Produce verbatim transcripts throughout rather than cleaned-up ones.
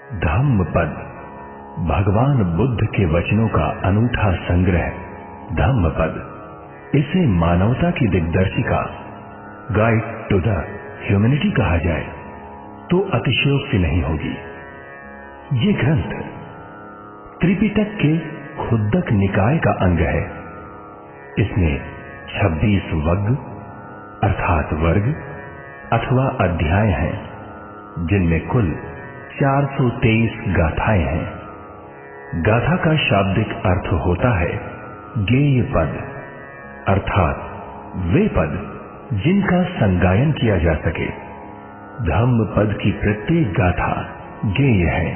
धम्मपद भगवान बुद्ध के वचनों का अनूठा संग्रह धम्मपद, इसे मानवता की दिग्दर्शिका, गाइड टू द ह्यूमैनिटी कहा जाए तो अतिशयोक्ति नहीं होगी। ये ग्रंथ त्रिपिटक के खुद्दक निकाय का अंग है। इसमें छब्बीस वग्ग अर्थात वर्ग अथवा अध्याय हैं, जिनमें कुल चार सौ तेईस गाथाएं हैं। गाथा का शाब्दिक अर्थ होता है गेय पद, अर्थात वे पद जिनका संगायन किया जा सके। धम्म पद की प्रत्येक गाथा गेय है।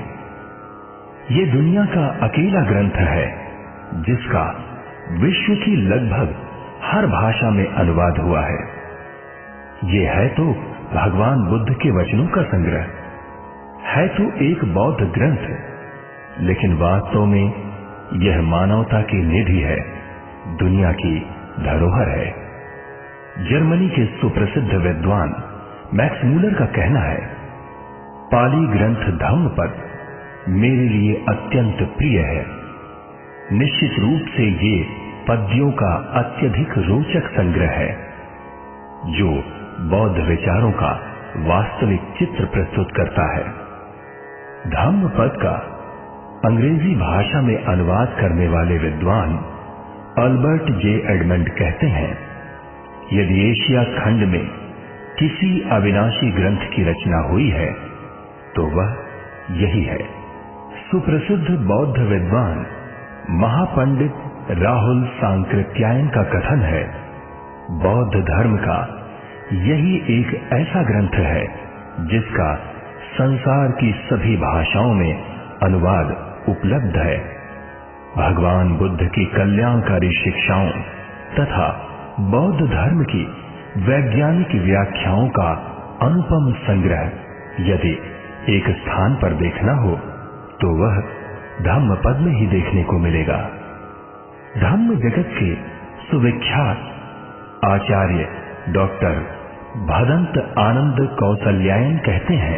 ये दुनिया का अकेला ग्रंथ है जिसका विश्व की लगभग हर भाषा में अनुवाद हुआ है। ये है तो भगवान बुद्ध के वचनों का संग्रह, है तो एक बौद्ध ग्रंथ, लेकिन वास्तव में यह मानवता की निधि है, दुनिया की धरोहर है। जर्मनी के सुप्रसिद्ध विद्वान मैक्स मूलर का कहना है, पाली ग्रंथ धम्मपद मेरे लिए अत्यंत प्रिय है। निश्चित रूप से ये पद्यों का अत्यधिक रोचक संग्रह है, जो बौद्ध विचारों का वास्तविक चित्र प्रस्तुत करता है। धम्मपद का अंग्रेजी भाषा में अनुवाद करने वाले विद्वान अल्बर्ट जे एडमंड कहते हैं, यदि एशिया खंड में किसी अविनाशी ग्रंथ की रचना हुई है तो वह यही है। सुप्रसिद्ध बौद्ध विद्वान महापंडित राहुल सांकृत्यायन का कथन है, बौद्ध धर्म का यही एक ऐसा ग्रंथ है जिसका संसार की सभी भाषाओं में अनुवाद उपलब्ध है। भगवान बुद्ध की कल्याणकारी शिक्षाओं तथा बौद्ध धर्म की वैज्ञानिक व्याख्याओं का अनुपम संग्रह यदि एक स्थान पर देखना हो तो वह धम्मपद में ही देखने को मिलेगा। धम्म जगत के सुविख्यात आचार्य डॉक्टर भदंत आनंद कौसल्यायन कहते हैं,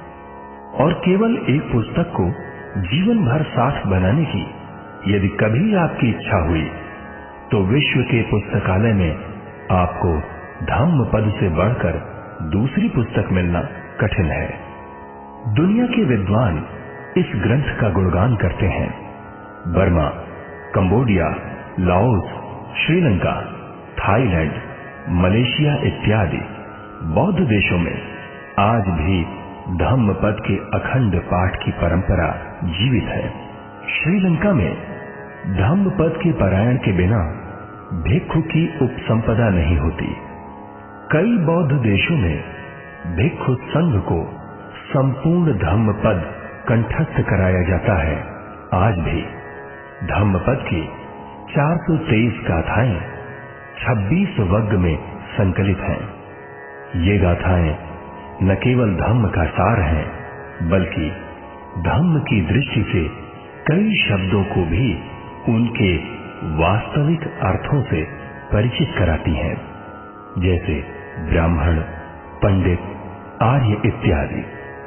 और केवल एक पुस्तक को जीवन भर साथ बनाने की यदि कभी आपकी इच्छा हुई तो विश्व के पुस्तकालय में आपको धम्मपद से बढ़कर दूसरी पुस्तक मिलना कठिन है। दुनिया के विद्वान इस ग्रंथ का गुणगान करते हैं। Burma, Cambodia, Laos, Sri Lanka, Thailand, Malaysia इत्यादि बौद्ध देशों में आज भी धम्मपद के अखंड पाठ की परंपरा जीवित है। श्रीलंका में धम्मपद के पारायण के बिना भिक्षु की उपसंपदा नहीं होती। कई बौद्ध देशों में भिक्षु संघ को संपूर्ण धम्मपद कंठस्थ कराया जाता है। आज भी धम्मपद की चार सौ तेईस गाथाएं छब्बीस वग्ग में संकलित हैं। ये गाथाएं न केवल धम्म का सार हैं, बल्कि धम्म की दृष्टि से कई शब्दों को भी उनके वास्तविक अर्थों से परिचित कराती हैं, जैसे ब्राह्मण, पंडित, आर्य इत्यादि।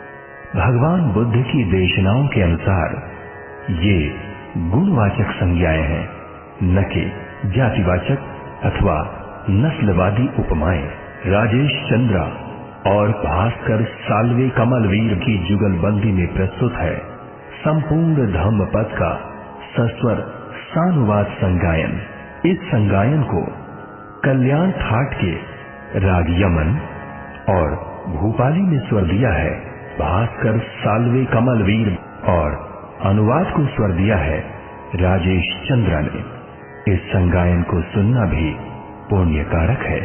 भगवान बुद्ध की देशनाओं के अनुसार ये गुणवाचक संज्ञाएं हैं, न कि जातिवाचक अथवा नस्लवादी उपमाएं। राजेश चंद्रा और भास्कर साल्वे कमलवीर की जुगलबंदी में प्रस्तुत है संपूर्ण धम्मपद का सस्वर सानुवाद संगायन। इस संगायन को कल्याण ठाट के राग यमन और भूपाली में स्वर दिया है भास्कर साल्वे कमलवीर, और अनुवाद को स्वर दिया है राजेश चंद्रा ने। इस संगायन को सुनना भी पुण्य कारक है।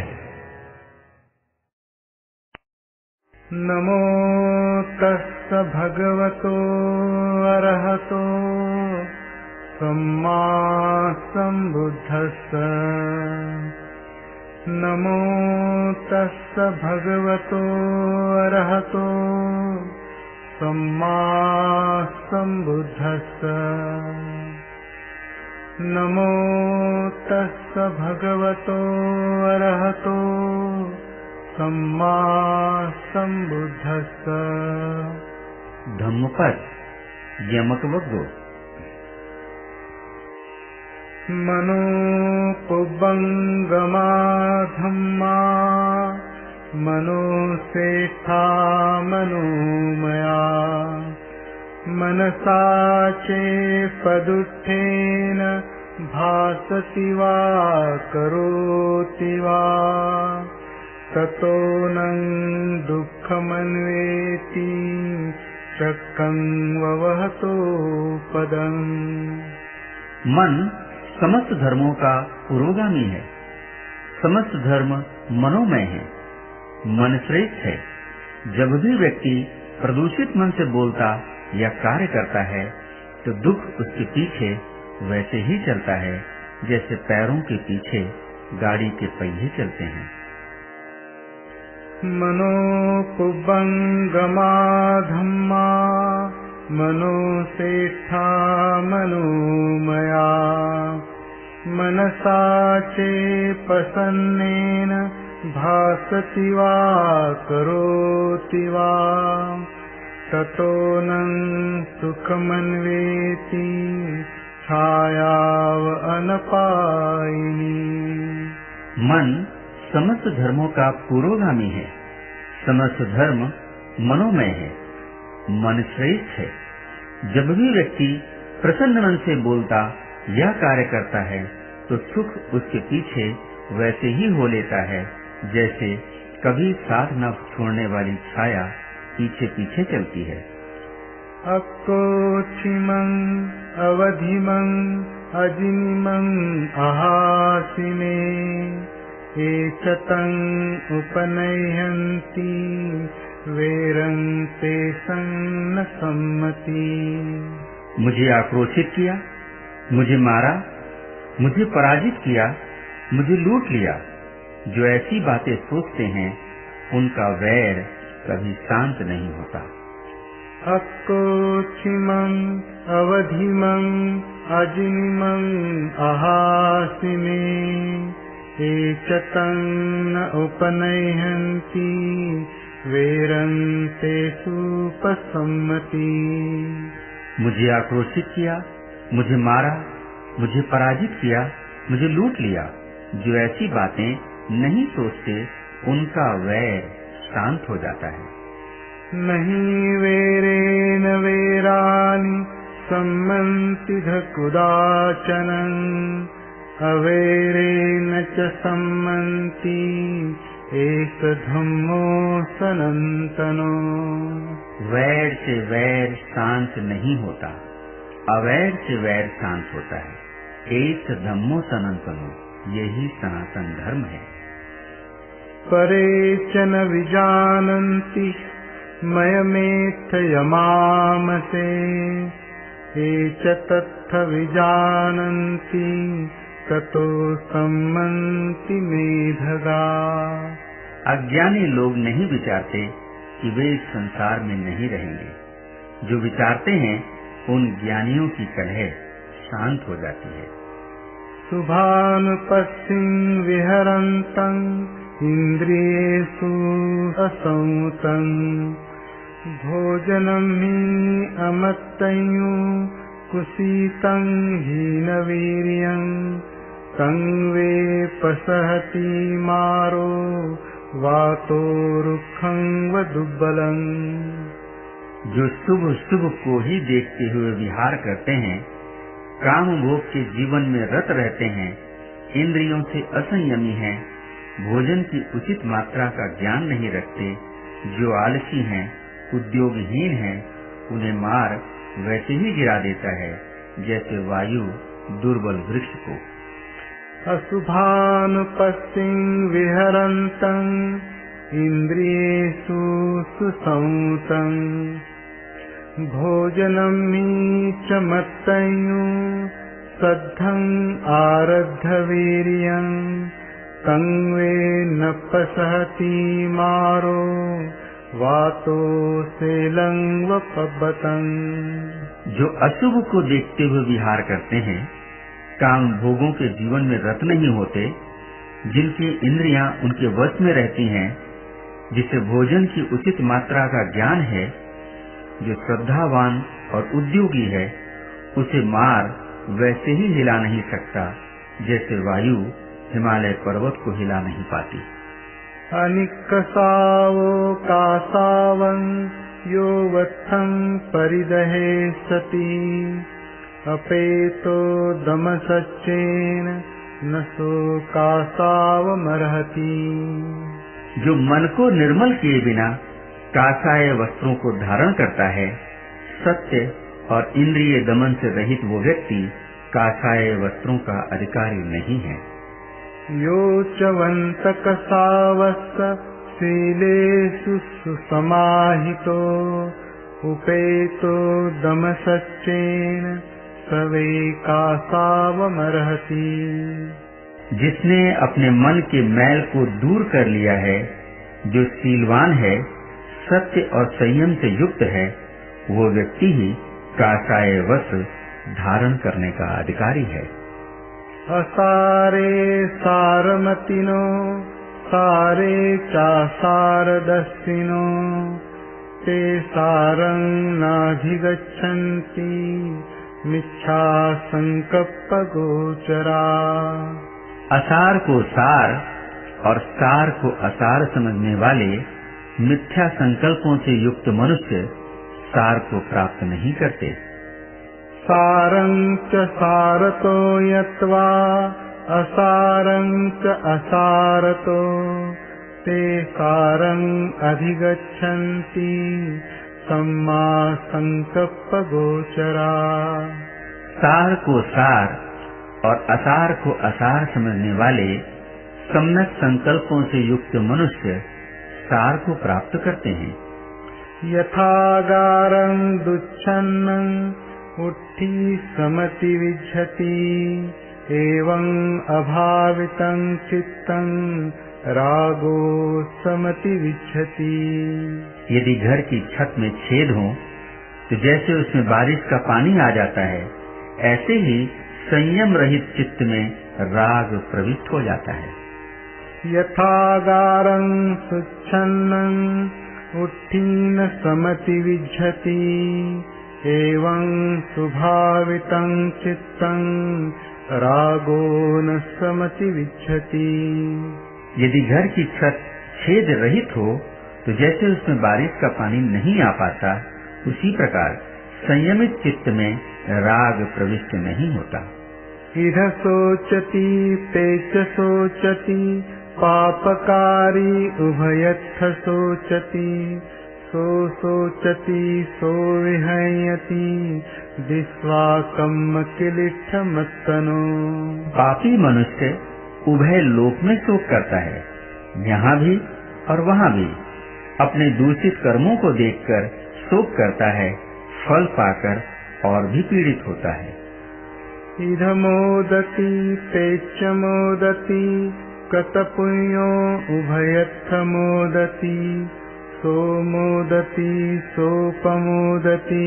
नमो तस्स भगवतो अरहतो सम्मा सम्बुद्धस्स। नमो तस्स भगवतो अरहतो सम्मा सम्बुद्धस्स। नमो तस्स भगवतो अरहतो सम्मा सम्बुद्धस्स। धम्मपद यमकवग्गो मनो कुबंगमा धम्मा मनो सेठा मनोमया मनसा चे पदुत्थेन भासति वा करोति वा ततो नं दुःखमन्वेति शक्कं ववहतो पदम्। मन समस्त धर्मों का पुरोगामी है। समस्त धर्म मनोमय है। मन श्रेष्ठ है। जब भी व्यक्ति प्रदूषित मन से बोलता या कार्य करता है तो दुख उसके पीछे वैसे ही चलता है जैसे पैरों के पीछे गाड़ी के पहिए चलते हैं। मनो कुबंगमा धम्मा मनो सेठा मनोमया मनसा चे प्रसन्नेन भासति वा करोति वा ततो नं सुखमन्वेति छायाव अनपायिनी। मन समस्त धर्मों का पुरोगामी है। समस्त धर्म मनोमय है। मन श्रेष्ठ है। जब भी व्यक्ति प्रसन्न मन से बोलता या कार्य करता है तो सुख उसके पीछे वैसे ही हो लेता है जैसे कभी साथ न छोड़ने वाली छाया पीछे पीछे चलती है। अक्रोचिमं अवधिमं अजिनिमं अहासिने एचतं उपनयन्ति वेरन्ते सन्न सम्मति। मुझे आक्रोशित किया, मुझे मारा, मुझे पराजित किया, मुझे लूट लिया। जो ऐसी बातें सोचते हैं उनका वैर कभी शांत नहीं होता। अक्रोचिमं अवधिमं अजिनिमं अहासिने एचतं न उपनयन्ति वेरन्ते सुपसम्मति। मुझे आक्रोशित किया, मुझे मारा, मुझे पराजित किया, मुझे लूट लिया। जो ऐसी बातें नहीं सोचते उनका वैर शांत हो जाता है। नहीं वेरेन वेरानि सम्मन्ति कुदाचनं अवेरेन च सम्मन्ति एष धम्मो सनातनो। वैर से वैर शांत नहीं होता, अवैर से वैर शांत होता है। एष धम्मो सनातनो, यही सनातन धर्म है। परे च न विजानन्ति मयमेथ यमामसे ये च तत्थ विजानन्ति ततो सम्मन्ति मेधगा। अज्ञानी लोग नहीं विचारते कि वे इस संसार में नहीं रहेंगे। जो विचारते हैं उन ज्ञानियों की कलह शांत हो जाती है। शुभानुपस्थिं विहरन्तं इन्द्रियेषु असंतं भोजनं हि अमत्तयो कुसीतं हीनवीर्यं तं वे पसहति मारो वातो रुक्षं व दुर्बलं। जो शुभ शुभ को ही देखते हुए विहार करते हैं, काम भोग के जीवन में रत रहते हैं, इंद्रियों से असंयमी हैं, भोजन की उचित मात्रा का ज्ञान नहीं रखते, जो आलसी हैं, उद्योगहीन हैं, उन्हें मार वैसे ही गिरा देता है जैसे वायु दुर्बल वृक्ष को। अशुभानुपस्थिं विहरन्तं इन्द्रियेषु सुसंतं भोजनं हि च मत्तयो सद्धं आरब्धवीर्यं तं वे न पसहति मारो वातो सेलं व पब्बतं। जो अशुभ को देखते हुए विहार करते हैं, काम भोगों के जीवन में रत नहीं होते, जिनकी इंद्रियां उनके वश में रहती हैं, जिसे भोजन की उचित मात्रा का ज्ञान है, जो श्रद्धावान और उद्योगी है, उसे मार वैसे ही हिला नहीं सकता जैसे वायु हिमालय पर्वत को हिला नहीं पाती। अनिक्कसावो कासावं यो वत्थं परिदहे सति अपेतो दमसच्चेन न सो कासावमर्हति। जो मन को निर्मल किए बिना कासाय वस्त्रों को धारण करता है, सत्य और इंद्रिय दमन से रहित वो व्यक्ति कासाय वस्त्रों का अधिकारी नहीं है। यो चवन्तकसावस्त शीलेषु सुसमाहितो उपेतो दमसच्चेन सवे कासावमर्हति। जिसने अपने मन के मैल को दूर कर लिया है, जो शीलवान है, सत्य और संयम से युक्त है, वो व्यक्ति ही कासाय वस्त्र धारण करने का अधिकारी है। असारे सारमतिनो सारे चासारदस्सिनो ते सारं नाधिगच्छन्ति मिच्छा संकप्प गोचरा। असार को सार और सार को असार समझने वाले मिथ्या संकल्पों से युक्त मनुष्य सार को प्राप्त नहीं करते। सारं च सारतो यत्वा असारं च असारतो ते सारं अधिगच्छन्ति सम्मा संकप्प गोचरा। सार को सार और असार को असार समझने वाले सम्यक संकल्पों से युक्त मनुष्य सार को प्राप्त करते हैं। यथागारं दुच्छन्नं उट्ठी समति विज्झति एवं अभावितं चित्तं रागो समति विज्झति। यदि घर की छत में छेद हो तो जैसे उसमें बारिश का पानी आ जाता है, ऐसे ही संयम रहित चित्त में राग प्रविष्ट हो जाता है। यथागारं सुच्छन्नं उट्ठीन समति विज्झति एवं सुभावितं चित्तं रागो न समति विज्झति। यदि घर की छत छेद रहित हो तो जैसे उसमें बारिश का पानी नहीं आ पाता, उसी प्रकार संयमित चित्त में राग प्रविष्ट नहीं होता। इध सोचति तेच सोचति पापकारी उभयत्थ सोचति सो सोचति सो विहयति दिस्वाकम् किलिठमत्तनो। पापी मनुष्य उभय लोक में शोक करता है, यहाँ भी और वहाँ भी। अपने दूषित कर्मों को देखकर शोक करता है, फल पाकर और भी पीड़ित होता है। इध मोदति तेच मोदति कतपुण्यो उभयत्थ मोदति सो मोदति सोपमोदति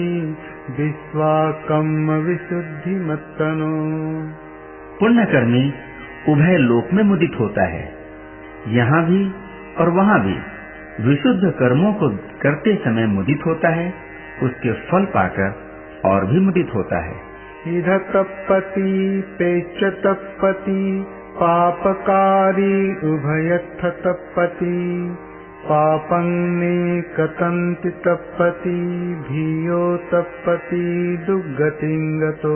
विश्वाकम् विशुद्धिमत्तनो। पुण्यकर्मी उभय लोक में मुदित होता है, यहाँ भी और वहाँ भी। विशुद्ध कर्मों को करते समय मुदित होता है, उसके फल पाकर और भी मुदित होता है। इध तप्पति पेच तप्पति पापकारी उभयत्थ तप्पति पापं ने कतन्ति तप्पति भियो तप्पति दुर्गतिं गतो।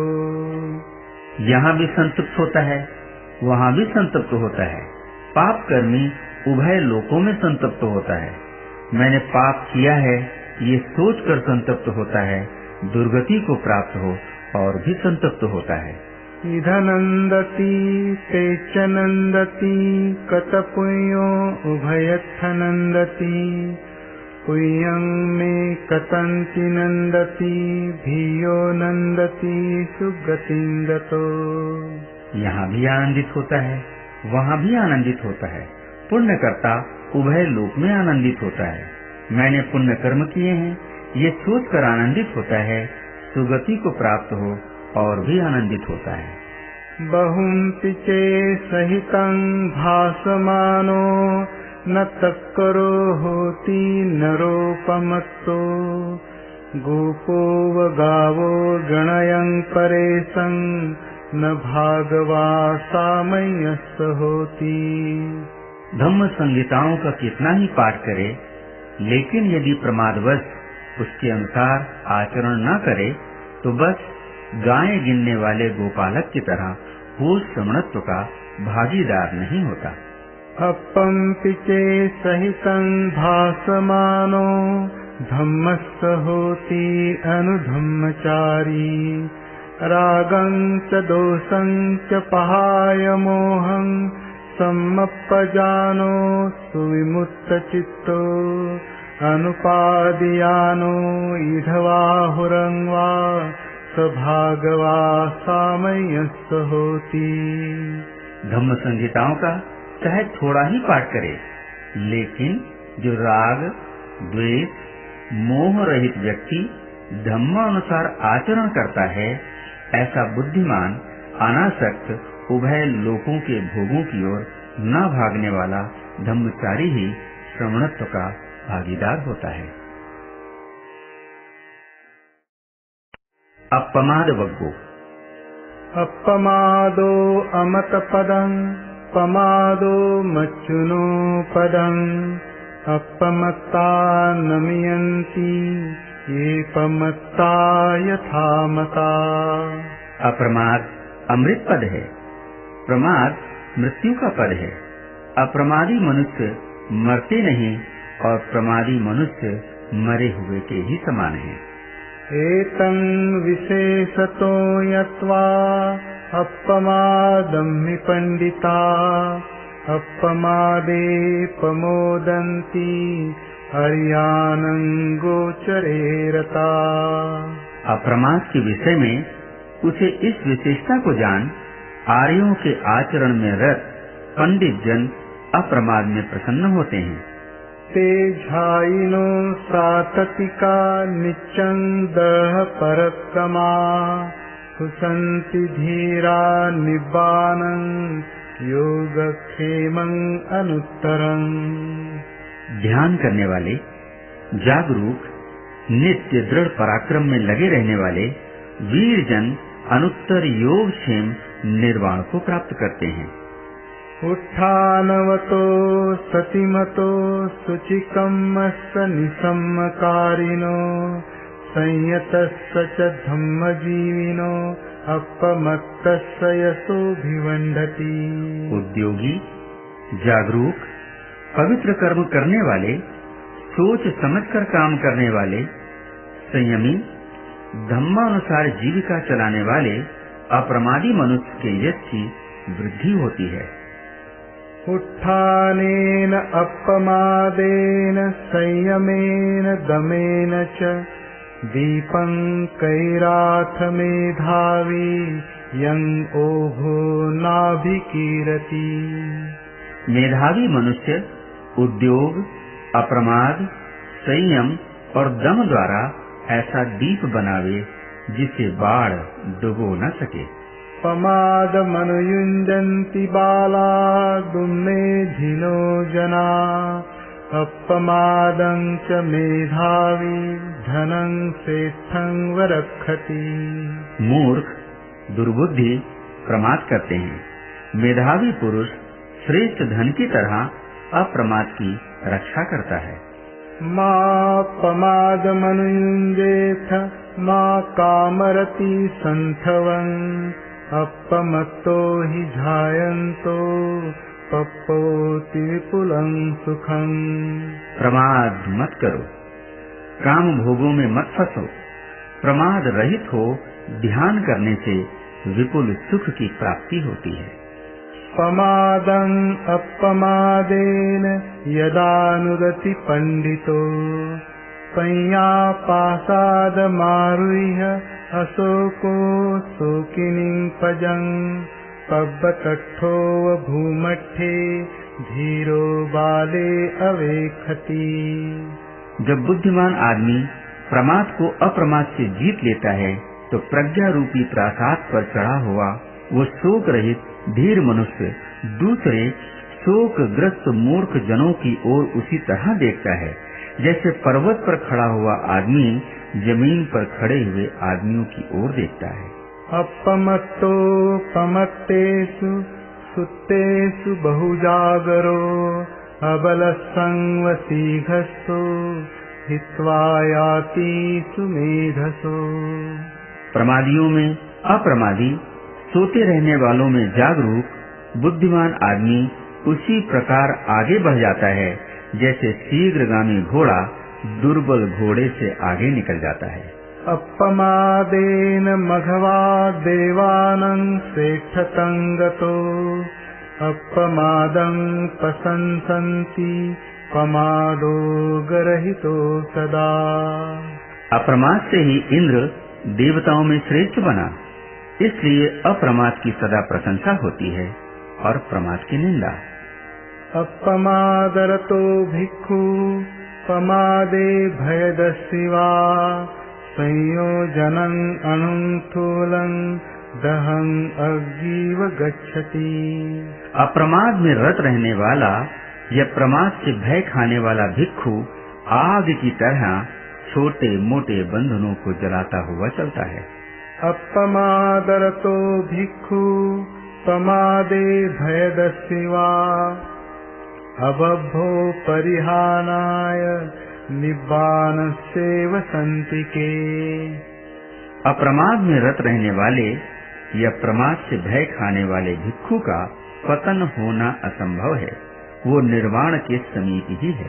यहाँ भी संतप्त होता है, वहाँ भी संतप्त होता है। पाप कर्मी उभय लोकों में संतप्त होता है। मैंने पाप किया है ये सोचकर संतप्त होता है, दुर्गति को प्राप्त हो और भी संतप्त होता है। इध नंदति तेच नंदति कतपुण्यो उभयत्थ नंदति पुण्यं मे कतन्ति नंदति भियो नंदति सुगतिं गतो। यहाँ भी आनंदित होता है, वहाँ भी आनंदित होता है। पुण्य कर्ता उभय लोक में आनंदित होता है। मैंने पुण्य कर्म किए हैं ये सोचकर आनंदित होता है, सुगति को प्राप्त हो और भी आनंदित होता है। बहुंति चे सहितं भासमानो न तक्करो होति नरोपमत्तो गोपो व गावो गणयं परेशं न भागवा सामय्यस्स होती। धम्म संहिताओं का कितना ही पाठ करे, लेकिन यदि प्रमादवश उसके अनुसार आचरण न करे तो बस गाय गिनने वाले गोपालक की तरह वो श्रमणत्व का भागीदार नहीं होता। अपं पिचे सहितं भासमानो धम्मस्स होति अनुधम्मचारी। रागं च दोषं च पहाय मोहं सम्मप्पजानो सुविमुक्तचित्तो। अनुपादियानो ईढवाहुरं वा सभागवा सामय्यस्स होति। धम्म संहिताओं का चाहे थोड़ा ही पाठ करे, लेकिन जो राग द्वेष मोह रहित व्यक्ति धम्मानुसार आचरण करता है, ऐसा बुद्धिमान अनासक्त उभय लोकों के भोगों की ओर न भागने वाला धम्मचारी ही श्रवणत्व का भागीदार होता है। अपमाद वग्गो। अपमादो अमत पदं पमादो मच्चुनो पदं। अपमत्ता नमयन्ति ये पमत्ता यथा मता। अप्रमाद अमृत पद है, प्रमाद मृत्यु का पद है। अप्रमादी मनुष्य मरते नहीं और प्रमादी मनुष्य मरे हुए के ही समान है। एतं विशेषतो यत्वा अपमादम्हि पंडिता। अपमादे प्रमोदन्ति हर्यानं गोचरे रता। अप्रमाद के विषय में उसे इस विशेषता को जान, आर्यों के आचरण में रत पंडित जन अप्रमाद में प्रसन्न होते हैं। ते झाइनो साततिका निच्चं दह परक्रमा। हुसन्ति धीरा निब्बानं योगक्षेमं अनुत्तरं। ध्यान करने वाले, जागरूक, नित्य दृढ़ पराक्रम में लगे रहने वाले वीर जन अनुत्तर योगक्षेम निर्वाण को प्राप्त करते हैं। उत्थानवतो सतिमतो शुचिकम्मस्स निसम्मकारिणो। संयतस्स च धम्मजीविनो अपमत्तस्स यशोभिवंडति। उद्योगी, जागरूक, पवित्र कर्म करने वाले, सोच समझकर काम करने वाले, संयमी, धम्मानुसार जीविका चलाने वाले अप्रमादी मनुष्य के यश की वृद्धि होती है। उत्थानेन अपमादेन संयमेन दमेन च दीपं कैराथ मेधावी यं ओभो नाभिकीरति। मेधावी मनुष्य उद्योग, अप्रमाद, संयम और दम द्वारा ऐसा दीप बनावे जिसे बाढ़ डुबो न सके। पमाद मनुयुञ्जन्ति बाला दुम्मेधिनो जना। अपमादं च मेधावी धनं श्रेष्ठं वरक्षति। मूर्ख, दुर्बुद्धि प्रमाद करते हैं। मेधावी पुरुष श्रेष्ठ धन की तरह अप्रमाद की रक्षा करता है। मा पमाद मनुयुञ्जेथ मा कामरति संथवं। अपमत्तो हि झायन्तो पप्पोति विपुलं सुखं। प्रमाद मत करो, काम भोगों में मत फंसो। प्रमाद रहित हो ध्यान करने से विपुल सुख की प्राप्ति होती है। पमादं अपमादेन यदानुदति पंडितो। संयापासाद मारुह्य अशोको शोकिनीं पजं। पब्बतट्ठो भूमट्ठे धीरो बाले अवेक्षति। जब बुद्धिमान आदमी प्रमाद को अप्रमाद से जीत लेता है तो प्रज्ञा रूपी प्रासाद पर चढ़ा हुआ वो शोक रहित धीर मनुष्य दूसरे शोक ग्रस्त मूर्ख जनों की ओर उसी तरह देखता है जैसे पर्वत पर खड़ा हुआ आदमी जमीन पर खड़े हुए आदमियों की ओर देखता है। अपमत्तो पमत्तेषु सुत्तेषु बहुजागरो अबलसंवसीघस्तो हित्वा याति सुमेधसो। प्रमादियों में अप्रमादी, सोते रहने वालों में जागरूक, बुद्धिमान आदमी उसी प्रकार आगे बढ़ जाता है जैसे शीघ्रगामी घोड़ा दुर्बल घोड़े से आगे निकल जाता है। अपमादेन मघवा देवानं श्रेष्ठतं गतो अपमादं प्रशंसन्ति पमादो गरहितो सदा। अप्रमाद से ही इंद्र देवताओं में श्रेष्ठ बना, इसलिए अप्रमाद की सदा प्रशंसा होती है और प्रमाद की निंदा। अपमादरतो भिक्खु पमादे भयदस्सिवा संयोजनं अणुस्थूलं दहं अग्निव गच्छति। अप्रमाद में रत रहने वाला या प्रमाद से भय खाने वाला भिक्खु आग की तरह छोटे मोटे बंधनों को जलाता हुआ चलता है। अपमादरतो भिक्खु पमादे भयदस्सिवा अबभो परिहानाय निब्बानस्येव सन्तिके। अप्रमाद में रत रहने वाले या प्रमाद से भय खाने वाले भिक्खु का पतन होना असंभव है, वो निर्वाण के समीप ही है।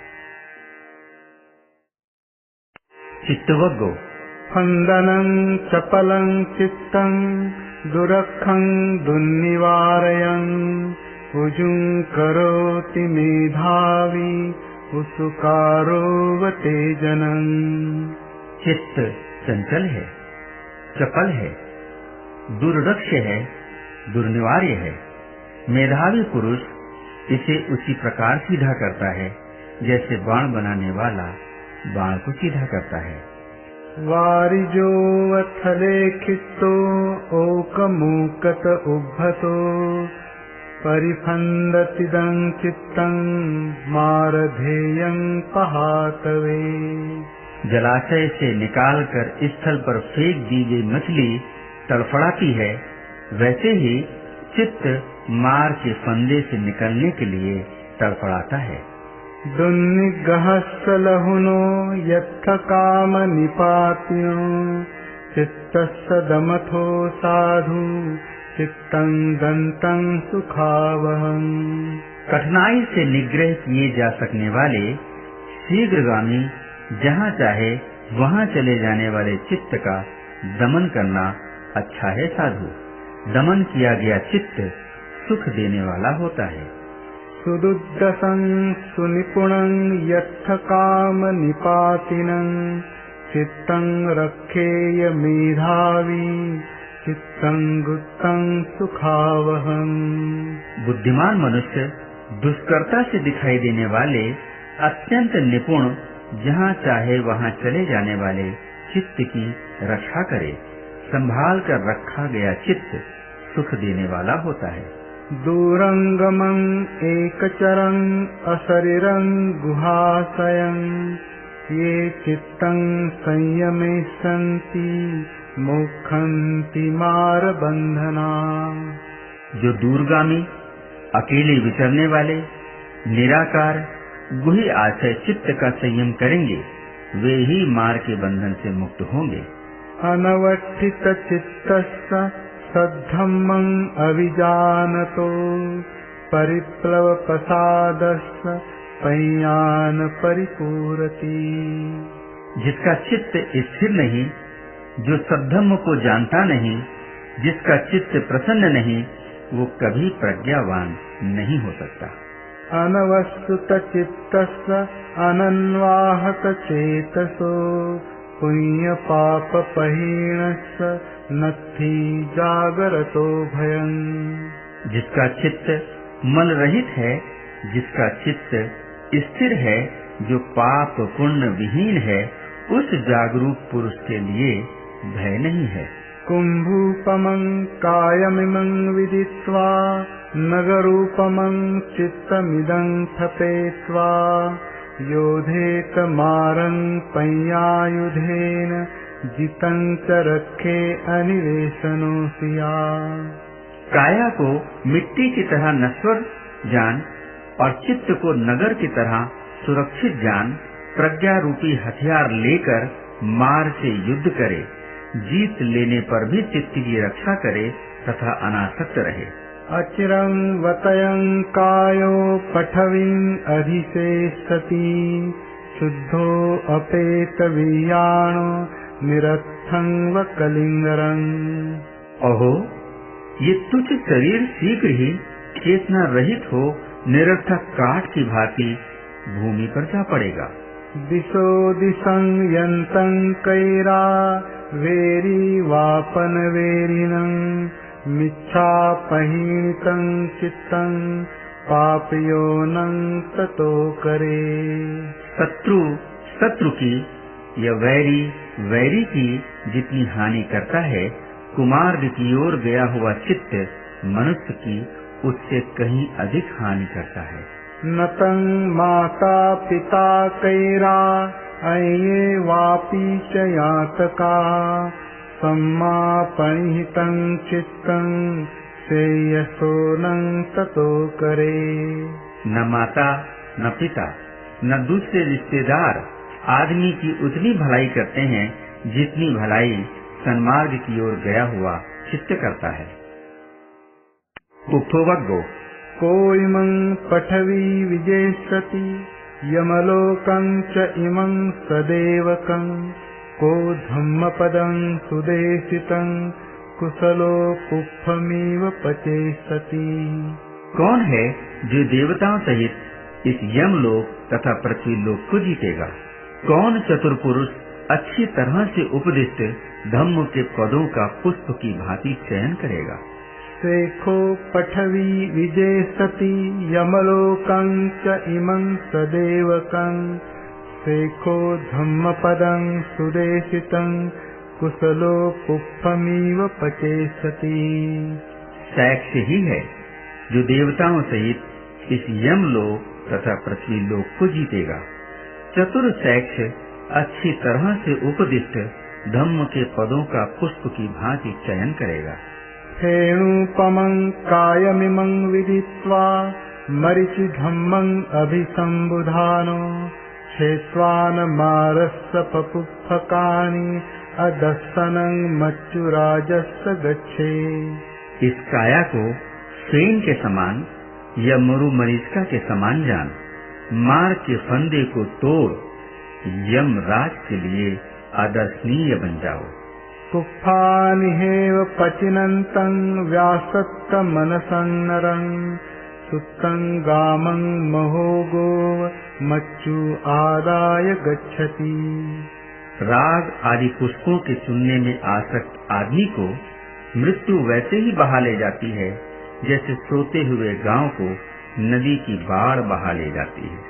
चित्तवग्गो स्पन्दनं चपलं चित्तं दुरखं दुर्निवारयन् उजुं करोति मेधावी उत्सुकारोवते जनं। चित्त चंचल है, चपल है, दुर्दक्ष है, दुर्निवार्य है। मेधावी पुरुष इसे उसी प्रकार सीधा करता है जैसे बाण बनाने वाला बाण को सीधा करता है। वारिजो वत्थले खित्तो ओकमूकत उद्धतो परिफन्दतिदं चित्तं मारधेयं पहातवे। जलाशय से निकालकर स्थल पर फेंक दी गई मछली तड़फड़ाती है, वैसे ही चित्त मार के फंदे से निकलने के लिए तड़फड़ाता है। दुर्निग्रहस्य लहुनो यत्थ काम निपातिनो चित्तस्य दमथो साधु चित्तं दन्तं सुखावहं। कठिनाई से निग्रह किए जा सकने वाले शीघ्रगामी जहाँ चाहे वहाँ चले जाने वाले चित्त का दमन करना अच्छा है साधु। दमन किया गया चित्त सुख देने वाला होता है। सुदुद्दसं सुनिपुणं यत्थ काम निपातिनं चित्तं रक्षेय मेधावी चित्तं गुप्तं सुखावहं। बुद्धिमान मनुष्य दुष्कर्ता से दिखाई देने वाले अत्यंत निपुण जहाँ चाहे वहाँ चले जाने वाले चित्त की रक्षा करे। संभाल कर रखा गया चित्त सुख देने वाला होता है। दूरंगमं एकचरं अशरीरं गुहाशयं ये चित्तं संयमे सन्ति मोक्षन्ति मार बंधना। जो दूरगामी अकेले विचरने वाले निराकार गुही आशय चित्त का संयम करेंगे वे ही मार के बंधन से मुक्त होंगे। अनवठित चित्तस्य सद्धम्मं अविजानतो परिप्लव प्रसादस्य पय्यान परिपूरति। जिसका चित्त स्थिर नहीं, जो सद्धम्म को जानता नहीं, जिसका चित्त प्रसन्न नहीं, वो कभी प्रज्ञावान नहीं हो सकता। अनवस्तुत चित्तस्य अनन्वाहत चेतसो पुण्य पाप पहीणस्य नत्थि जागरतो भयं। जिसका चित्त मन रहित है, जिसका चित्त स्थिर है, जो पाप पुण्य विहीन है, उस जागरूक पुरुष के लिए भय नहीं है। कुंभूपमं कायमिमं विदित्वा नगरूपमं चित्तमिदं थपेत्वा योधेत मारं पय्यायुधेन जितं च रखे अनिवेशनो सिया। काया को मिट्टी की तरह नश्वर जान और चित्त को नगर की तरह सुरक्षित जान, प्रज्ञा रूपी हथियार लेकर मार से युद्ध करे, जीत लेने पर भी चित्त की रक्षा करे तथा अनासक्त रहे। अचिरं वतयं कायो पठवीं अधिशेषति, शुद्धो अपेत वीयाणो निरर्थं व कलिंगरं। ओहो, ये तुच्छ शरीर शीघ्र ही चेतना रहित हो निरर्थक काठ की भांति भूमि पर जा पड़ेगा। दिशो दिशं यन्तं कैरा वेरी वापन वेरिनं, मिच्छा पहीतं चित्तं पापयोनं ततो करे। शत्रु शत्रु की या वैरी वैरी की जितनी हानि करता है, कुमार्ग की ओर गया हुआ चित्त मनुष्य की उससे कहीं अधिक हानि करता है। नतं माता पिता कैरा अये वापी च यातका, सम्मापणिहितं चित्तं श्रेयसोनं ततो करे। न माता न पिता न दूसरे रिश्तेदार आदमी की उतनी भलाई करते हैं जितनी भलाई सन्मार्ग की ओर गया हुआ चित्त करता है। उक्थोवग्गो कोइमं पठवी विजेष्यति, यमलोकं च इमं सदेवकं, को धम्मपदं सुदेशितं कुशलो पुप्फमिव पचेष्यति। कौन है जो देवताओं सहित इस यमलोक तथा पृथ्वी लोक को जीतेगा? कौन चतुर पुरुष अच्छी तरह से उपदिष्ट धम्म के पदों का पुष्प की भांति चयन करेगा? शेखो पठवी विजेशति, यमलोकं च इमं सदेवकं, शेखो धम्मपदं सुदेशितं कुशलो पुप्फमिव पचेष्यति। शैक्ष ही है जो देवताओं सहित इस यमलोक तथा पृथ्वी लोक को जीतेगा। चतुर शैक्ष अच्छी तरह से उपदिष्ट धम्म के पदों का पुष्प की भांति चयन करेगा। हेणुपमं कायमिमं विदित्वा, मरीचि धम्मं अभिसंबुधानो, क्षेत्वान मारस्य पपुत्थकानि, अदस्सनं मच्चुराजस्य गच्छे। इस काया को फेन के समान या मरु मरीचिका के समान जान, मार के फंदे को तोड़ यमराज के लिए आदर्शनीय बन जाओ। कुप्फानिहेव पचिनन्तं व्यासत्त मनसं नरं, सुत्तं गामं महोगो मच्चु आदाय गच्छति। राग आदि पुष्पों के चुनने में आसक्त आदमी को मृत्यु वैसे ही बहा ले जाती है जैसे सोते हुए गांव को नदी की बाढ़ बहा ले जाती है।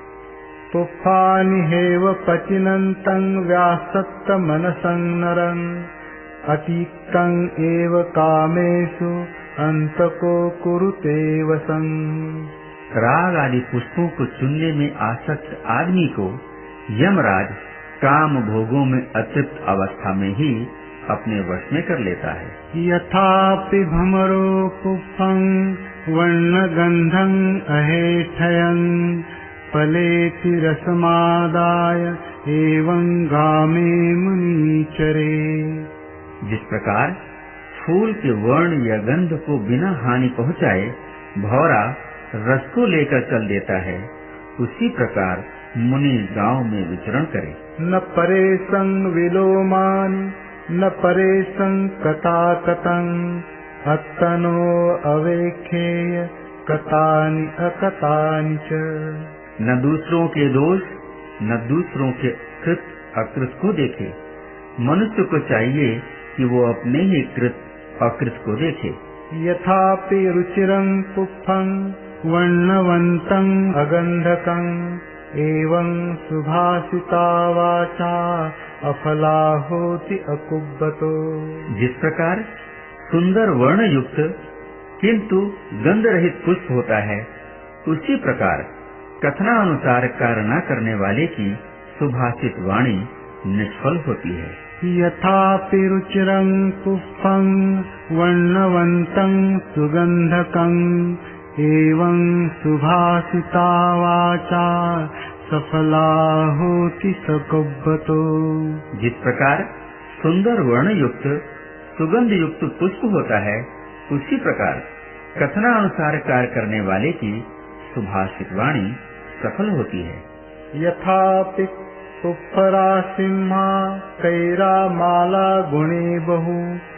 पुप्फानिहेव पचिनन्तं व्यासत्त मनसं नरं, अतीक्तं एव कामेषु अंतको कुरुते वसं। राग आदि पुष्पों को चुनने में आसक्त आदमी को यमराज काम भोगों में अतृप्त अवस्था में ही अपने वश में कर लेता है। यथापि भमरो पुष्पं वर्णगंधं अहेठयन्, फलेति रसमादाय एवं गामे मुनीचरे। जिस प्रकार फूल के वर्ण या गंध को बिना हानि पहुँचाए भौरा रस को लेकर चल देता है, उसी प्रकार मुनि गांव में विचरण करे। न परेशं विलोमानि न परेशं कथाकथं, अत्तनो अवेखेय कथानि अकथानि च। न दूसरों के दोष न दूसरों के कृत अकृत को देखे। मनुष्य को चाहिए कि वो अपने ही कृत अकृत को देखे। यथापि रुचिरं पुष्पं वर्णवन्तं अगन्धकं, एवं सुभाषिता वाचा अफला होति अकुब्बतो। जिस प्रकार सुंदर वर्ण युक्त किंतु गंध रहित पुष्प होता है, उसी प्रकार कथनानुसार कार्य न करने वाले की सुभाषित वाणी निष्फल होती है। यथापि रुचिरं पुष्पं वर्णवन्तं सुगन्धकं एवं सुभाषिता वाचा सफला होति सकुब्बतो। जिस प्रकार सुंदर वर्ण युक्त सुगंध युक्त पुष्प होता है, उसी प्रकार कथनानुसार कार्य करने वाले की सुभाषित वाणी सफल होती है। यथापि पुष्परा सिंहा कैरा माला गुणे बहु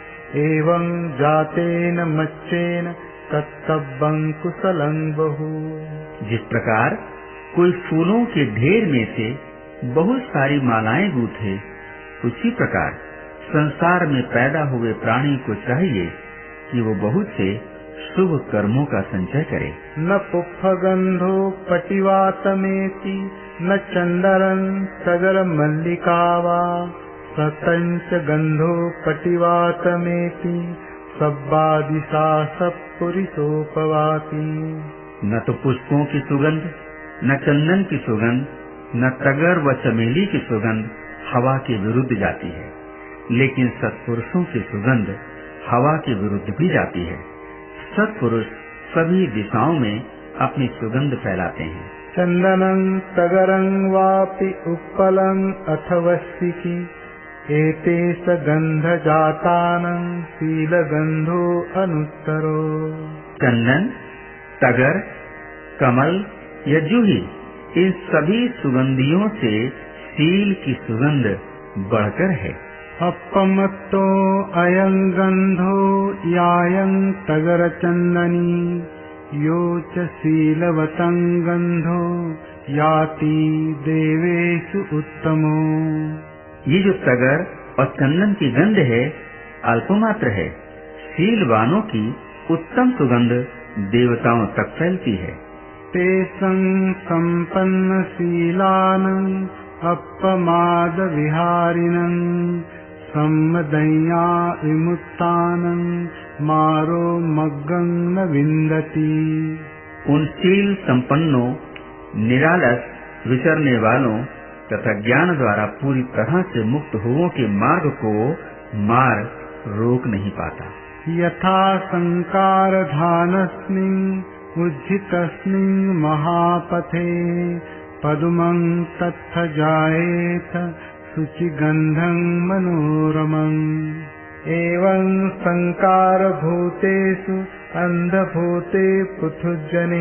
एवं जातेन मच्चेन कर्तव्यं कुशलं बहु। जिस प्रकार कोई फूलों के ढेर में से बहुत सारी मालाएं गूंथे, उसी प्रकार संसार में पैदा हुए प्राणी को चाहिए कि वो बहुत से शुभ कर्मों का संचय करे। न पुष्पगंधो पटिवातमेति न चंदरं सगर मल्लिका वा सतंच गंधो पटिवातमेति सब्बादिशा सपुरिसोपवाति। न तो पुष्पों की सुगंध, न चंदन की सुगंध, न तगर व चमेली की सुगंध हवा के विरुद्ध जाती है, लेकिन सत्पुरुषों की सुगंध हवा के विरुद्ध भी जाती है। सत्पुरुष सभी दिशाओं में अपनी सुगंध फैलाते हैं। चंदनं तगरं वापि उत्पलं अथवस्तिकी एते सगंध जातानं शीलगंधो अनुत्तरो। चंदन, तगर, कमल या जूही, इन सभी सुगंधियों से शील की सुगंध बढ़कर है। अपमत्तो अयं गंधो यायं तगर चंदनी यो च शीलवतं गंधो याति देवेषु उत्तमो। ये जो तगर और चंदन की गंध है अल्पमात्र है, शीलवानों की उत्तम सुगंध देवताओं तक फैलती है। तेषं संपन्न शीलानं अपमाद विहारिणं सम्मदया विमुक्तानं मारो मग्गं न विन्दति। उन शील संपन्नों, निरालस विचरने वालों तथा ज्ञान द्वारा पूरी तरह से मुक्त हुओं के मार्ग को मार रोक नहीं पाता। यथा संकार धानस्मिन् उज्झितस्मिन् महापथे पद्मं तत्थ जायेत शुचिगंधं मनोरमम्। एवं संकार भूतेषु अंधभूते पृथुजने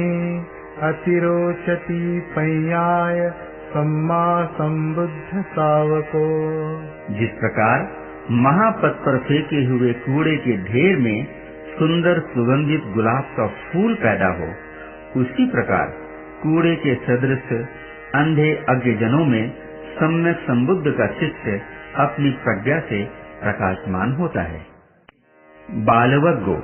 अतिरोचति पय्याय सम्मा संबुद्ध सावको। जिस प्रकार महापथ पर फेंके हुए कूड़े के ढेर में सुंदर सुगंधित गुलाब का फूल पैदा हो, उसी प्रकार कूड़े के सदृश अंधे अज्ञजनों में सम्यक संबुद्ध का शिष्य अपनी प्रज्ञा से प्रकाशमान होता है। बालवग्गो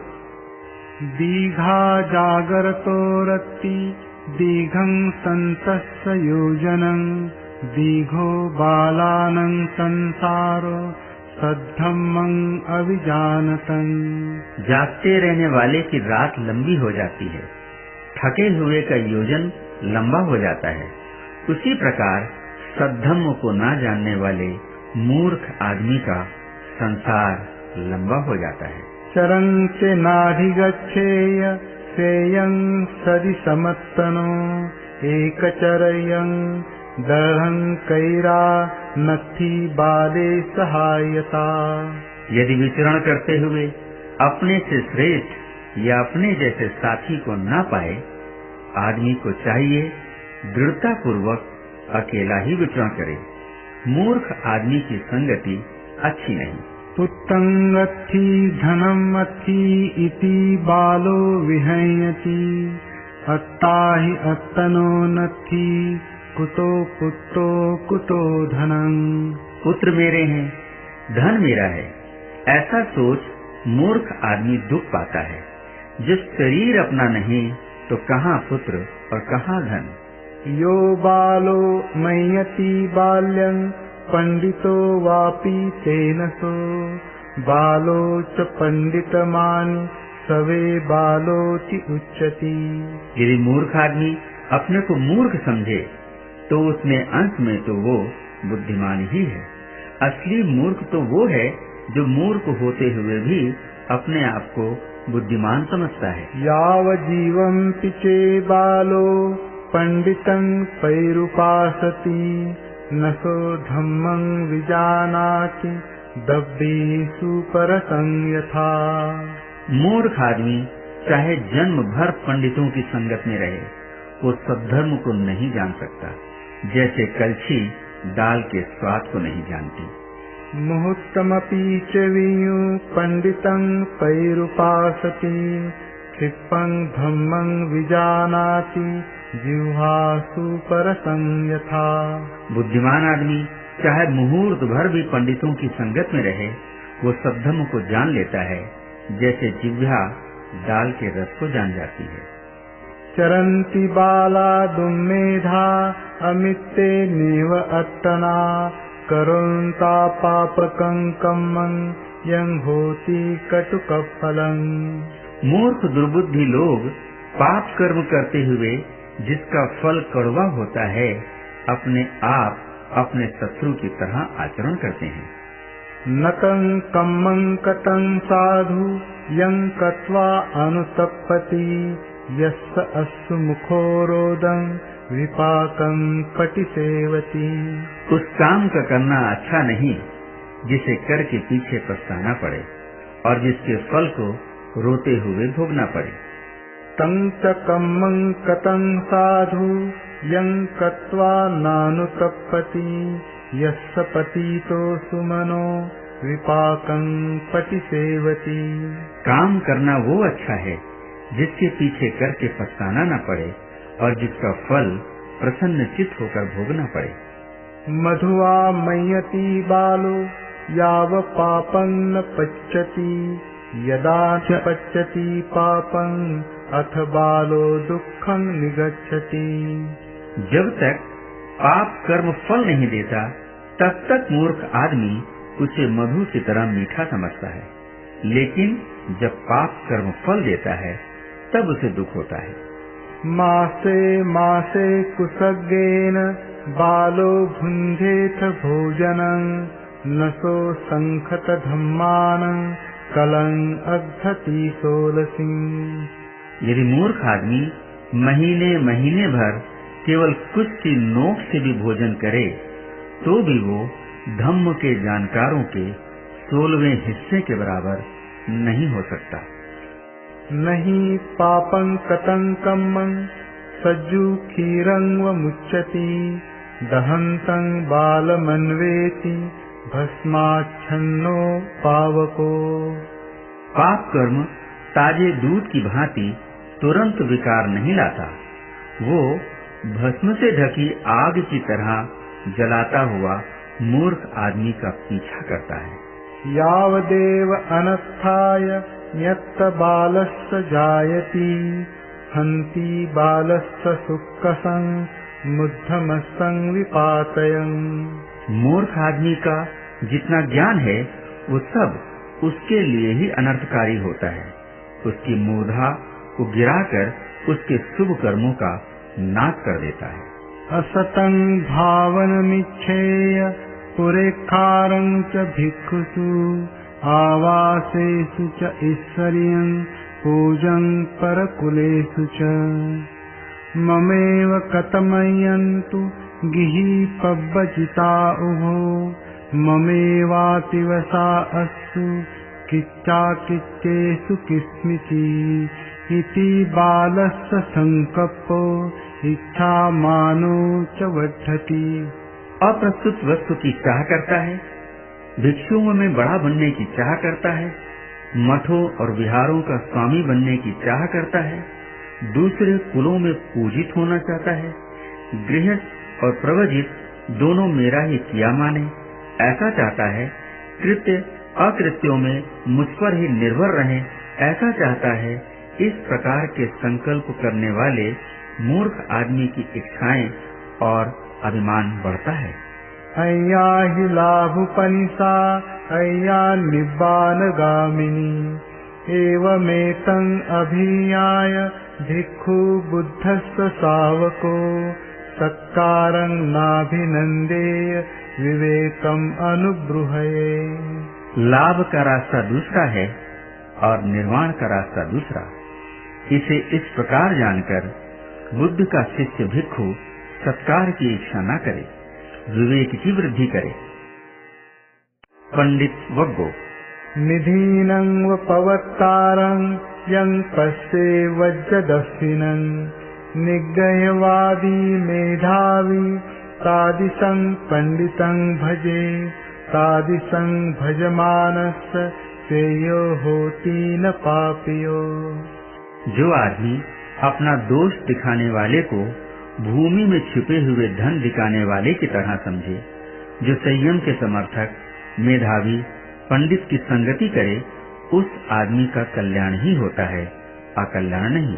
दीघा जागरतो रत्ति दीघं संतस्य योजनं दीघो बालानं संसारो सद्धम्मं अभिजानतं। जागते रहने वाले की रात लंबी हो जाती है, थके हुए का योजन लंबा हो जाता है। उसी प्रकार सद्धम्म को ना जानने वाले मूर्ख आदमी का संसार लंबा हो जाता है। चरं च नाधिगच्छेय सेयं सदि समत्तनो एकचरयं दर्हं कैरा नथी बाले सहायता। यदि विचरण करते हुए अपने से श्रेष्ठ या अपने जैसे साथी को ना पाए, आदमी को चाहिए दृढ़ता पूर्वक अकेला ही विचरण करे। मूर्ख आदमी की संगति अच्छी नहीं। पुत्तंगत्थी धनम अत्थी इति बालो विहयति अत्ताहि अत्तनो नत्थी कुतो पुत्रो कुतो धनं। पुत्र मेरे हैं, धन मेरा है, ऐसा सोच मूर्ख आदमी दुख पाता है। जिस शरीर अपना नहीं तो कहाँ पुत्र और कहाँ धन। यो बालो मय्यति बाल्यं पंडितो वापि तेन सो बालो च पंडितमानि सवे बालोति उच्यति। यदि मूर्ख आदमी अपने को मूर्ख समझे तो उसमें अंत में तो वो बुद्धिमान ही है। असली मूर्ख तो वो है जो मूर्ख होते हुए भी अपने आप को बुद्धिमान समझता है। याव जीवं पिचे बालो पंडितं पैरुपासति नसो धम्मं विजानाति दब्बेषु परसं यथा। मूर्ख आदमी चाहे जन्म भर पंडितों की संगत में रहे, वो सद्धर्म को नहीं जान सकता, जैसे कलछी दाल के स्वाद को नहीं जानती। मुहूर्तमपि च वियु पंडितं पैरुपासति क्षिपं धम्मं विजानाति जिह्वासु परसं यथा। बुद्धिमान आदमी चाहे मुहूर्त भर भी पंडितों की संगत में रहे, वो सद्धर्म को जान लेता है, जैसे जिह्वा दाल के रस को जान जाती है। चरन्ति बाला दुम्मेधा अमित्ते नेव अट्टना करोन्ता पापकं कम्मं यं होति कटुकफलं। मूर्ख दुर्बुद्धि लोग पाप कर्म करते हुए जिसका फल कड़वा होता है, अपने आप अपने शत्रु की तरह आचरण करते हैं। नतं कम्मं कतं साधु यं कत्वा अनुतप्पति यस्य अस्य मुखो रोदं विपाकं पटिसेवति। उस काम का करना अच्छा नहीं जिसे कर के पीछे पछताना पड़े और जिसके फल को रोते हुए भोगना पड़े। तं च कम्मं कतं साधु यं कत्वा नानुतप्पति यस्य पतितो सुमनो विपाकं पटिसेवति। काम करना वो अच्छा है जिसके पीछे करके पछताना न पड़े और जिसका फल प्रसन्न चित्त होकर भोगना पड़े। मधुआ मय्यति बालो याव पापं न पच्यति यदा च पच्यति पापं अथ बालो दुःखं निगच्छति। जब तक पाप कर्म फल नहीं देता, तब तक मूर्ख आदमी उसे मधु की तरह मीठा समझता है, लेकिन जब पाप कर्म फल देता है तब उसे दुख होता है। मासे मासे कुसज्ञेन बालो भुञ्जेथ भोजनं नसो संखत धम्मानं कलं अघ्घति सोलसिं। यदि मूर्ख आदमी महीने महीने भर केवल कुछ की नोक से भी भोजन करे, तो भी वो धम्म के जानकारों के सोलहवें हिस्से के बराबर नहीं हो सकता। नहीं पापं कतं कम्मं सज्जु क्षीरं व मुच्यति दहन्तं बालमन्वेति भस्माच्छन्नो पावको। पाप कर्म ताजे दूध की भांति तुरंत विकार नहीं लाता, वो भस्म से ढकी आग की तरह जलाता हुआ मूर्ख आदमी का पीछा करता है। यावदेव अनत्थाय यत्त बालस्य जायति हन्ति बालस्य सुक्कसं मुद्धमसं विपातयन्। मूर्ख आदमी का जितना ज्ञान है वो सब उसके लिए ही अनर्थकारी होता है। उसकी मूर्धा को गिराकर उसके शुभ कर्मों का नाश कर देता है। असतं भावनमिच्छेय पुरेखारं च भिक्षुषु आवासेषु च ईश्वर्यं पूजं परकुलेषु च। ममेव कथमयन्तु गिहि पब्बजिता उभो ममेवातिवसा अस्सु किच्चा किच्चेषु किस्मिति इति बालस्य संकप्पो इच्छा मानो च वर्धति। अप्रस्तुत वस्तु की चाह करता है, भिक्षुओं में बड़ा बनने की चाह करता है, मठों और विहारों का स्वामी बनने की चाह करता है, दूसरे कुलों में पूजित होना चाहता है, गृहस्थ और प्रवजित दोनों मेरा ही किया माने ऐसा चाहता है, कृत्य अकृत्यों में मुझ पर ही निर्भर रहे ऐसा चाहता है। इस प्रकार के संकल्प करने वाले मूर्ख आदमी की इच्छाएं और अभिमान बढ़ता है। अय्या हि लाभुपनिषा अय्या निब्बान गामिनी एवमेतं अभियाय भिक्खु बुद्धस्स सावको सत्कारं नाभिनंदेय विवेकम अनुब्रूहये। लाभ का रास्ता दूसरा है और निर्वाण का रास्ता दूसरा। इसे इस प्रकार जानकर बुद्ध का शिष्य भिक्खु सत्कार की इच्छा न करे, विवेक की वृद्धि करे। पंडित वग्गो निधीनं व पवत्तारं यं पश्ये वज्रदस्सिनं निग्रहवादी मेधावी तादिशं पंडितं भजे तादिशं भजमानस्य श्रेयो होती न पापियो। जो आदमी अपना दोष दिखाने वाले को भूमि में छिपे हुए धन दिखाने वाले की तरह समझे, जो संयम के समर्थक मेधावी पंडित की संगति करे, उस आदमी का कल्याण ही होता है, अकल्याण नहीं।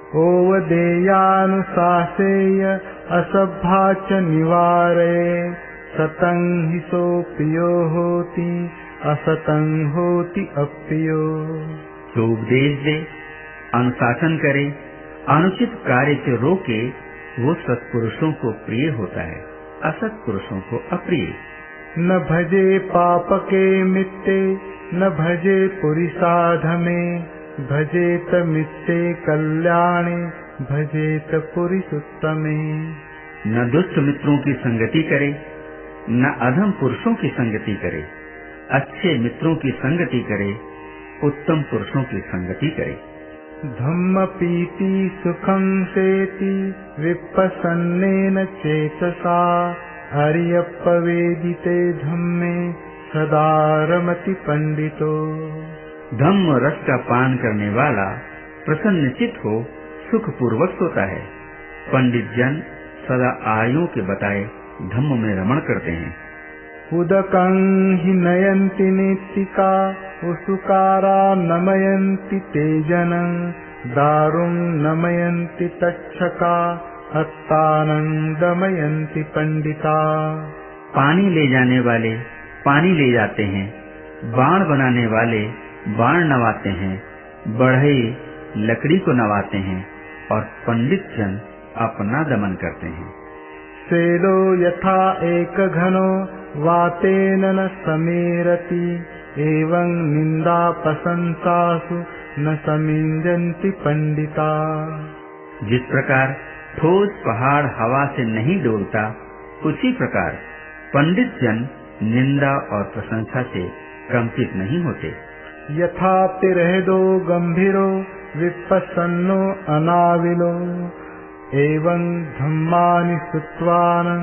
ओवदेयानुशासेय असभ्या च निवारये सतं हि सो प्रियो होति असतं होति अप्रियो। तो उपदेश दे, अनुशासन करे, अनुचित कार्य से रोके, वो सत्पुरुषों को प्रिय होता है, असत पुरुषों को अप्रिय। न भजे पापके मित्ते न भजे पुरुषाधमे भजेत मित्ते कल्याणे भजेत पुरुषोत्तमे। न दुष्ट मित्रों की संगति करे, न अधम पुरुषों की संगति करे, अच्छे मित्रों की संगति करे, उत्तम पुरुषों की संगति करे। धम्म पीति सुखं सेति विपसन्नेन चेतसा हरियप्पवेदिते धम्मे सदा रमति पंडितो। धम्म रस का पान करने वाला प्रसन्न चित्त हो सुख पूर्वक सोता है। पंडित जन सदा आर्यों के बताए धम्म में रमण करते हैं। उदकं हि नयन्ति नेत्तिका उसुकारा नमयन्ति ते जनं दारुं नमयन्ति तक्षका हत्तानं दमयन्ति पंडिता। पानी ले जाने वाले पानी ले जाते हैं, बाण बनाने वाले बाण नवाते हैं, बढ़ई लकड़ी को नवाते हैं और पंडित जन अपना दमन करते हैं। सेलो यथा एक घनो वातेन न समेरति एवं निंदा प्रशंसासु न समिंजन्ति पंडिता। जिस प्रकार ठोस पहाड़ हवा से नहीं डोलता, उसी प्रकार पंडित जन निंदा और प्रशंसा से कंपित नहीं होते। यथा तिरहदो गंभीरो विपसन्नो अनाविलो एवं धम्मानि सुत्वानं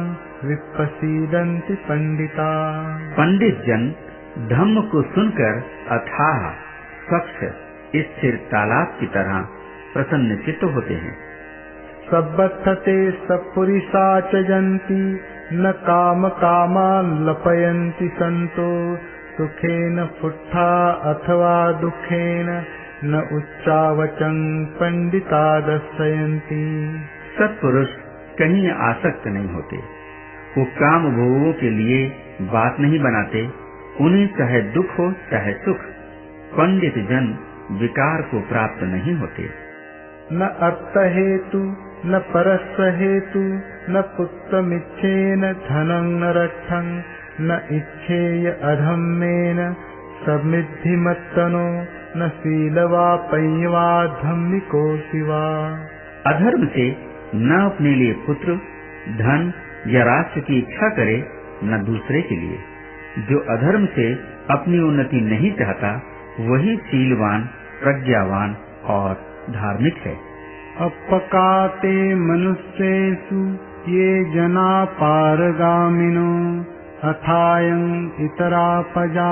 विपसीदन्ति पंडिता। पंडित जन धम्म को सुनकर अथाह स्वच्छ स्थिर तालाब की तरह प्रसन्न चित्त होते हैं। सब्बथते सपुरिसा च जन्ति न काम कामा लपयन्ति संतो सुखेन पुट्ठा अथवा दुखेन न उच्चावचं पंडिता दर्शयन्ति। सत्पुरुष कहीं आसक्त नहीं होते, वो काम भोगों के लिए बात नहीं बनाते, उन्हें चाहे दुख हो चाहे सुख। पंडित जन विकार को प्राप्त नहीं होते। न अर्थ हेतु न परस्व हेतु न पुत्रमिच्छेन धनं न रक्षं न इच्छेय अधम्मेन समृद्धिमत्तनो न शीलवा पय्यवा धम्मिको शिवा। अधर्म से न अपने लिए पुत्र धन या राष्ट्र की इच्छा करे, न दूसरे के लिए। जो अधर्म से अपनी उन्नति नहीं चाहता, वही शीलवान प्रज्ञावान और धार्मिक है। अपकाते मनुष्येषु ये जना पारगामिनो अथायं इतरापजा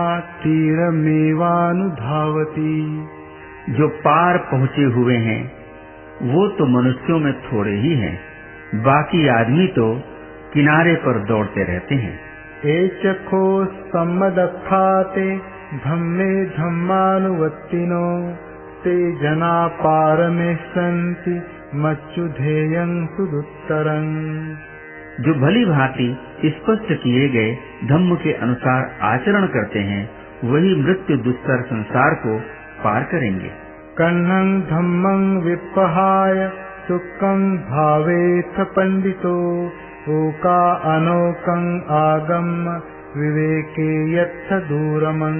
तीरमेवानुधावति। जो पार पहुँचे हुए हैं वो तो मनुष्यों में थोड़े ही हैं, बाकी आदमी तो किनारे पर दौड़ते रहते हैं। एचखो सम्मदखाते धम्मे धम्मानुवत्तिनो ते जना पारमे सन्ति मच्चुधेयं सुदुत्तरं। जो भली भांति स्पष्ट किए गए धम्म के अनुसार आचरण करते हैं, वही मृत्यु दुस्तर संसार को पार करेंगे। कन्नं धम्मं विपहाय सुखं भावेथ पंडितो ओका अनोकं आगम्य विवेके यत्थ दूरमं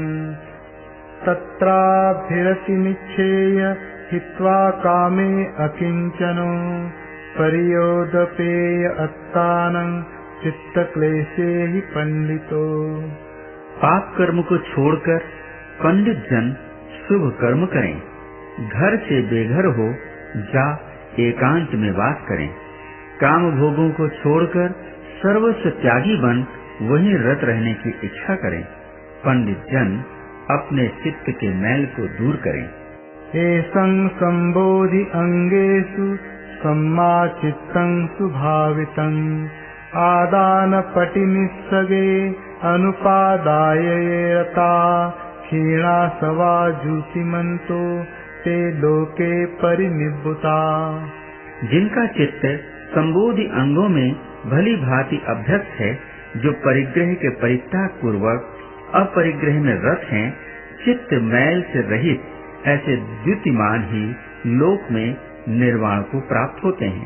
तत्राभिरति निच्छेय हित्वा कामे अकिंचनो परियोदपेय अत्तानं चित्तक्लेशे ही पंडितो। पाप कर्म को छोड़कर पंडित जन शुभ कर्म करें, घर से बेघर हो जा एकांत में वास करें, काम भोगों को छोड़कर सर्वस्व त्यागी बन वहीं रत रहने की इच्छा करें। पंडित जन अपने चित्त के मैल को दूर करें। एसं संबोधि अंगेषु सम्मा चित्तं सुभावितं आदान पटि निस्सगे अनुपादाय रता क्षीणा सवा जुतिमन्तो ते लोके परिनिब्बुता। जिनका चित्त संबोधि अंगों में भली भांति अभ्यस्त है, जो परिग्रह के परित्याग पूर्वक अपरिग्रह में रत हैं, चित्त मैल से रहित, ऐसे द्युतिमान ही लोक में निर्वाण को प्राप्त होते हैं।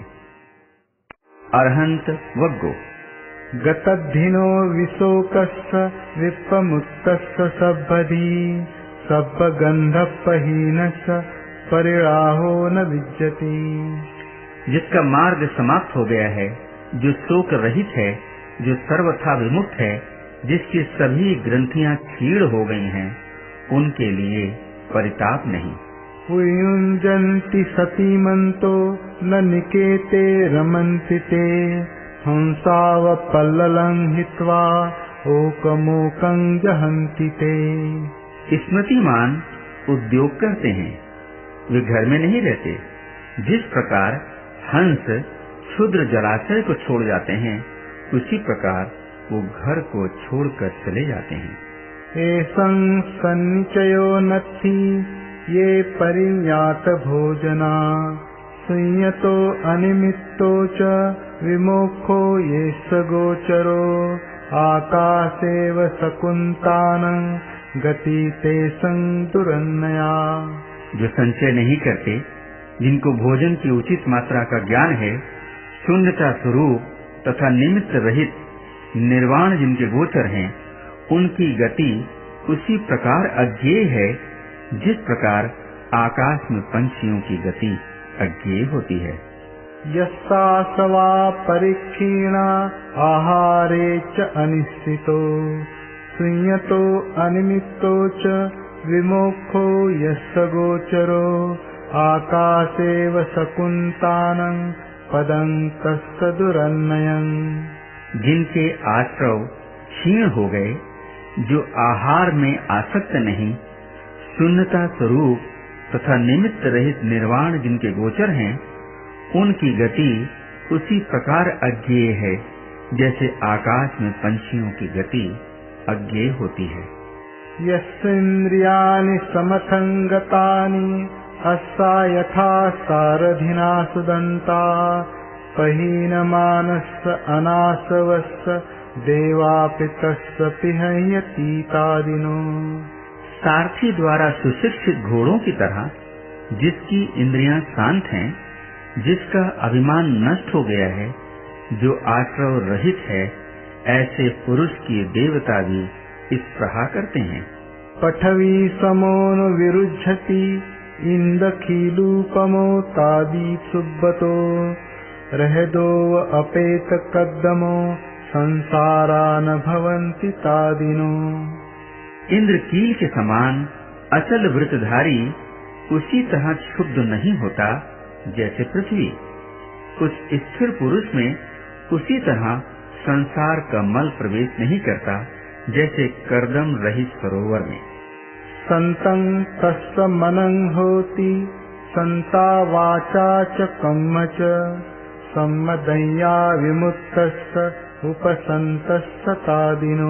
अरहंत वग्गो गतद्धिनो विशोकस्य विप्पमुक्तस्य सब्बधी सब्बगन्धपहीनस्य परिराहो न विज्जति। जिसका मार्ग समाप्त हो गया है, जो शोक रहित है, जो सर्वथा विमुक्त है, जिसकी सभी ग्रंथियां क्षीण हो गई हैं, उनके लिए परिताप नहीं। युञ्जन्ति सतीमन्तो न निकेते रमन्ति ते हंसावपल्ललं हित्वा ओकमोकं जहन्ति ते। स्मृतिमान उद्योग करते हैं, वे घर में नहीं रहते। जिस प्रकार हंस क्षुद्र जलाशय को छोड़ जाते हैं, उसी प्रकार वो घर को छोड़कर चले जाते हैं। एसं सन्निचयो नत्थि ये परिव्यात भोजना संयतो अनिमित्तो च विमोक्षो ये सगोचरो आकाशेव सकुंतानं गति तेषं दुरन्नया। जो संचय नहीं करते, जिनको भोजन की उचित मात्रा का ज्ञान है, शून्यता स्वरूप तथा निमित्त रहित निर्वाण जिनके गोचर हैं, उनकी गति उसी प्रकार अज्ञेय है जिस प्रकार आकाश में पंछियों की गति अज्ञेय होती है। यस्सा सवा परिक्षीणा आहारे च अनिश्चितो संयतो अनिमित्तो च विमोक्षो यस्य गोचरो आकाशेव सकुंतानं पदं तस्य दुरन्नयं। जिनके आश्रव क्षीण हो गए, जो आहार में आसक्त नहीं, शून्यता स्वरूप तथा निमित्त रहित निर्वाण जिनके गोचर हैं, उनकी गति उसी प्रकार अज्ञेय है जैसे आकाश में पंछियों की गति अज्ञेय होती है। यस्येन्द्रियाणि समसंगतानि अस्सा यथा सारथिना सुदन्ता पहीनमानस्य अनासवस्य देवापितस्य पिहयतीतादिनो। सारथी द्वारा सुशिक्षित घोड़ों की तरह जिसकी इंद्रियां शांत हैं, जिसका अभिमान नष्ट हो गया है, जो आश्रव रहित है, ऐसे पुरुष की देवता भी इस प्रकार करते हैं। पठवी समोन विरुज्झति इंदखीलूपमो तादी सुब्बतो रहदो अपेत कद्दमो संसारा न भवन्ति तादिनो। इंद्र कील के समान अचल वृतधारी उसी तरह क्षुब्ध नहीं होता जैसे पृथ्वी। कुछ स्थिर पुरुष में उसी तरह संसार का मल प्रवेश नहीं करता जैसे कर्दम रहित सरोवर में। संतं तस्य मनं होति संता वाचा च कम्म च सम्मदय्या विमुक्तस्य उपसंतस्य तादिनो।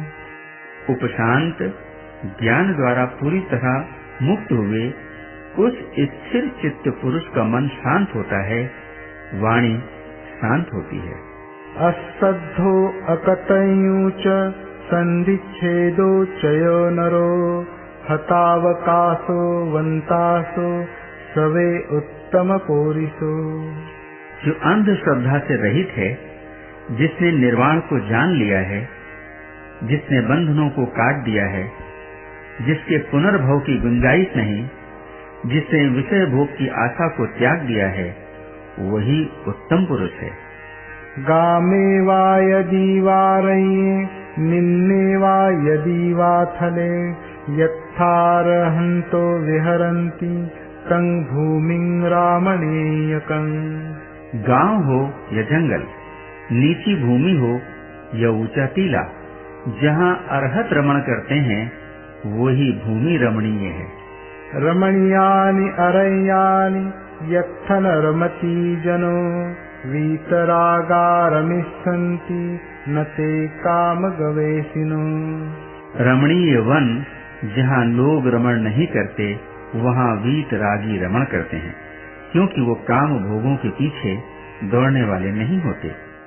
उपशांत ज्ञान द्वारा पूरी तरह मुक्त हुए उस स्थिर चित्त पुरुष का मन शांत होता है, वाणी शांत होती है। असद्धो अकतयु च संधिच्छेदो चयो नरो हतावकाशो वंतासो सवे उत्तम पोरिसो। जो अंधश्रद्धा से रहित है, जिसने निर्वाण को जान लिया है, जिसने बंधनों को काट दिया है, जिसके पुनर्भव की गुंजाइश नहीं, जिसने विषय भोग की आशा को त्याग दिया है, वही उत्तम पुरुष है। गामे वा यदि वा रये निम्ने वा यदि वा थले यत्थारहन्तो विहरन्ति तं भूमिं रामणेयकं। गांव हो या जंगल, नीची भूमि हो या ऊंचा टीला, जहाँ अरहत रमण करते हैं वही भूमि रमणीय है। रमणीयानि अरण्यानि यत्थन रमति जनो वीतरागा रमिष्यन्ति न ते काम गवेशिनो। रमणीय वन जहाँ लोग रमण नहीं करते, वहाँ वीतरागी रमण करते हैं, क्योंकि वो काम भोगों के पीछे दौड़ने वाले नहीं होते।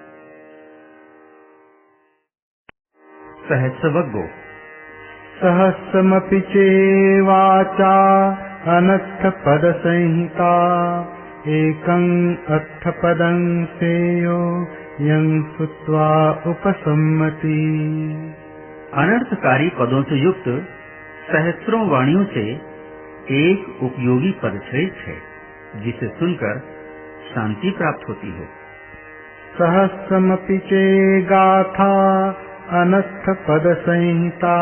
सहस्रवग्गो सहस्रमपि चेवाचा अनर्थ पद संहिता एकं अर्थ पदं सेयो यं श्रुत्वा उपसम्मति। अनर्थकारी पदों से युक्त सहस्रों वाणियों से एक उपयोगी पद श्रेष्ठ है, जिसे सुनकर शांति प्राप्त होती हो। सहस्रमपि चे गाथा अनर्थ पद संहिता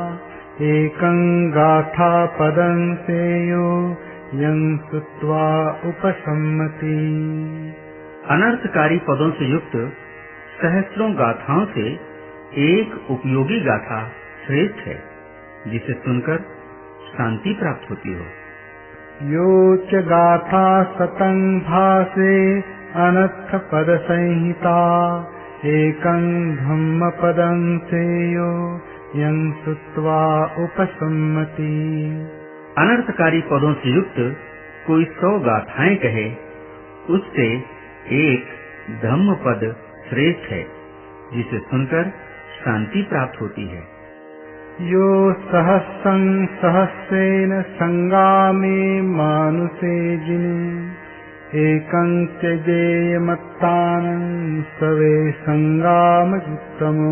एकं गाथा पदं सेयो यं श्रुत्वा उपसम्मति। अनर्थकारी पदों से युक्त सहस्रों गाथाओं से एक उपयोगी गाथा श्रेष्ठ है, जिसे सुनकर शांति प्राप्त होती हो। यो च गाथा सतं भासे अनर्थ पद संहिता एकं धम्म पदं सेयो यं श्रुत्वा उपसम्मति। अनर्थकारी पदों से युक्त कोई सौ गाथाएं कहे, उससे एक धम्म पद श्रेष्ठ है, जिसे सुनकर शांति प्राप्त होती है। यो सहस्रं सहस्रेण संगामे मानुषे जिने एकं त्यजेयमत्तानं सवे संगामयुक्तमो।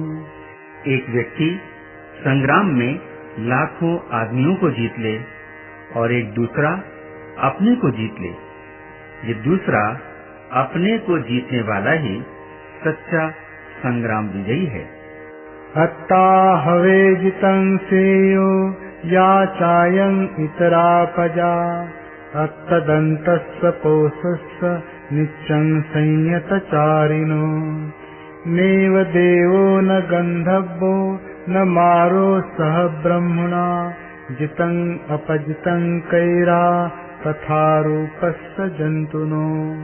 एक व्यक्ति संग्राम में लाखों आदमियों को जीत ले और एक दूसरा अपने को जीत ले, ये दूसरा अपने को जीतने वाला ही सच्चा संग्राम विजयी है। अत्ता हवे जितं सेयो या चायं इतरापजा अत्तदन्तस्य पोषस्य नित्यं संयतचारिणो। नेव देवो न गन्धर्वो न मारो सह ब्रह्मणा जितं अपजितं कैरा तथा रूपस्य जंतुनो।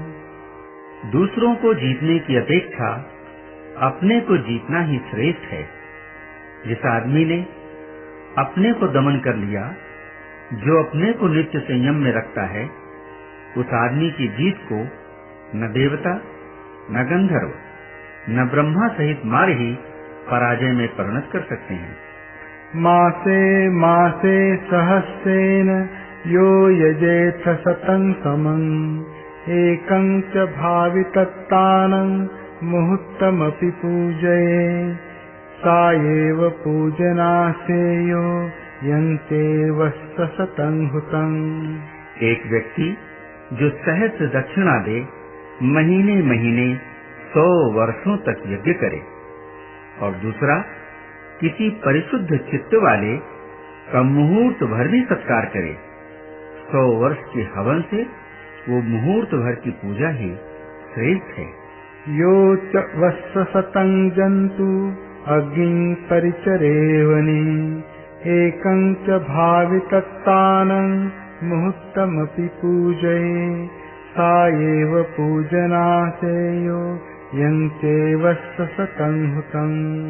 दूसरों को जीतने की अपेक्षा अपने को जीतना ही श्रेष्ठ है। जिस आदमी ने अपने को दमन कर लिया, जो अपने को नित्य संयम में रखता है, उस आदमी की जीत को न देवता, न गंधर्व, न ब्रह्मा सहित मार ही पराजय में परिणत कर सकते हैं। मासे मासे सहस्रेण यो यजेथ शतं समं एकं च भावितत्तानं मुहूर्तमपि पूजये सा एव पूजनासेयो यन्ते वस्य शतं हुतं। एक व्यक्ति जो सहस्र दक्षिणा दे, महीने महीने सौ वर्षों तक यज्ञ करे, और दूसरा किसी परिशुद्ध चित्त वाले का मुहूर्त भर भी सत्कार करे, सौ वर्ष के हवन से वो मुहूर्त भर की पूजा ही श्रेष्ठ है। यो च वस्य शतं जन्तु अग्निं परिचरेवनि एकं च भावितत्तानं मुहूर्तमपि पूजये सा एव पूजनासेयो यन्ते वस्य शतं हुतं।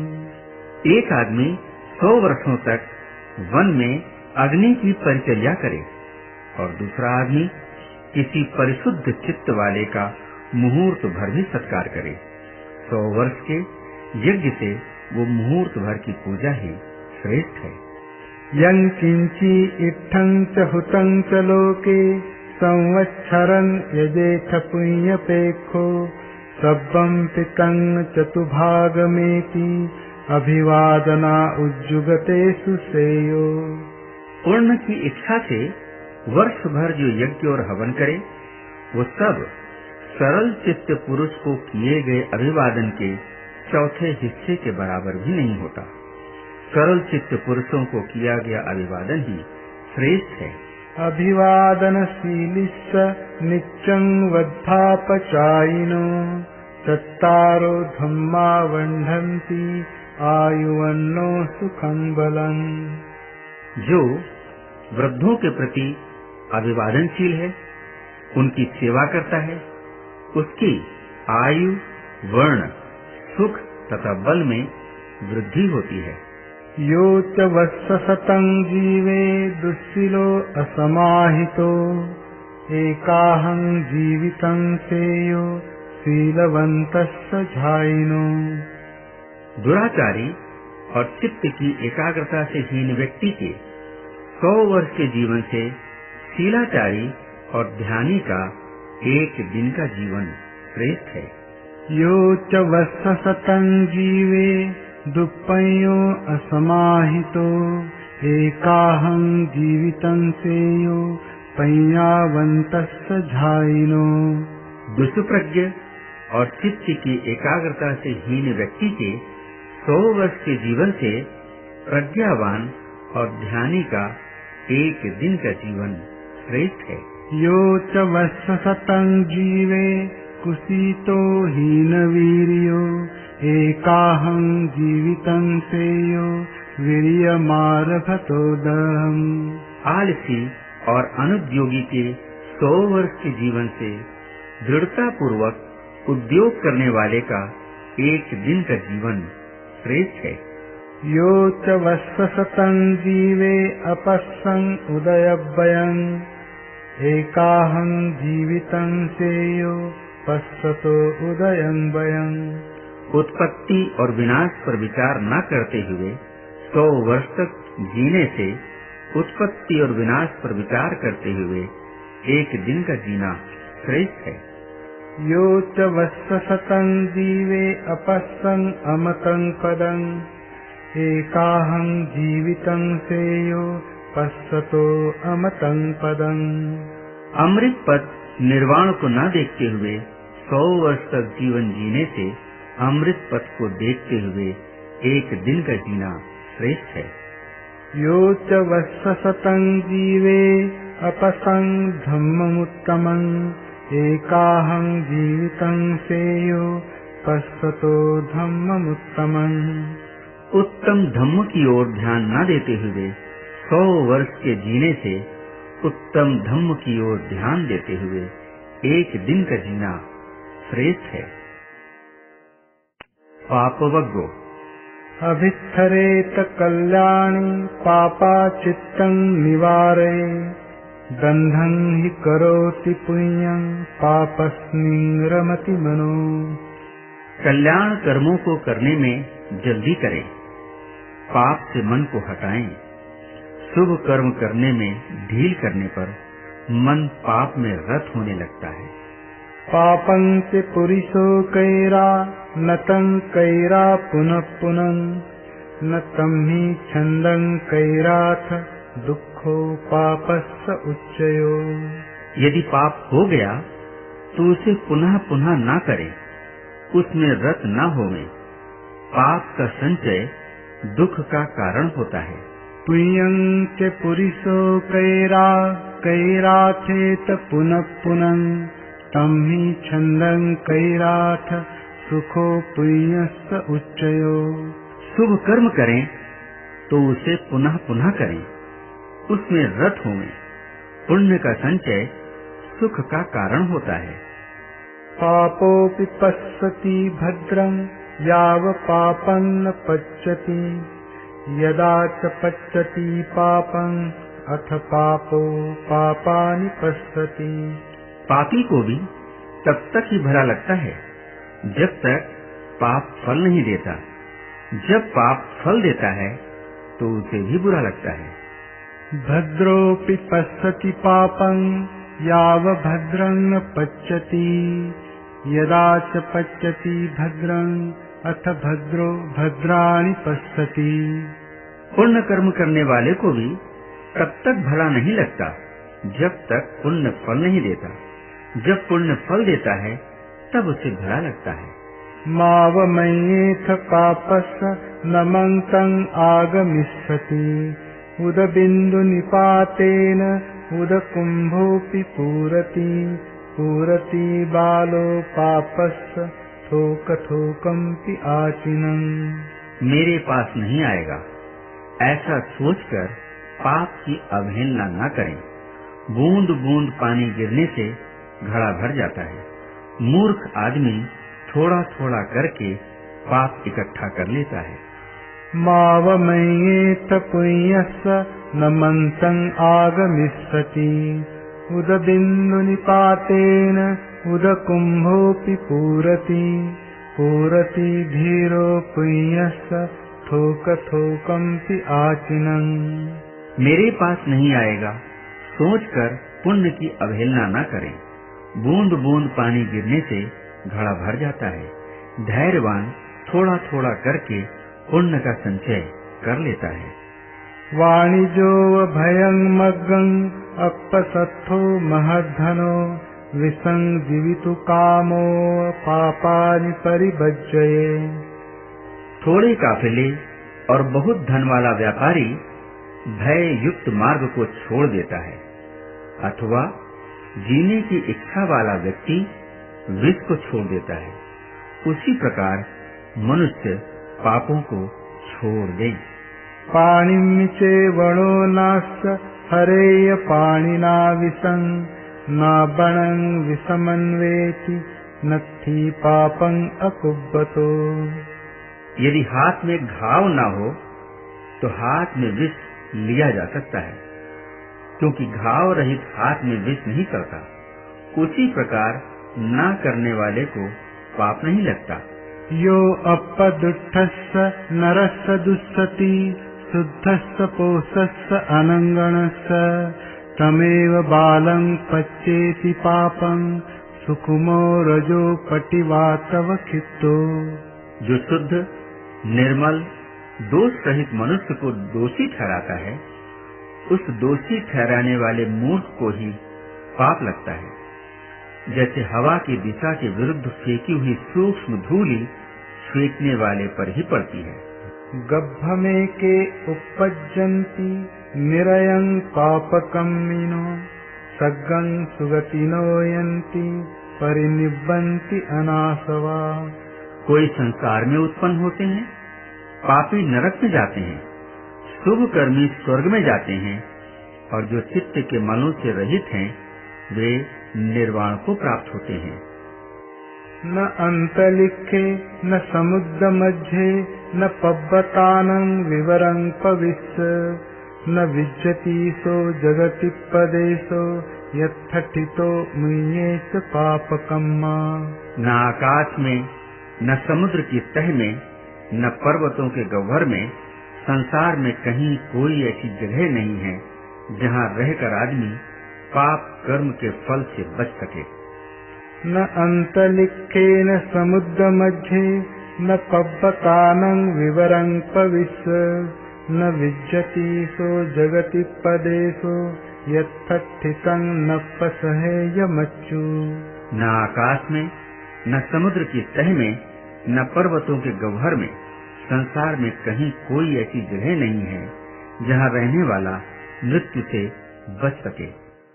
एक आदमी सौ वर्षों तक वन में अग्नि की परिचर्या करे और दूसरा आदमी किसी परिशुद्ध चित्त वाले का मुहूर्त भर भी सत्कार करे, सौ वर्ष के यज्ञ से वो मुहूर्त भर की पूजा ही श्रेष्ठ है। यं किंची इत्थं च हुतं च लोके संवत्सरं यजेथ पुण्यपेक्षो सब्बं पितं चतुभागमेति अभिवादना उज्जुगते सुसेयो। पूर्ण की इच्छा से वर्ष भर जो यज्ञ और हवन करे वो सब सरल चित्त पुरुष को किए गए अभिवादन के चौथे हिस्से के बराबर भी नहीं होता। सरल चित्त पुरुषों को किया गया अभिवादन ही श्रेष्ठ है। अभिवादनशीलिस्स नित्यं वद्धापचायिनो चत्तारो धम्मा वह्नन्ति आयुवन्नो सुखं बलम्। जो वृद्धों के प्रति अभिवादनशील है, उनकी सेवा करता है, उसकी आयु, वर्ण, सुख तथा बल में वृद्धि होती है। यो च वत्सशतं जीवे दुःशीलो असमाहितो एकाहं जीवितं सेयो शीलवन्तस्य झायिनो। दुराचारी और चित्त की एकाग्रता से हीन व्यक्ति के सौ वर्ष के जीवन से शीलाचारी और ध्यानी का एक दिन का जीवन श्रेष्ठ है। यो च वत्सशतं जीवे दुप्पयो असमाहितो एकाहं जीवितं सेयो पय्यावन्तस्य झायिनो। दुष्प्रज्ञ और चित्त की एकाग्रता से हीन व्यक्ति के सौ वर्ष के जीवन से प्रज्ञावान और ध्यानी का एक दिन का जीवन श्रेष्ठ है। यो च वत्सशतं जीवे कुशीतो हीनवीर्यो एकाहं जीवितं सेयो वीर्यमारभतो दहम्। आलसी और अनुद्योगी के सौ वर्ष के जीवन से दृढ़ता पूर्वक उद्योग करने वाले का एक दिन का जीवन श्रेष्ठ है। यो च वत्सशतं जीवे अपश्यन् उदयव्ययम् एकाहं जीवितं सेयो पश्यतो उदयं वयम्। उत्पत्ति और विनाश पर विचार न करते हुए सौ वर्ष तक जीने से उत्पत्ति और विनाश पर विचार करते हुए एक दिन का जीना श्रेष्ठ है। यो च वत्सशतं जीवे अपश्यन् अमतं पदम् एकाहं जीवितं सेयो पश्यतो अमतं पदम्। अमृत पद निर्वाण को न देखते हुए सौ वर्ष तक जीवन जीने से अमृत पद को देखते हुए एक दिन का जीना श्रेष्ठ है। यो च वत्सशतं जीवे अपसं धम्ममुत्तमम् एकाहं जीवितं सेयो पश्यतो धम्ममुत्तमम्। उत्तम धम्म की ओर ध्यान न देते हुए सौ वर्ष के जीने से उत्तम धम्म की ओर ध्यान देते हुए एक दिन का जीना श्रेष्ठ है। पापवग्गो अभित्थरेत कल्याणी पापा चित्तं निवारे गन्धं हि करोति पुण्यं पापस्मिन् रमति मनो। कल्याण कर्मों को करने में जल्दी करें, पाप से मन को हटाएं। शुभ कर्म करने में ढील करने पर मन पाप में रत होने लगता है। पापं च पुरुषो कैरा नतं कैरा पुनः पुनः न तं हि छन्दं कैराथ दुःखो पापस्य उच्चयो। यदि पाप हो गया तो उसे पुनः पुनः न करें, उसमें रत न होवें। पाप का संचय दुख का कारण होता है। पुण्यं च पुरुषो कैरा कैराथेत पुनः पुनः तं हि छन्दं कैराथ सुखो पुण्यस्य उच्चयो। शुभ कर्म करें तो उसे पुनः पुनः करें, उसमें रत होवें। पुण्य का संचय सुख का कारण होता है। पापोऽपि पश्यति भद्रं याव पापं न पच्यति यदा च पच्यति पापं अथ पापो पापानि पश्यति। पापी को भी तब तक ही भला लगता है जब तक पाप फल नहीं देता। जब पाप फल देता है तो उसे भी बुरा लगता है। भद्रोऽपि पश्यति पापं याव भद्रं न पच्यति यदा च पच्यति भद्रं अथ भद्रो भद्राणि पश्यति। पुण्य कर्म करने वाले को भी तब तक भला नहीं लगता जब तक पुण्य फल नहीं देता। जब पुण्य फल देता है तब उसे भला लगता है। मावमयेथ पापस्य न मंतं आगमिष्यति उदबिन्दु निपातेन उदकुम्भोऽपि पूरति पूरति बालो पापस्य थोक थोकम्पि आचिनं। मेरे पास नहीं आएगा ऐसा सोचकर पाप की अवहेलना न करें। बूंद बूंद पानी गिरने से घड़ा भर जाता है। मूर्ख आदमी थोड़ा थोड़ा करके पाप इकट्ठा कर लेता है। मावमयेत पुण्यस्य न मंतं आगमिष्यति उदबिन्दु निपातेन उदकुम्भोऽपि पूरति पूरति धीरो पुण्यस्य थोक थोकम्पि आचिनं। मेरे पास नहीं आएगा सोचकर पुण्य की अवहेलना न करें। बूंद बूंद पानी गिरने से घड़ा भर जाता है। धैर्यवान थोड़ा थोड़ा करके पुण्य का संचय कर लेता है। वाणिजो भयं मग्गं अपसत्थो महद्धनो विसं जीवितु कामो पापानि परिभज्जये। थोड़े काफिले और बहुत धन वाला व्यापारी भय युक्त मार्ग को छोड़ देता है, अथवा जीने की इच्छा वाला व्यक्ति विष को छोड़ देता है। उसी प्रकार मनुष्य पापों को छोड़ दे। पाणिं चेवणो नास्य हरेय पाणिना विषं न बणं विषमन्वेति नत्थि पापं अकुब्बतो। यदि हाथ में घाव न हो तो हाथ में विष लिया जा सकता है, क्योंकि घाव रहित हाथ में विष नहीं करता। उसी प्रकार न करने वाले को पाप नहीं लगता। यो अपदुष्टस्य नरस्य दुष्यति शुद्धस्य पोषस्य अनंगणस्य तमेव बालं पच्येति पापं सुकुमो रजो पटिवातव खित्तो। जो शुद्ध निर्मल दोष रहित मनुष्य को दोषी ठहराता है, उस दोषी ठहराने वाले मूर्ख को ही पाप लगता है। जैसे हवा की दिशा के विरुद्ध फेंकी हुई सूक्ष्म धूलि फेंकने वाले पर ही पड़ती है। गब्भमे के उपज्जन्ति निरयं पापकम्मिनो सग्गं सुगतिनो यन्ति परिनिब्बन्ति अनासवा। कोई संसार में उत्पन्न होते हैं, पापी नरक में जाते हैं, शुभ कर्मी स्वर्ग में जाते हैं, और जो चित्त के मलों से रहित हैं वे निर्वाण को प्राप्त होते हैं। न अंतलिखे न समुद्र मध्य न पब्बतानं विवरं पविस्य न विज्जति सो जगति पदेशो यत्ठितो मुह्येत पापकम्मा। न आकाश में न समुद्र की तह में न पर्वतों के गह्वर में संसार में कहीं कोई ऐसी जगह नहीं है जहाँ रहकर आदमी पाप कर्म के फल से बच सके। न अंतलिखे न समुद्र मध्य न पब्बतानं विवरं पविस्य न विज्जति सो जगति पदेशो यत्ठितं न पसहेयमच्चु। न आकाश में न समुद्र की तह में न पर्वतों के गह्वर में संसार में कहीं कोई ऐसी जगह नहीं है जहाँ रहने वाला मृत्यु से बच सके।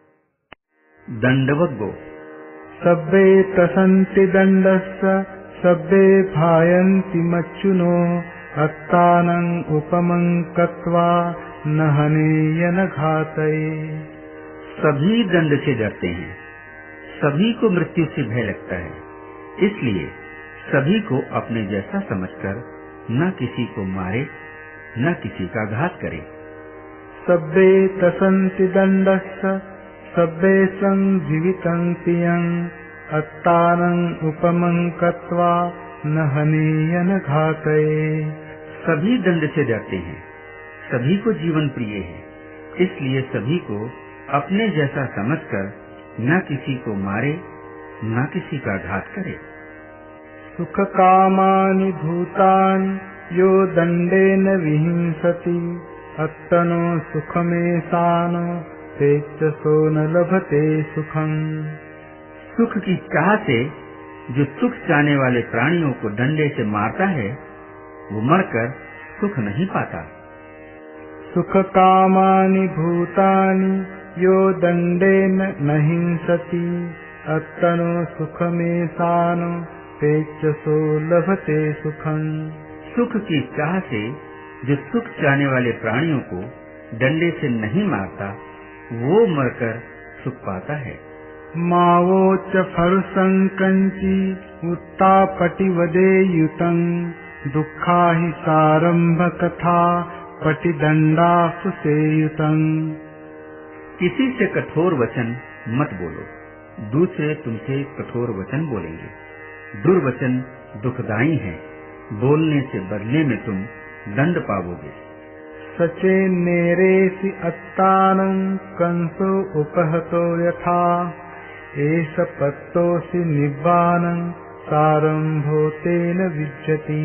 दंडवग्गो। सब्बे तसन्ति दण्डस्य सब्बे भायन्ति मच्चुनो अत्तानं उपमं कत्वा न हनेय न घातये। सभी दंड से डरते हैं, सभी को मृत्यु से भय लगता है, इसलिए सभी को अपने जैसा समझकर न किसी को मारे न किसी का घात करे। सब्बे तसन्ति दण्डस्य सब्बे संजीवितन्ति यं अत्तानं उपमं कत्वा न हनेय न घातये। सभी दंड से डरते हैं, सभी को जीवन प्रिय है, इसलिए सभी को अपने जैसा समझकर न किसी को मारे न किसी का घात करे। सुख कामानि भूतानि यो दंडेन विहिंसति अत्तनो सुखमेशानो तेजसो न लभते सुखं। सुख की चाह से जो सुख चाहने वाले प्राणियों को डंडे से मारता है वो मरकर सुख नहीं पाता। सुख कामानि भूतानि यो दंडेन न हिंसति अत्तनो सुखमेशानो तेजसो लभते सुखं। सुख की चाह से जो सुख चाहने वाले प्राणियों को डंडे से नहीं मारता वो मरकर सुख पाता है। मावोच फरुसं कंची उत्तापटिवदेयुतं दुःखा हि सारंभ कथा पटिदंडाफुसेयुतं। किसी से कठोर वचन मत बोलो, दूसरे तुमसे कठोर वचन बोलेंगे। दुर्वचन दुखदायी है, बोलने से बदले में तुम दंड पाओगे। सचे नेरेसि अत्तानं कंसो उपहतो यथा एष पत्तोसि निब्बानं सारंभो तेन विज्जति।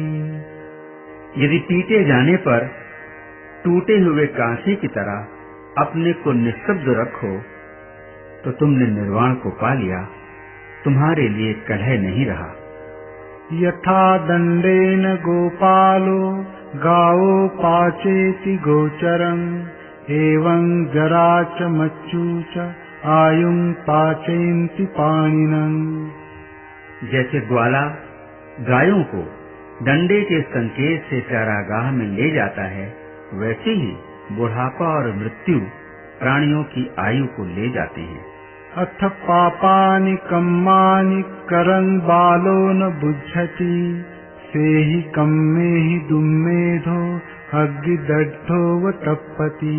यदि पीटे जाने पर टूटे हुए कांसे की तरह अपने को निस्तब्ध रखो तो तुमने निर्वाण को पा लिया, तुम्हारे लिए कलह नहीं रहा। यथा दंडेन गोपालो गावो पाचेति गोचरं एवं जरा च मच्चू च आयुं पाचयन्ति पाणिनं। जैसे ग्वाला गायों को डंडे के संकेत से चारागाह में ले जाता है, वैसे ही बुढ़ापा और मृत्यु प्राणियों की आयु को ले जाते हैं। अथ पापानि कम्मानि करन् बालो न बुझ्झति सेहि कम्मेहि दुम्मेधो अग्गिदग्धो व तप्पति।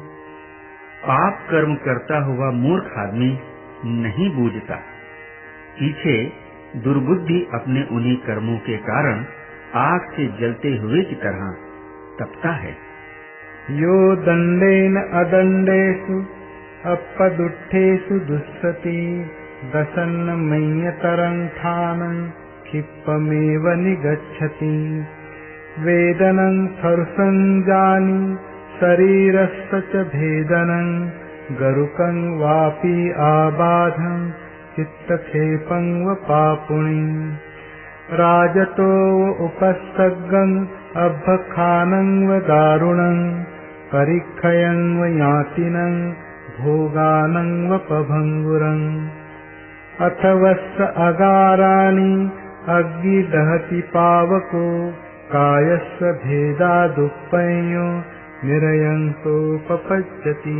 पाप कर्म करता हुआ मूर्ख आदमी नहीं बूझता, पीछे दुर्बुद्धि अपने उन्हीं कर्मों के कारण आग से जलते हुए की तरह तपता है। यो दंडेन अदंडेषु अपदुत्थेषु दुस्सति दशन्न मय्यतरं ठानं क्षिप्पमेव निगच्छति। वेदनं स्पर्शं जानि शरीरस्य च भेदनं गरुकं वापि आबाधं चित्तक्षेपं व पापुनि। राजतो उपसर्गं अभ्यखानं व दारुणं परिक्षयं व यातिनं भोगानं व पभंगुरं। अथवस्य अगाराणि अग्निदहति पावको कायस्य भेदादुपयो निरयं सोपपज्जति।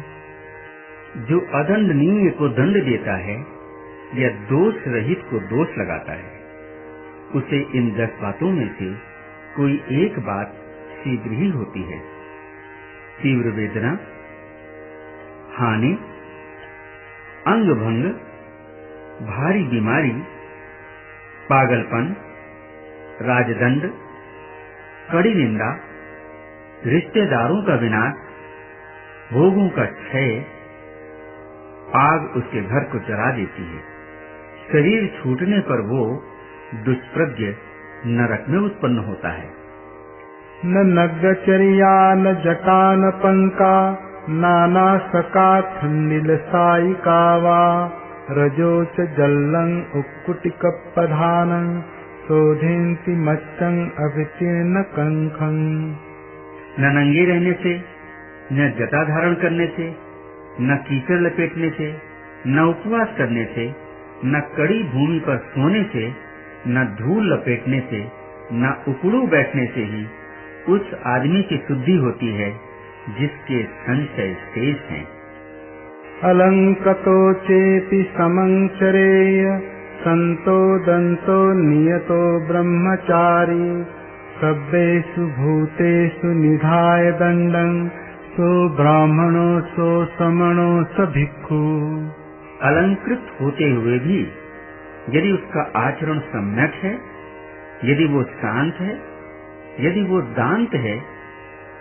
जो अदंडनीय को दंड देता है या दोष रहित को दोष लगाता है, उसे इन दस बातों में से कोई एक बात शीघ्र ही होती है। तीव्र वेदना, हानि, अंग भंग, भारी बीमारी, पागलपन, राजदंड, कड़ी निंदा, रिश्तेदारों का विनाश, भोगों का क्षय, आग उसके घर को जला देती है। शरीर छूटने पर वो दुष्प्रज्ञ नरक में उत्पन्न होता है। न नग्नचर्या न जटा न पंका नाना सका खंडिल सायिका वा रजो च जल्लं उक्कुटिक प्रधानं शोधयन्ति मच्चं अवितीर्ण कंखं। न नंगे रहने से, न जटा धारण करने से, न कीचड़ लपेटने से, न उपवास करने से, न कड़ी भूमि पर सोने से, न धूल लपेटने से, न उकड़ू बैठने से ही उस आदमी की शुद्धि होती है जिसके संशय शेष हैं। अलंकतो चेति समं चरेय संतो दंतो नियतो ब्रह्मचारी सब्बेषु भूतेषु निधाय दंडं सो ब्राह्मणो सो समणो स भिक्खु। अलंकृत होते हुए भी यदि उसका आचरण सम्यक है, यदि वो शांत है, यदि वो दांत है,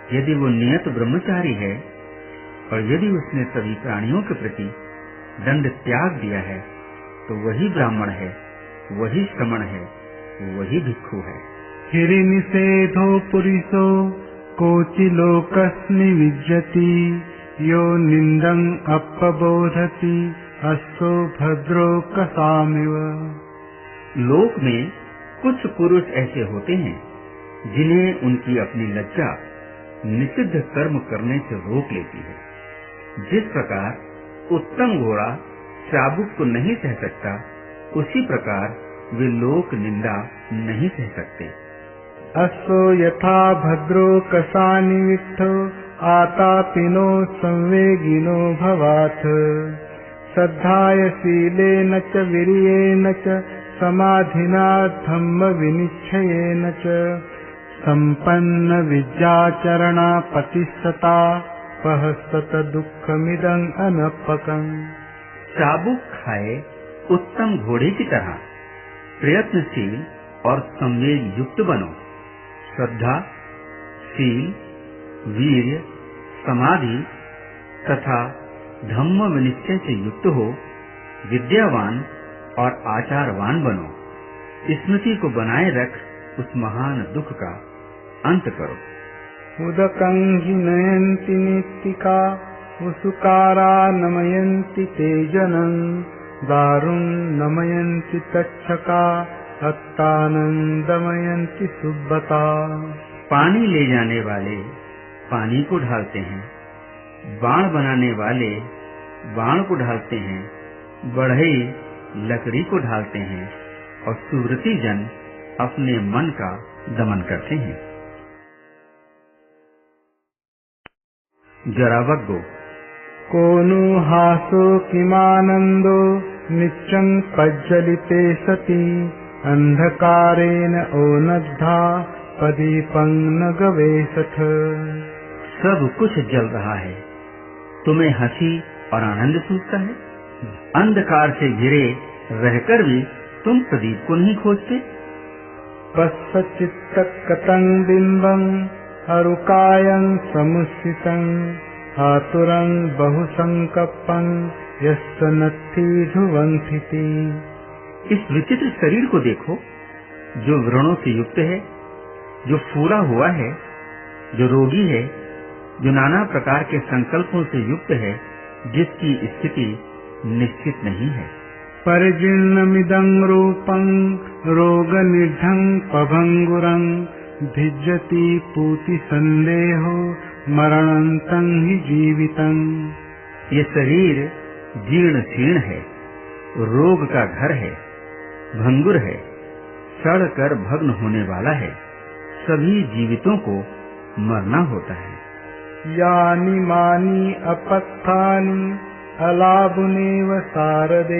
यदि वो नियत ब्रह्मचारी है और यदि उसने सभी प्राणियों के प्रति दंड त्याग दिया है तो वही ब्राह्मण है, वही श्रमण है, वही भिक्षु है। हिरिनिषेधो पुरुषो कोचिलोकस्मि विज्जति यो निंदं अपबोधति अस्तो भद्रो कसामिव। लोक में कुछ पुरुष ऐसे होते हैं जिन्हें उनकी अपनी लज्जा निषिद्ध कर्म करने से रोक लेती है। जिस प्रकार उत्तम घोड़ा चाबुक को नहीं सह सकता, उसी प्रकार वे लोक निंदा नहीं सह सकते। अस्तो यथा भद्रो कसानि वित्थो आतापिनो संवेगिनो भवाथ श्रद्धाय शीलेन च वीर्येण च समाधिना धम्म विनिश्चयेन च संपन्न विद्याचरणा पतिसता पहसत दुःखमिदं अनपकं। चाबुक खाए उत्तम घोड़े की तरह प्रयत्नशील और संवेग युक्त बनो। श्रद्धा, शील, वीर्य, समाधि तथा धम्म विनिश्चय से युक्त हो विद्यावान और आचारवान बनो। स्मृति को बनाए रख उस महान दुख का अंत करो। उदकं हि नयन्ति नित्तिका उसुकारा नमयन्ति ते जनं दारुं नमयन्ति तच्छका अत्तानंदमयन्ति सुब्बता। पानी ले जाने वाले पानी को ढालते हैं, बाण बनाने वाले बाण को ढालते हैं, बढ़ई लकड़ी को ढालते हैं और सुव्रती जन अपने मन का दमन करते हैं। जरावग्गो कोनु हासो किमानंदो नित्यं पज्जलिते सति अंधकारेण ओनद्धा पदीपं न गवेशथ। सब कुछ जल रहा है, तुम्हें हंसी और आनंद सूझता है। अंधकार से घिरे रहकर भी तुम प्रदीप को नहीं खोजते। पश्चित्त कतं बिंबं अरुकायं समुस्थितं आतुरं बहुसंकप्पं यस्य नत्थि ध्रुवंथिति। इस विचित्र शरीर को देखो जो व्रणों से युक्त है, जो फूला हुआ है, जो रोगी है, जो नाना प्रकार के संकल्पों से युक्त है, जिसकी स्थिति निश्चित नहीं है। परिजीर्णमिदं रूपं रोगनिढं पभंगुरं भिज्जति पूति संदेहो मरणन्तं हि जीवितं। ये शरीर जीर्ण शीर्ण है, रोग का घर है, भंगुर है, सड़ कर भग्न होने वाला है। सभी जीवितों को मरना होता है। यानि मानि अपत्थानि अलाभुनेव सारदे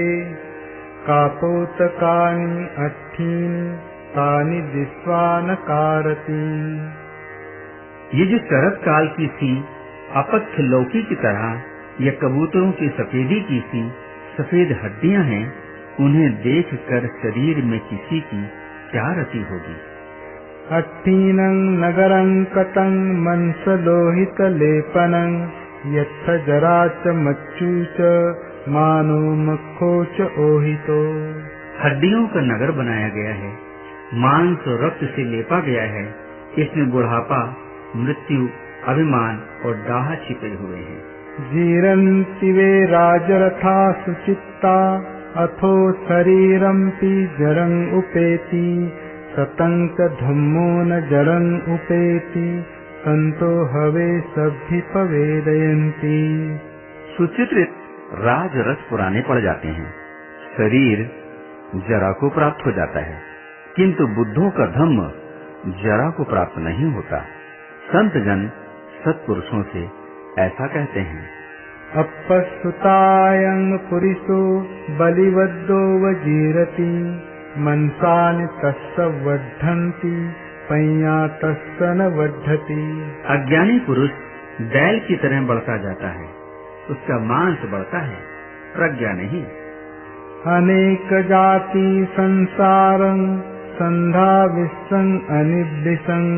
कापोतकानि अट्ठीनि तानि दिस्वा न कारति। ये जो शरत काल की सी अपत्थ लौकी की तरह या कबूतरों की सफेदी की सी सफेद हड्डियां हैं, उन्हें देखकर शरीर में किसी की क्या रति होगी। अट्ठीनं नगरं कतं मंसलोहित लेपनं यत्थ जरा च मच्चू च मानो मक्खो च ओहितो। हड्डियों का नगर बनाया गया है, मांस और रक्त से लेपा गया है। इसमें बुढ़ापा, मृत्यु, अभिमान और डाह छिपे हुए हैं। जीरन्ति वे राजरथा सुचित्ता अथो शरीरं पि जरं उपेति सतंक धम्मो न जरं उपेति संतो हवे सभि पवेदयन्ति। सुचित्रित राजरस पुराने पड़ जाते हैं, शरीर जरा को प्राप्त हो जाता है, किंतु बुद्धों का धम्म जरा को प्राप्त नहीं होता। संत जन सत्पुरुषों से ऐसा कहते हैं। अपस्सुतायं पुरिसो बलिवद्दो वजीरति मनसानि तस्स वद्धन्ति पय्या तस्स न वद्धति। अज्ञानी पुरुष बैल की तरह बढ़ता जाता है, उसका मांस बढ़ता है, प्रज्ञा नहीं। अनेक जाति संसारं संधा विश्वं अनिर्दिशं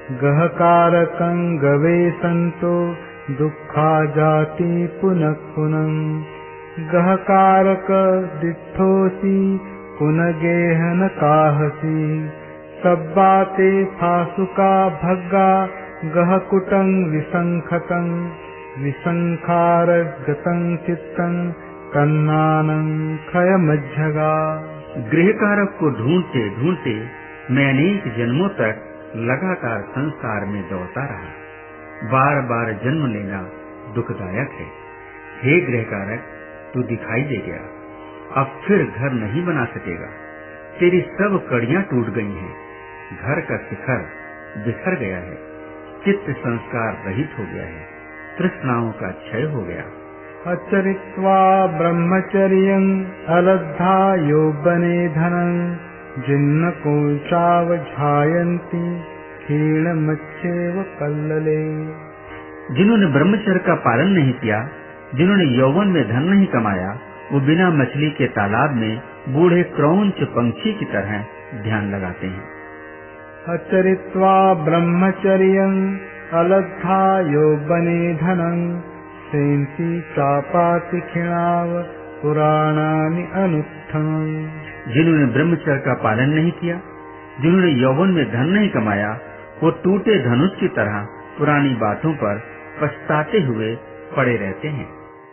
गहकारकं गवेशन्तो दुःखा जाति पुनः पुनः गहकारक दिठोसी पुनगेहन काहसी सब्बाते फासुका भग्गा गहकुटं विसंखतं विसंखार गतं चित्तं कन्नानं खय मज्जगा। गृहकारक को ढूंढते ढूंढते मैं अनेक जन्मों तक लगातार संसार में दौड़ता रहा। बार बार जन्म लेना दुखदायक है। हे गृहकारक, तू दिखाई दे गया, अब फिर घर नहीं बना सकेगा। तेरी सब कड़ियां टूट गई हैं, घर का शिखर बिखर गया है, चित्त संस्कार रहित हो गया है, तृष्णाओं का क्षय हो गया। अचरित्वा ब्रह्मचर्यं अलब्धा यौवने धनं जिन्न कोशावझायन्ति क्षीणमच्छेव कल्लले। जिन्होंने ब्रह्मचर्य का पालन नहीं किया, जिन्होंने यौवन में धन नहीं कमाया, वो बिना मछली के तालाब में बूढ़े क्रौंच पंछी की तरह ध्यान लगाते हैं। अचरित्वा ब्रह्मचर्यं अलब्धा यौवने धनं सेन्ति चापाति खिणाव पुराणानि अनुत्थनं। जिन्होंने ब्रह्मचर्य का पालन नहीं किया, जिन्होंने यौवन में धन नहीं कमाया, वो टूटे धनुष की तरह पुरानी बातों पर पछताते हुए पड़े रहते हैं।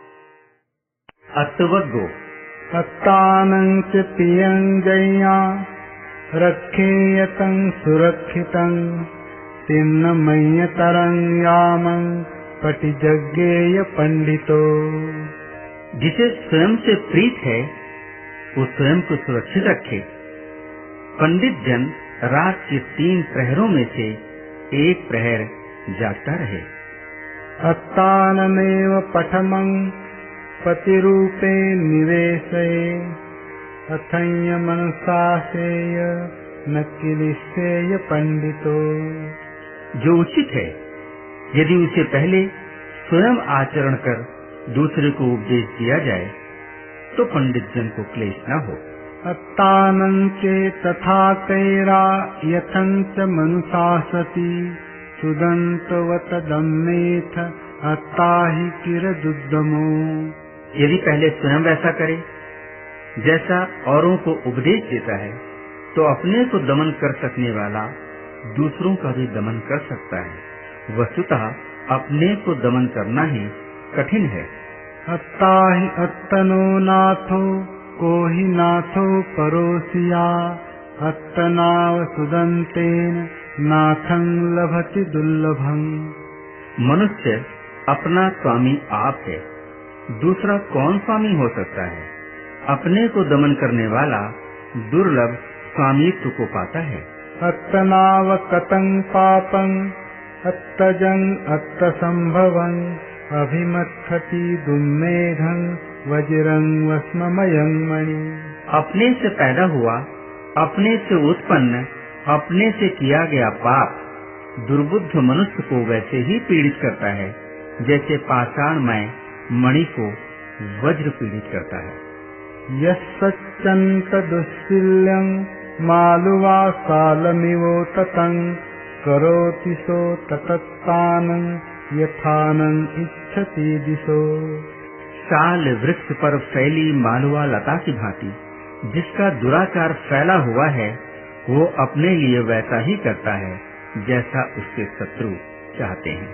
अत्वग्गो अत्तानं च पियं गया रक्षेयतं सुरक्षितं तिन्नमय्यतरं यामं पटिजज्ञेय पंडितो। जिसे स्वयं से प्रीत है वो स्वयं को सुरक्षित रखे। पंडित जन रात के तीन प्रहरों में से एक प्रहर जागता रहे। अत्तानमेव पठमं पतिरूपे निवेशये अथय्य मनसासेय न किलिसेय पंडितो। जो उचित है, यदि उसे पहले स्वयं आचरण कर दूसरे को उपदेश दिया जाए तो पंडित जन को क्लेश न हो। अत्तानं चे तथा कैरा यथं च मनुशासति सुदन्तवत दम्मेथ अत्ताहि किरदुद्दमो। यदि पहले स्वयं वैसा करे जैसा औरों को उपदेश देता है, तो अपने को दमन कर सकने वाला दूसरों का भी दमन कर सकता है। वस्तुतः अपने को दमन करना ही कठिन है। अत्ताहि अत्तनो नाथो को हि नाथो परोसिया अत्तनाव सुदन्तेन नाथं लभति दुर्लभं। मनुष्य अपना स्वामी आप है, दूसरा कौन स्वामी हो सकता है। अपने को दमन करने वाला दुर्लभ स्वामित्व को पाता है। अत्तनाव कतं पापं अत्तजं अत्तसंभवं अभिमत्थति दुम्मेधं वज्रं वस्ममयं मणि। अपने से पैदा हुआ, अपने से उत्पन्न, अपने से किया गया पाप दुर्बुद्ध मनुष्य को वैसे ही पीड़ित करता है जैसे पाषाणमय मणि को वज्र पीड़ित करता है। यस्सच्चन्त दुःशील्यं मालुवा सालमिवोततं करोति सो ततत्तानं यथानं इच्छति दिशो। साल वृक्ष पर फैली मालुवा लता की भांति जिसका दुराचार फैला हुआ है, वो अपने लिए वैसा ही करता है जैसा उसके शत्रु चाहते हैं।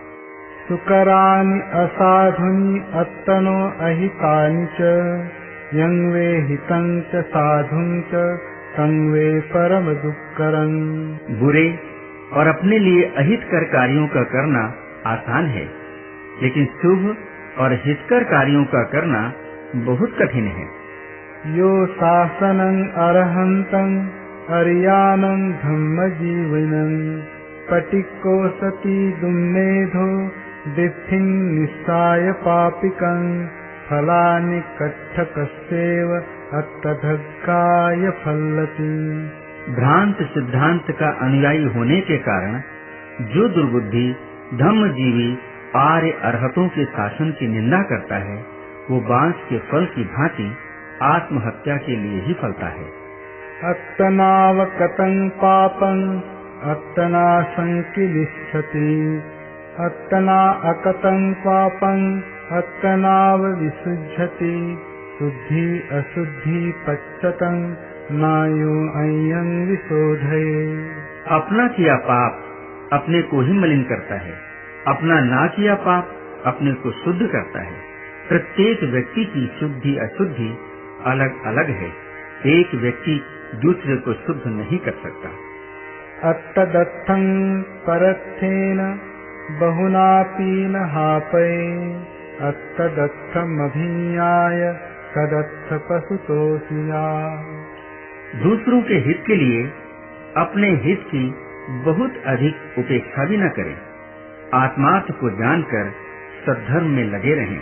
सुकरानि असाधुनि अत्तनो अहितानि च यं वे हितं च साधुं च तं वे परम दुःकरं। बुरे और अपने लिए अहितकर कार्यों का करना आसान है, लेकिन शुभ और हितकर कार्यों का करना बहुत कठिन है। यो शासनं अरहन्तं अर्यानं धम्मजीवनं पटिको सती दुम्मेधो दिठिं निस्साय पापिकं फलानि कट्ठकस्येव अत्तधक्काय फलति। भ्रांत सिद्धांत का अनुयायी होने के कारण जो दुर्बुद्धि धम्मजीवी आर्य अरहतों के शासन की निंदा करता है, वो बांस के फल की भांति आत्महत्या के लिए ही फलता है। अत्तनाव कतं पापं अत्तना संकिलिच्छति अत्तना अकतं पापं अत्तनाव विसुज्झति शुद्धि अशुद्धि पच्चतं नायो अयं विशोधये। अपना किया पाप अपने को ही मलिन करता है, अपना ना किया पाप अपने को शुद्ध करता है। प्रत्येक व्यक्ति की शुद्धि अशुद्धि अलग अलग है, एक व्यक्ति दूसरे को शुद्ध नहीं कर सकता। अत्तदत्थं परत्थेन बहुनापि न हापये अत्तदत्थमभिज्ञाय कदत्थ पशुतोषिया। दूसरों के हित के लिए अपने हित की बहुत अधिक उपेक्षा भी न करें, आत्मार्थ को जानकर सद्धर्म में लगे रहें।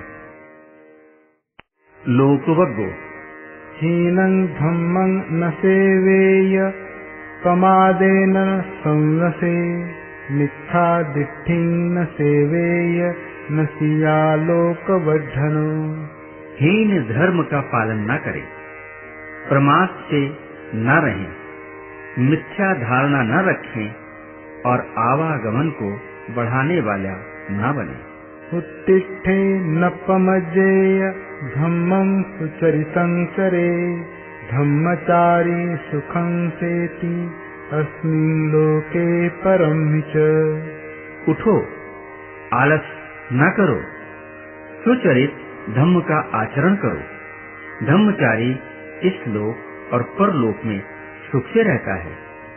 लोकवग्गो हीनं धम्मं न सेवेय प्रमादेन संवसे मिथ्या दिट्ठिं न सेवेय न सिया लोकवर्धनो। हीन धर्म का पालन न करें, प्रमाद से न रहें, मिथ्या धारणा न रखें और आवागमन को बढ़ाने वाला न बने। उत्तिष्ठे न पमज्जेय धम्मं सुचरितं चरे धम्मचारी सुखं सेति अस्मिन् लोके परं च। उठो, आलस न करो, सुचरित धम्म का आचरण करो। धम्मचारी इस लोक और परलोक में सुख से रहता है।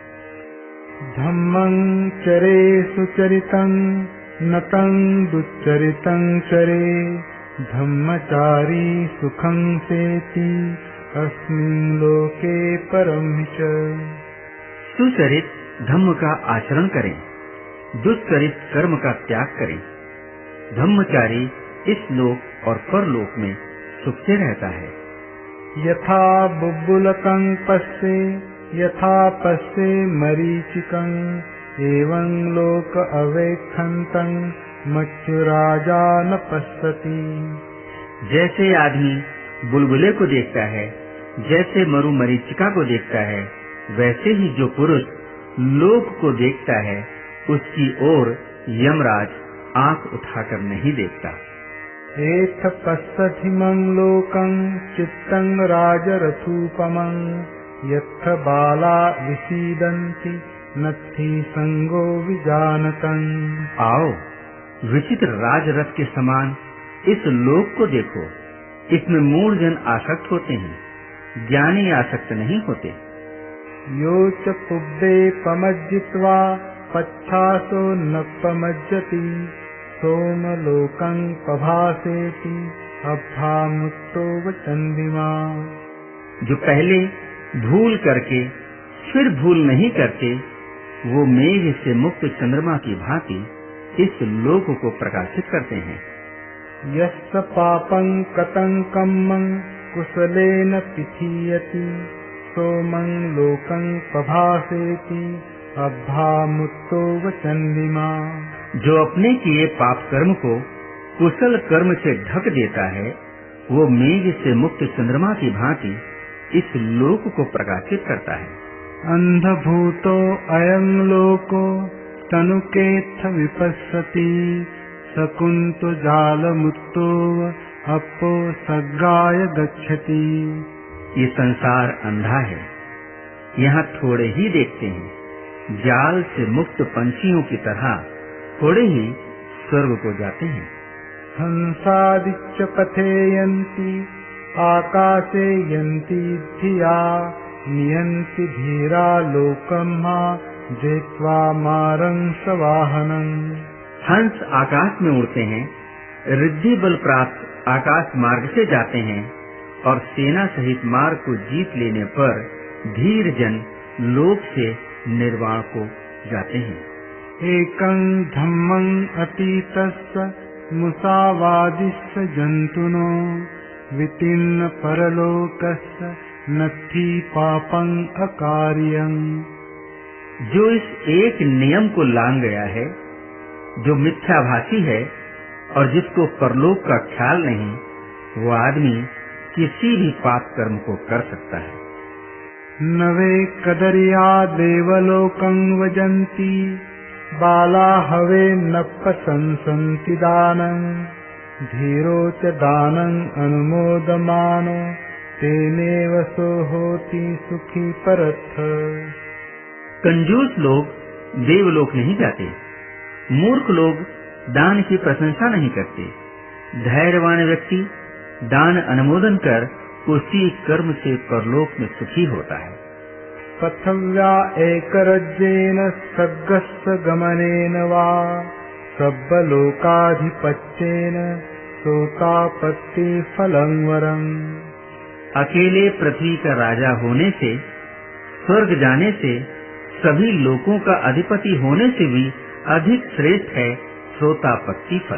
धम्मं चरे सुचरितं नतं दुच्चरितं चरे धम्मचारी सुखं सेति अस्मिन् लोके परं च। सुचरित धम्म का आचरण करें, दुष्चरित कर्म का त्याग करें। धम्मचारी इस लोक और परलोक में सुख से रहता है। यथा बुब्बुलकं पश्ये यथा पश्ये मरीचिकं एवं लोक अवेक्षन्तं मच्युराजा न पश्यति। जैसे आदमी बुलबुले को देखता है, जैसे मरु मरीचिका को देखता है, वैसे ही जो पुरुष लोक को देखता है उसकी ओर यमराज आंख उठाकर नहीं देखता। एथ पश्यथिमं लोकं चित्तं राजरथूपमं यत्थ बाला विसीदन्ति नत्थि संगो विजानतं। आओ, विचित्र राजरथ के समान इस लोक को देखो। इसमें मूढ़ जन आसक्त होते हैं, ज्ञानी आसक्त नहीं होते। यो च पुब्बे पमज्जित्वा पच्छासो न पमज्जति सोमलोकं पभासेति अभामुक्तो वचन्दिमा। जो पहले भूल करके फिर भूल नहीं करते, वो मेघ से मुक्त चंद्रमा की भांति इस लोक को प्रकाशित करते हैं। यस्य पापं कतंकम्मं कुशलेन पिथीयति सोमं लोकं पभासेति अभामुक्तो वचन्दिमा। जो अपने किए पाप कर्म को कुशल कर्म से ढक देता है, वो मेघ से मुक्त चंद्रमा की भांति इस लोक को प्रकाशित करता है। अंधभूतो अयं लोको तनुकेत्थ विपश्यति सकुंतो जालमुक्तो अपो सग्गाय गच्छति। ये संसार अंधा है, यहाँ थोड़े ही देखते हैं। जाल से मुक्त पंछियों की तरह थोड़े ही स्वर्ग को जाते हैं। हंसादिच्च पथे यन्ति आकाशे यन्ति धिया नियन्ति धीरा लोकम्हा जेत्वा मारं सवाहनं। हंस आकाश में उड़ते हैं, रिद्धि बल प्राप्त आकाश मार्ग से जाते हैं और सेना सहित मार्ग को जीत लेने पर धीर जन लोक से निर्वाण को जाते हैं। एकं धम्मं अतीतस्य मुसावादिस्य जंतुनो वितिन्न परलोकस्य नत्थि पापं अकार्यं। जो इस एक नियम को लांग गया है, जो मिथ्याभासी है और जिसको परलोक का ख्याल नहीं, वो आदमी किसी भी पाप कर्म को कर सकता है। नवे कदर्या देवलोकं वजन्ति बाला हवे नप्पसंसन्ति दानं धीरो च दानं अनुमोदमानो तेनेव सो होति सुखी परथ। कंजूस लोग देवलोक नहीं जाते, मूर्ख लोग दान की प्रशंसा नहीं करते। धैर्यवान व्यक्ति दान अनुमोदन कर उसी कर्म से परलोक में सुखी होता है। पथव्या एकरज्जेन सग्गस्य गमनेन वा सब्बलोकाधिपत्येन सोतापत्ति फलं वरम्। अकेले पृथ्वी का राजा होने से, स्वर्ग जाने से, सभी लोकों का अधिपति होने से भी अधिक श्रेष्ठ है सोतापत्ति फल।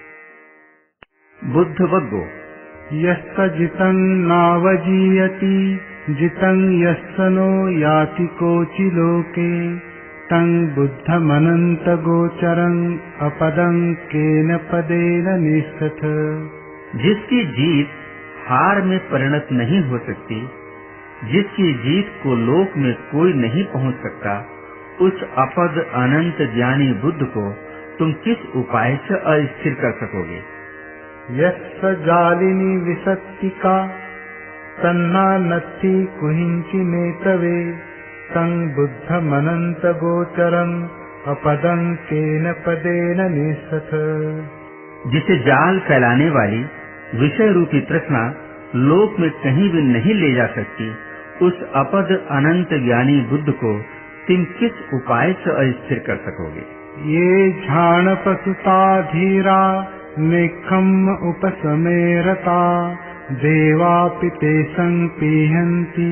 बुद्ध वग्गो यस्य जितं नावजीयति जितं यस्य नो याति कोचि लोके तं बुद्धमनंत गोचरं अपदं केन पदेन निष्ठथ। जिसकी जीत हार में परिणत नहीं हो सकती, जिसकी जीत को लोक में कोई नहीं पहुंच सकता, उस अपद अनंत ज्ञानी बुद्ध को तुम किस उपाय से अस्थिर कर सकोगे? यस्य जालिनी विसत्तिका तन्ना नत्थि कुहिंचि नेतवे तं बुद्धमनंत गोचरं अपदं केन पदेन निष्ठथ। जिसे जाल फैलाने वाली विषय रूपी तृष्णा लोक में कहीं भी नहीं ले जा सकती, उस अपद अनंत ज्ञानी बुद्ध को तुम किस उपाय से अस्थिर कर सकोगे? ये झाण पसुता धीरा नेखम उपसमेरता देवापि तेषं पीहन्ति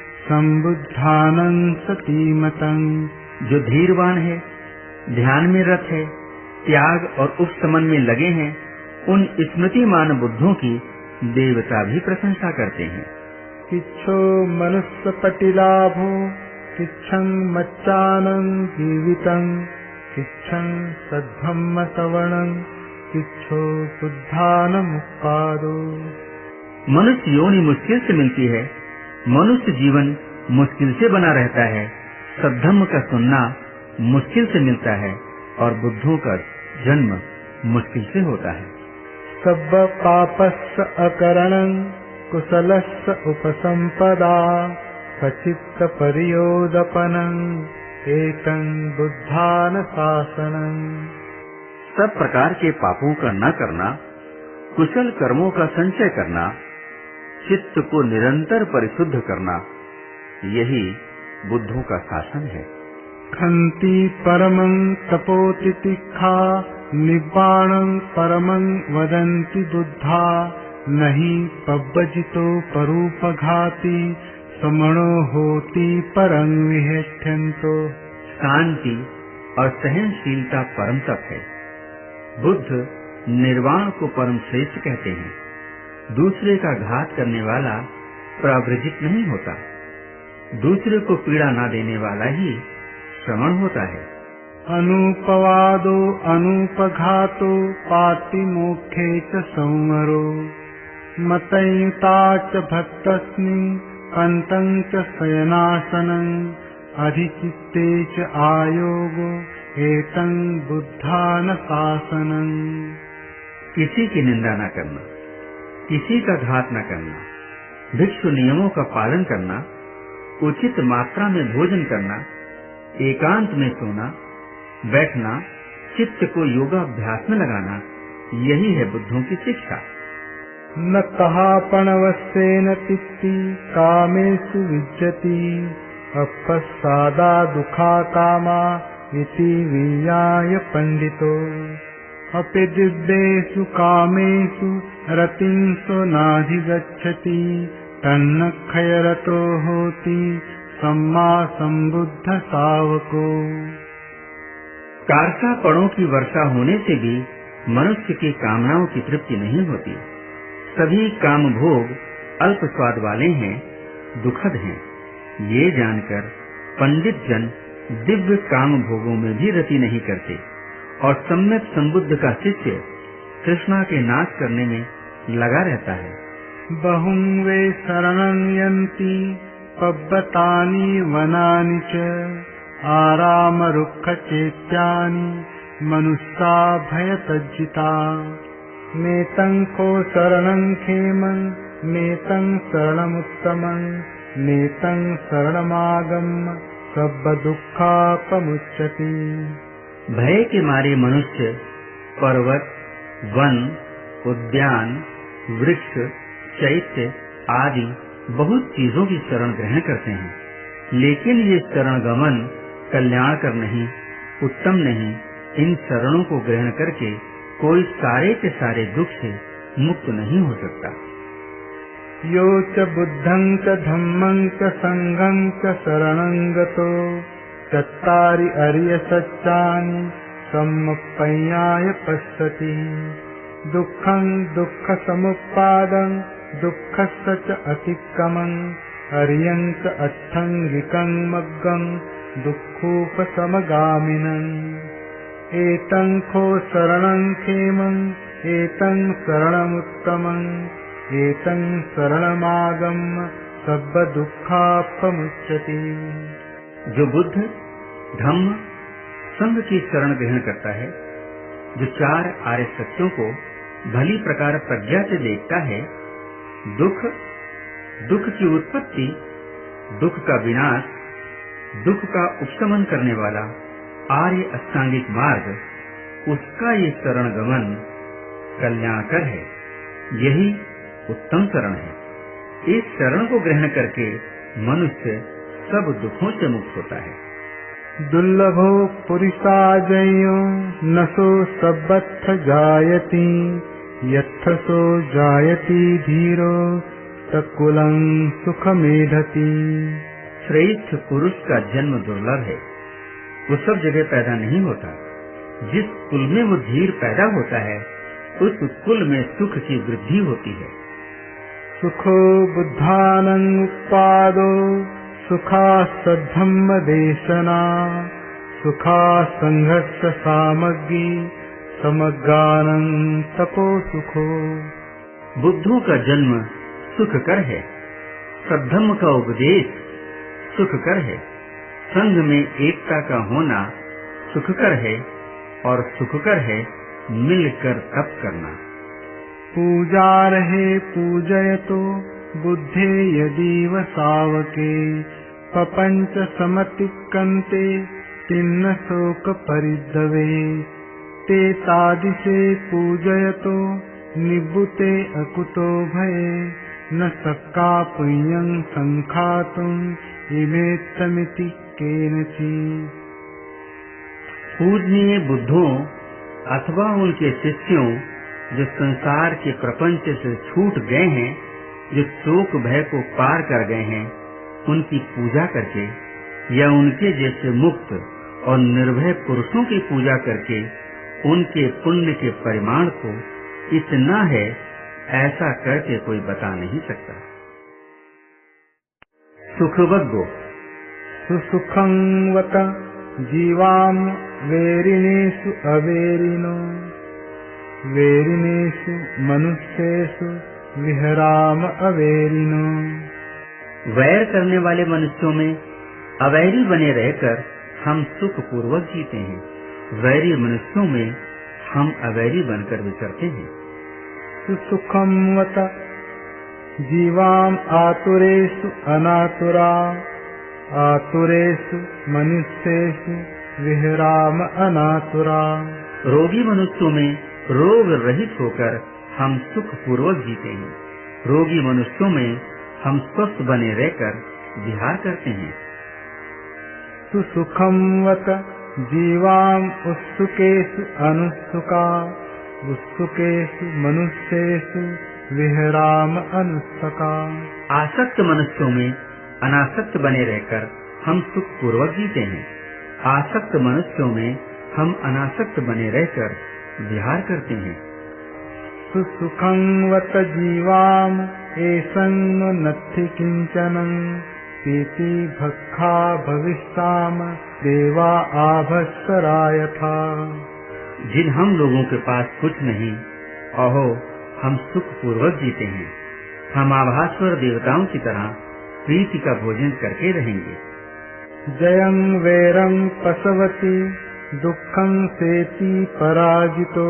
संबुद्धानं सतीमतं। जो धीरवान है, ध्यान में रत है, त्याग और उपशमन में लगे हैं, उन स्मृतिमान बुद्धों की देवता भी प्रशंसा करते हैं। किच्छो मनुष्य पटिलाभो किच्छं मच्चानं जीवितं किच्छं सद्धम्म सवणं किच्छो बुद्धानमुत्पादो। मनुष्य योनि मुश्किल से मिलती है, मनुष्य जीवन मुश्किल से बना रहता है, सद्धम्म का सुनना मुश्किल से मिलता है और बुद्धों का जन्म मुश्किल से होता है। सब पापस्य अकरणं कुशलस्य उपसंपदा सचित्त परियोदपनं एतं बुद्धान शासनं। सब प्रकार के पापों का न करना, कुशल कर्मों का संचय करना, चित्त को निरंतर परिशुद्ध करना, यही बुद्धों का शासन है। खन्ति परमं तपोतितिखा निब्बाणं परमं वदन्ति बुद्धा नहि पब्बजितो परूपघाती समणो होति परं विहेठ्यन्तो। शांति और सहनशीलता परम तप है। बुद्ध निर्वाण को परम श्रेष्ठ कहते हैं। दूसरे का घात करने वाला प्रवृजित नहीं होता, दूसरे को पीड़ा न देने वाला ही श्रवण होता है। अनुपवादो अनुपघातो पातिमोक्षे च संवरो मतयुता च भक्तस्मिन् पंतं च शयनासनं अधिचित्ते च आयोगो एतं बुद्धान शासनं। किसी की निंदा न करना, किसी का घात न करना, भिक्षु नियमों का पालन करना, उचित मात्रा में भोजन करना, एकांत में सोना, बैठना, चित्त को योगाभ्यास में लगाना, यही है बुद्धों की शिक्षा। न कहापणवस्येन तिष्ठति कामेषु विज्जति अपस्सादा दुखा कामा इति विज्ञाय पंडितो अपि दिव्येषु कामेषु रतिं सो नाधिगच्छति तन्न क्षयरतो होति सम्मा संबुद्ध सावको। कारसापणों की वर्षा होने से भी मनुष्य की कामनाओं की तृप्ति नहीं होती। सभी काम भोग अल्प स्वाद वाले हैं, दुखद हैं। ये जानकर पंडित जन दिव्य काम भोगों में भी रति नहीं करते और सम्यक संबुद्ध का शिष्य तृष्णा के नाश करने में लगा रहता है। बहुं वे शरणं यन्ति पब्बतानि वनानि च आरामरुक्खचेत्यानि मनुष्या भयतज्जिता नेतं को शरणं खेमं नेतं शरणमुत्तमं नेतं शरणमागम्य सब दुःखापमुच्यति। भय के मारे मनुष्य पर्वत, वन, उद्यान, वृक्ष, चैत्य आदि बहुत चीजों की शरण ग्रहण करते हैं, लेकिन ये शरण गमन कल्याणकर नहीं, उत्तम नहीं। इन शरणों को ग्रहण करके कोई सारे के सारे दुख से मुक्त नहीं हो सकता। यो च बुद्धं च धम्मं च संघं च शरणं गतो चत्तारि अर्य सच्चानि सम्मप्पय्याय पश्यति दुःखं दुःखसमुत्पादं दुःखस्य च अतिक्रमं अर्यं च अर्थंगिकं मग्गं दुःखोपशमगामिनम् एतं खो शरणं खेमं एतं शरणमुत्तमं एतं शरणमागम्य सब दुःखापमुच्यति। जो बुद्ध, धम्म, संघ की शरण ग्रहण करता है, जो चार आर्य सत्यों को भली प्रकार प्रज्ञा से देखता है, दुख, दुख की उत्पत्ति, दुख का विनाश, दुख का उपशमन करने वाला आर्य अष्टांगिक मार्ग, उसका ये शरण गमन कल्याणकर है। यही उत्तम शरण है। इस शरण को ग्रहण करके मनुष्य सब दुखों से मुक्त होता है। दुर्लभो पुरुषाजयो नसो सबत्थ जायति यत्थसो जायति धीरो तकुलं सुखमेधति। श्रेष्ठ पुरुष का जन्म दुर्लभ है, वो सब जगह पैदा नहीं होता। जिस कुल में वो धीर पैदा होता है, उस कुल में सुख की वृद्धि होती है। सुखो बुद्धानं उत्पादो सुखा सद्धम्म देशना सुखा संघर्ष सामग्री समग्रानं तपो सुखो। बुद्धों का जन्म सुखकर है, सद्धम्म का उपदेश सुखकर है, संघ में एकता का होना सुखकर है और सुखकर है मिलकर तप करना। पूजा रहे पूजयतो बुद्धे यदीव सावके पपंच समतिक्कन्ते तिन्न शोक परिद्रवे ते तादिशे पूजयतो निबुते अकुतो भये न सक्का पुण्यं संखातुम् इमेत्तमिति केनचित्। पूजनीय बुद्धों अथवा उनके शिष्यों जो संसार के प्रपंच से छूट गए हैं, जो शोक भय को पार कर गए हैं, उनकी पूजा करके या उनके जैसे मुक्त और निर्भय पुरुषों की पूजा करके उनके पुण्य के परिमाण को इतना है ऐसा करके कोई बता नहीं सकता। सुखवग्गो सुसुखं वत जीवाम वेरिनेषु अवेरिनो वेरिनेषु मनुष्येषु विहराम अवेरिनो। वैर करने वाले मनुष्यों में अवैरी बने रहकर हम सुख पूर्वक जीते हैं, वैरी मनुष्यों में हम अवैरी बनकर विचरते हैं। सुसुखं वत जीवाम आतुरेषु अनातुरा आतुरेषु मनुष्येषु विहराम अनातुरा। रोगी मनुष्यों में रोग रहित होकर हम सुख पूर्वक जीते हैं, रोगी मनुष्यों में हम स्वस्थ बने रहकर विहार करते हैं। सुसुखं वत जीवाम उत्सुकेषु अनुत्सुका उत्सुकेषु मनुष्येषु विहराम अनुत्सुका। आसक्त मनुष्यों में अनासक्त बने रहकर हम सुख पूर्वक जीते हैं, आसक्त मनुष्यों में हम अनासक्त बने रहकर विहार करते हैं। सुसुखं वत जीवाम एषं नत्थि किंचनं पीति भक्खा भविष्याम देवा आभस्सरा यथा। जिन हम लोगों के पास कुछ नहीं, अहो हम सुख पूर्वक जीते हैं, हम आभास्वर देवताओं की तरह प्रीति का भोजन करके रहेंगे। जयं वैरं पशवति दुःखं सेति पराजितो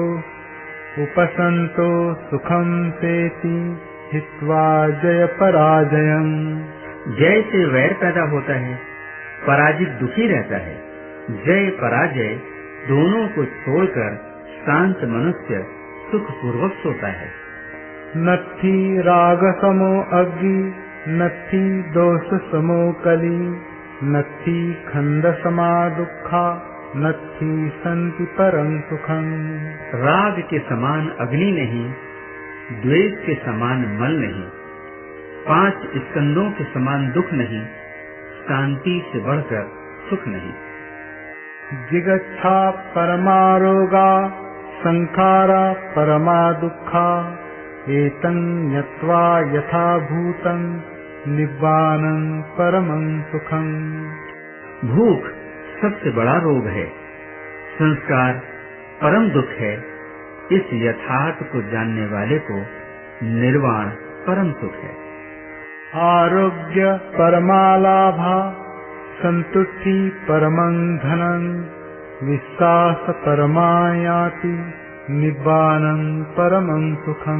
उपसंतो सुखं सेति हित्वा जय पराजयं। जय से वैर पैदा होता है, पराजित दुखी रहता है। जय पराजय दोनों को छोड़कर शांत मनुष्य सुख पूर्वक सोता है। नत्थि राग समो अग्नि नत्थि दोष समो कली नत्थि खंड समा दुखा नत्थि संति परम सुखं। राग के समान अग्नि नहीं, द्वेष के समान मल नहीं, पांच स्कंदों के समान दुख नहीं, शांति से बढ़कर सुख नहीं। जिगच्छा परमारोगा संखारा परमा दुखा एतं यत्वा यथा भूतं निब्बानं परमं सुखं। भूख सबसे बड़ा रोग है, संस्कार परम दुख है। इस यथार्थ को जानने वाले को निर्वाण परम सुख है। आरोग्य परमालाभा संतुष्टि परमं धनं विश्वास परमायाति निब्बानं परमं सुखं।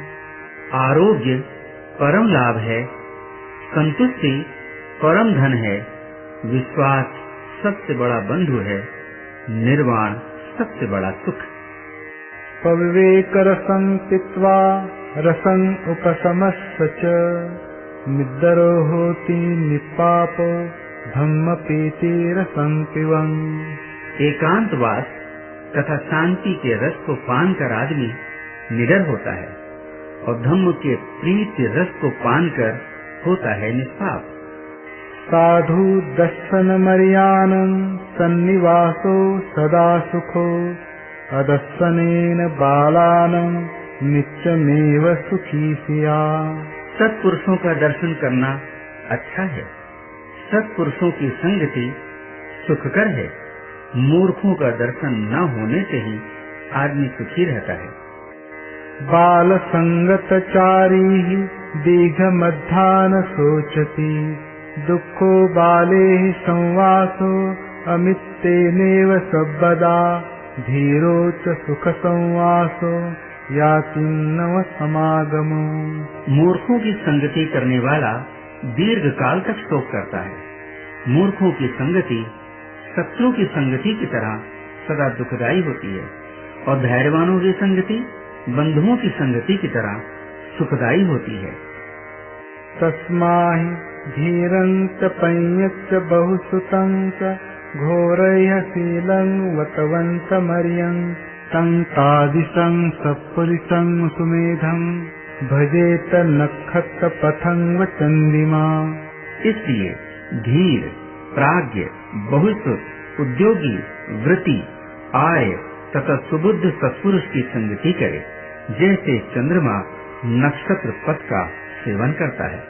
आरोग्य परम लाभ है, संतुष्टि परम धन है, विश्वास सबसे बड़ा बंधु है, निर्वाण सबसे बड़ा सुख। पविवेक रसं पीत्वा रसं उपशमस्य च निद्रो होति निपापो धम्म पीति रसं पिबन्। एकांतवास तथा शांति के रस को पान कर आदमी निडर होता है और धम्म के प्रीति रस को पान कर होता है निष्पाप। साधु दर्शन मर्यानं सन्निवासो सदा सुखो अदर्शनेन बालानं नित्यमेव सुखी सिया। सत्पुरुषों का दर्शन करना अच्छा है, सत्पुरुषों की संगति सुखकर है। मूर्खों का दर्शन न होने से ही आदमी सुखी रहता है। बाल संगत चारी दीघ मध्यान सोचती दुखो बाले संवासो अमित्तेनेव सबदा धीरो च सुख संवासो याति नव समागमो। मूर्खों की संगति करने वाला दीर्घ काल तक शोक करता है। मूर्खों की संगति शत्रु की संगति की तरह सदा दुखदायी होती है और धैर्यवानों की संगति बंधुओं की संगति की तरह सुखदायी होती है। तस्माहि धीरंच पञ्च बहुसुतंच घोरयः शीलं वतवंत मर्यं तं तादिशं सत्पुरुषं सुमेधं भजेत नखत पथंग चंदिमा। इसलिए धीर, प्राज्ञ, बहुश्रुत, उद्योगी, वृत्ति, आय तथा सुबुद्ध सत्पुरुष की संगति करे, जैसे चंद्रमा नक्षत्र पथ का सेवन करता है।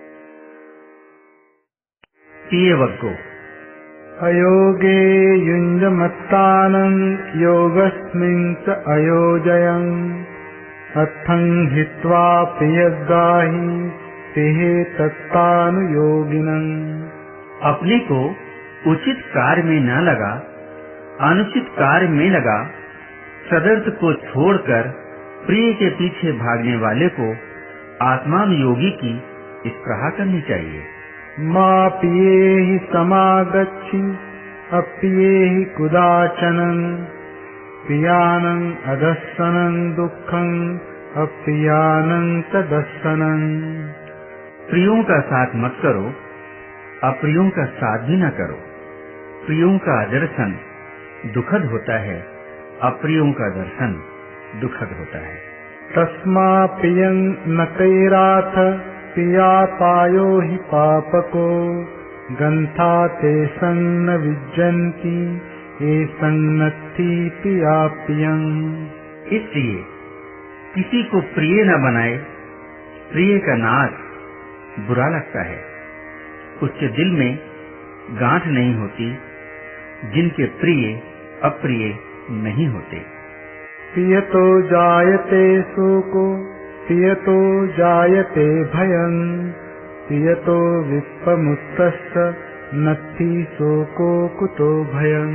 पियवग्गो अयोगे युञ्जमत्तानं योगस्मिन् च अयोजयं अर्थं हित्वा पियग्गाहि तेहे तत्तानुयोगिनं। अपने को उचित कार्य में न लगा, अनुचित कार्य में लगा, सदर्थ को छोड़कर प्रिय के पीछे भागने वाले को आत्मानुयोगी की स्पृहा करनी चाहिए। मा पियेहि समागच्छि अप्रियेहि कुदाचनं प्रियानं अदर्शनं दुःखं अप्रियानं तदर्शनं। प्रियों का साथ मत करो, अप्रियों का साथ भी न करो। प्रियों का दर्शन दुखद होता है, अप्रियों का दर्शन दुखद होता है। तस्मा प्रियं न कैराथ पिया पायो हि पापको गंथा ते संग विज्जन्ति ये संगति पिया प्रियं। इसलिए किसी को प्रिय न बनाए, प्रिय का नाश बुरा लगता है। उसके दिल में गांठ नहीं होती, जिनके प्रिय अप्रिय नहीं होते। प्रियतो जायते शोको प्रियतो जायते भयं प्रियतो विप्पमुत्तस्य नत्थि शोको कुतो भयम्।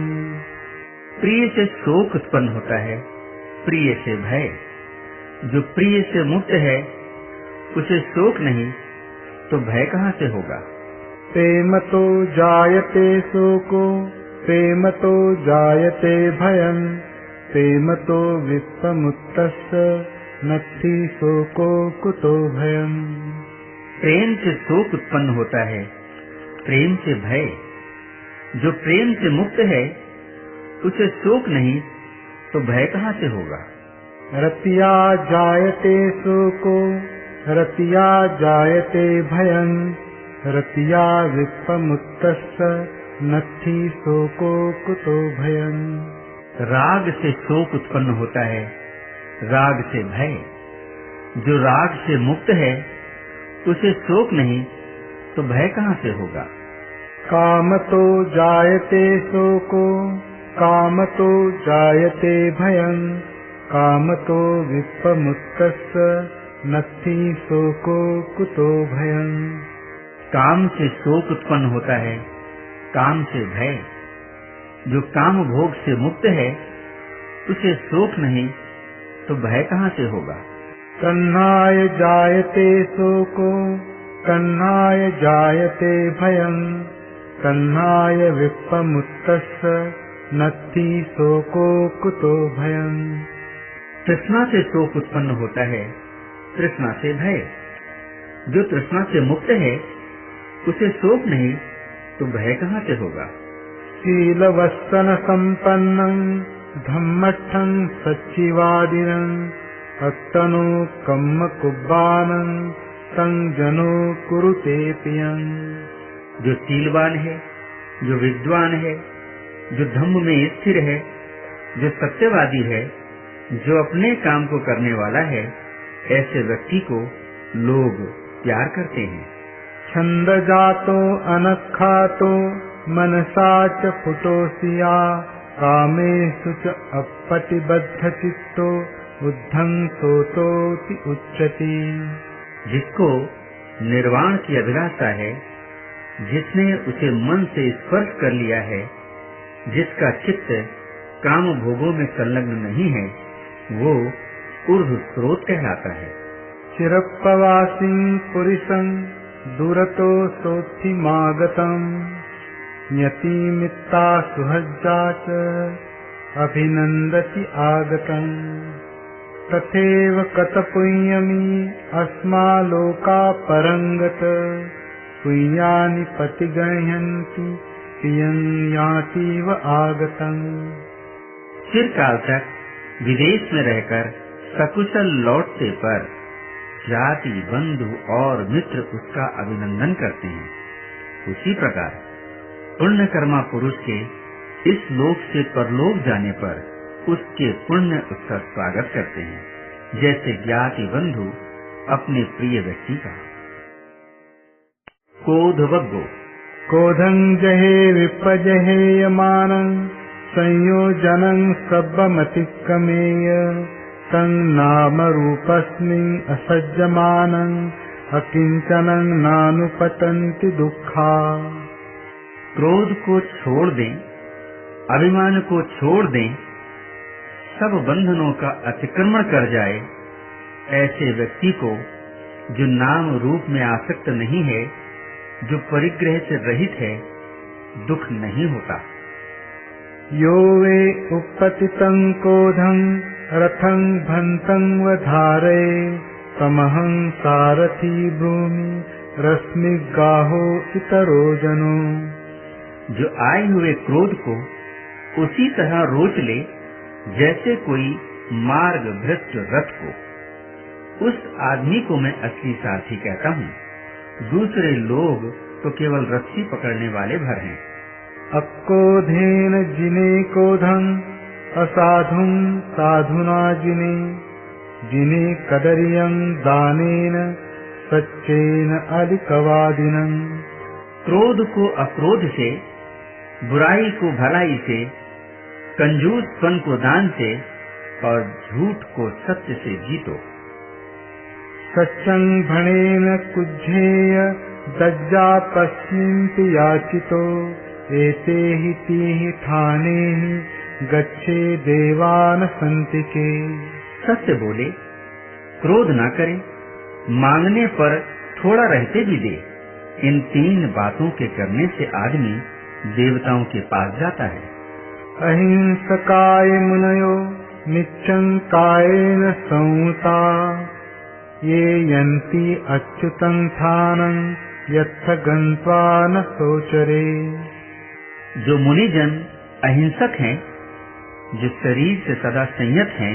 प्रिय से शोक उत्पन्न होता है, प्रिय से भय। जो प्रिय से मुक्त है उसे शोक नहीं तो भय कहाँ से होगा। प्रेमतो जायते शोको प्रेमतो जायते भयम् प्रेमतो विप्पमुत्तस्य नत्थि शोको कुतो भयम्। प्रेम से शोक उत्पन्न होता है, प्रेम से भय। जो प्रेम से मुक्त है उसे शोक नहीं तो भय कहाँ से होगा। रतिया जायते शोको रतिया जायते भयम् रतिया विप्पमुत्तस्य नत्थि शोको कुतो भयम्। राग से शोक उत्पन्न होता है, राग से भय। जो राग से मुक्त है उसे शोक नहीं तो भय कहाँ से होगा। कामतो जायते शोको कामतो जायते भयम् कामतो विप्पमुत्तस्य नत्थि शोको कुतो भयम्। काम से शोक उत्पन्न होता है, काम से भय। जो काम भोग से मुक्त है उसे शोक नहीं तो भय कहाँ से होगा। तन्हाय जायते शोको तन्हाय जायते भयम् तन्हाय विप्पमुत्तस्य नत्थि शोको कुतो भयम्। तृष्णा से शोक उत्पन्न होता है, तृष्णा से भय। जो तृष्णा से मुक्त है उसे शोक नहीं तो भय कहाँ से होगा। शीलवस्तन संपन्नं धम्मठं सच्चिवादिनं अत्तनो कम्म कुब्बानं तं जनो कुरुते प्रियम्। जो शीलवान है, जो विद्वान है, जो धम्म में स्थिर है, जो सत्यवादी है, जो अपने काम को करने वाला है, ऐसे व्यक्ति को लोग प्यार करते हैं। छंद जातो अनखातो मनसा च फुटोसिया कामेषु च अपटिबद्ध चित्तो बुद्धं सोतोति उच्यति। जिसको निर्वाण की अभिलाषा है, जिसने उसे मन से स्पर्श कर लिया है, जिसका चित्त काम भोगों में संलग्न नहीं है, वो ऊर्ध्व स्रोत कहलाता है। चिरप्पवासिं पुरुषं दूरतो सोत्थिमागतम् न्यतिमित्ता सुहज्जा च अभिनन्दति आगतम्। तथैव कतपुण्यमी अस्मालोका परंगत पुण्यानि पतिगृह्यन्ति प्रियं यातीव आगतम्। चिरकाल तक विदेश में रहकर सकुशल लौटने पर जाति बंधु और मित्र उसका अभिनंदन करते हैं। उसी प्रकार पुण्यकर्मा पुरुष के इस लोक से परलोक जाने पर उसके पुण्य उसका स्वागत करते हैं, जैसे ज्ञाति बंधु अपने प्रिय व्यक्ति का। कोधवग्गो कोधं जहे विपजहेयमानं संयोजनं सब्बमतिक्रमेय तं नाम रूपस्मिन् असज्जमानं अकिंचनं नानुपतन्ति दुःखा। क्रोध को छोड़ दें, अभिमान को छोड़ दें, सब बंधनों का अतिक्रमण कर जाए, ऐसे व्यक्ति को जो नाम रूप में आसक्त नहीं है, जो परिग्रह से रहित है, दुख नहीं होता। यो वे उपपतितं क्रोधं रथं भंतं वधारे तमहं सारथी ब्रूमि रश्मिगाहो इतरो जनो। जो आए हुए क्रोध को उसी तरह रोच ले जैसे कोई मार्ग भ्रष्ट रथ को। उस आदमी को मैं असली सारथी कहता हूँ, दूसरे लोग तो केवल रस्सी पकड़ने वाले भर हैं। अक्रोधेन जिने क्रोधं असाधुं साधुना जिने जिने कदरियं दानेन सच्चेन अलिकवादिनं। क्रोध को अक्रोध से, बुराई को भलाई से, कंजूसपन को दान से और झूठ को सत्य से जीतो। सच्चं भणेन कुज्झेय दज्जा तस्मिन्ति याचितो एते हि तीहि ठाने गच्छे देवान सन्ति के। सत्य बोले, क्रोध न करे, मांगने पर थोड़ा रहते भी दे। इन तीन बातों के करने से आदमी देवताओं के पास जाता है। अहिंसकाय मुनयो निच्चंकायेन संयुता ये यन्ति अच्युतं स्थानं यत्र गन्त्वा न सोचरे। जो मुनिजन अहिंसक हैं, जो शरीर से सदा संयत हैं,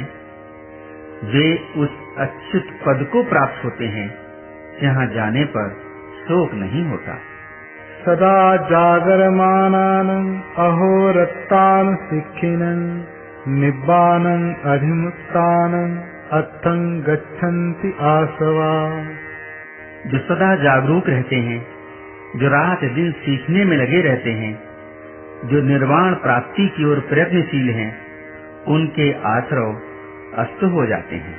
वे उस अच्युत पद को प्राप्त होते हैं जहाँ जाने पर शोक नहीं होता। सदा जागरमानानं अहोरत्तान सिक्खिनं निब्बानं अधिमुत्तानं अत्थं गच्छन्ति आसवा। जो सदा जागरूक रहते हैं, जो रात दिन सीखने में लगे रहते हैं, जो निर्वाण प्राप्ति की ओर प्रयत्नशील हैं, उनके आश्रव अस्त हो जाते हैं।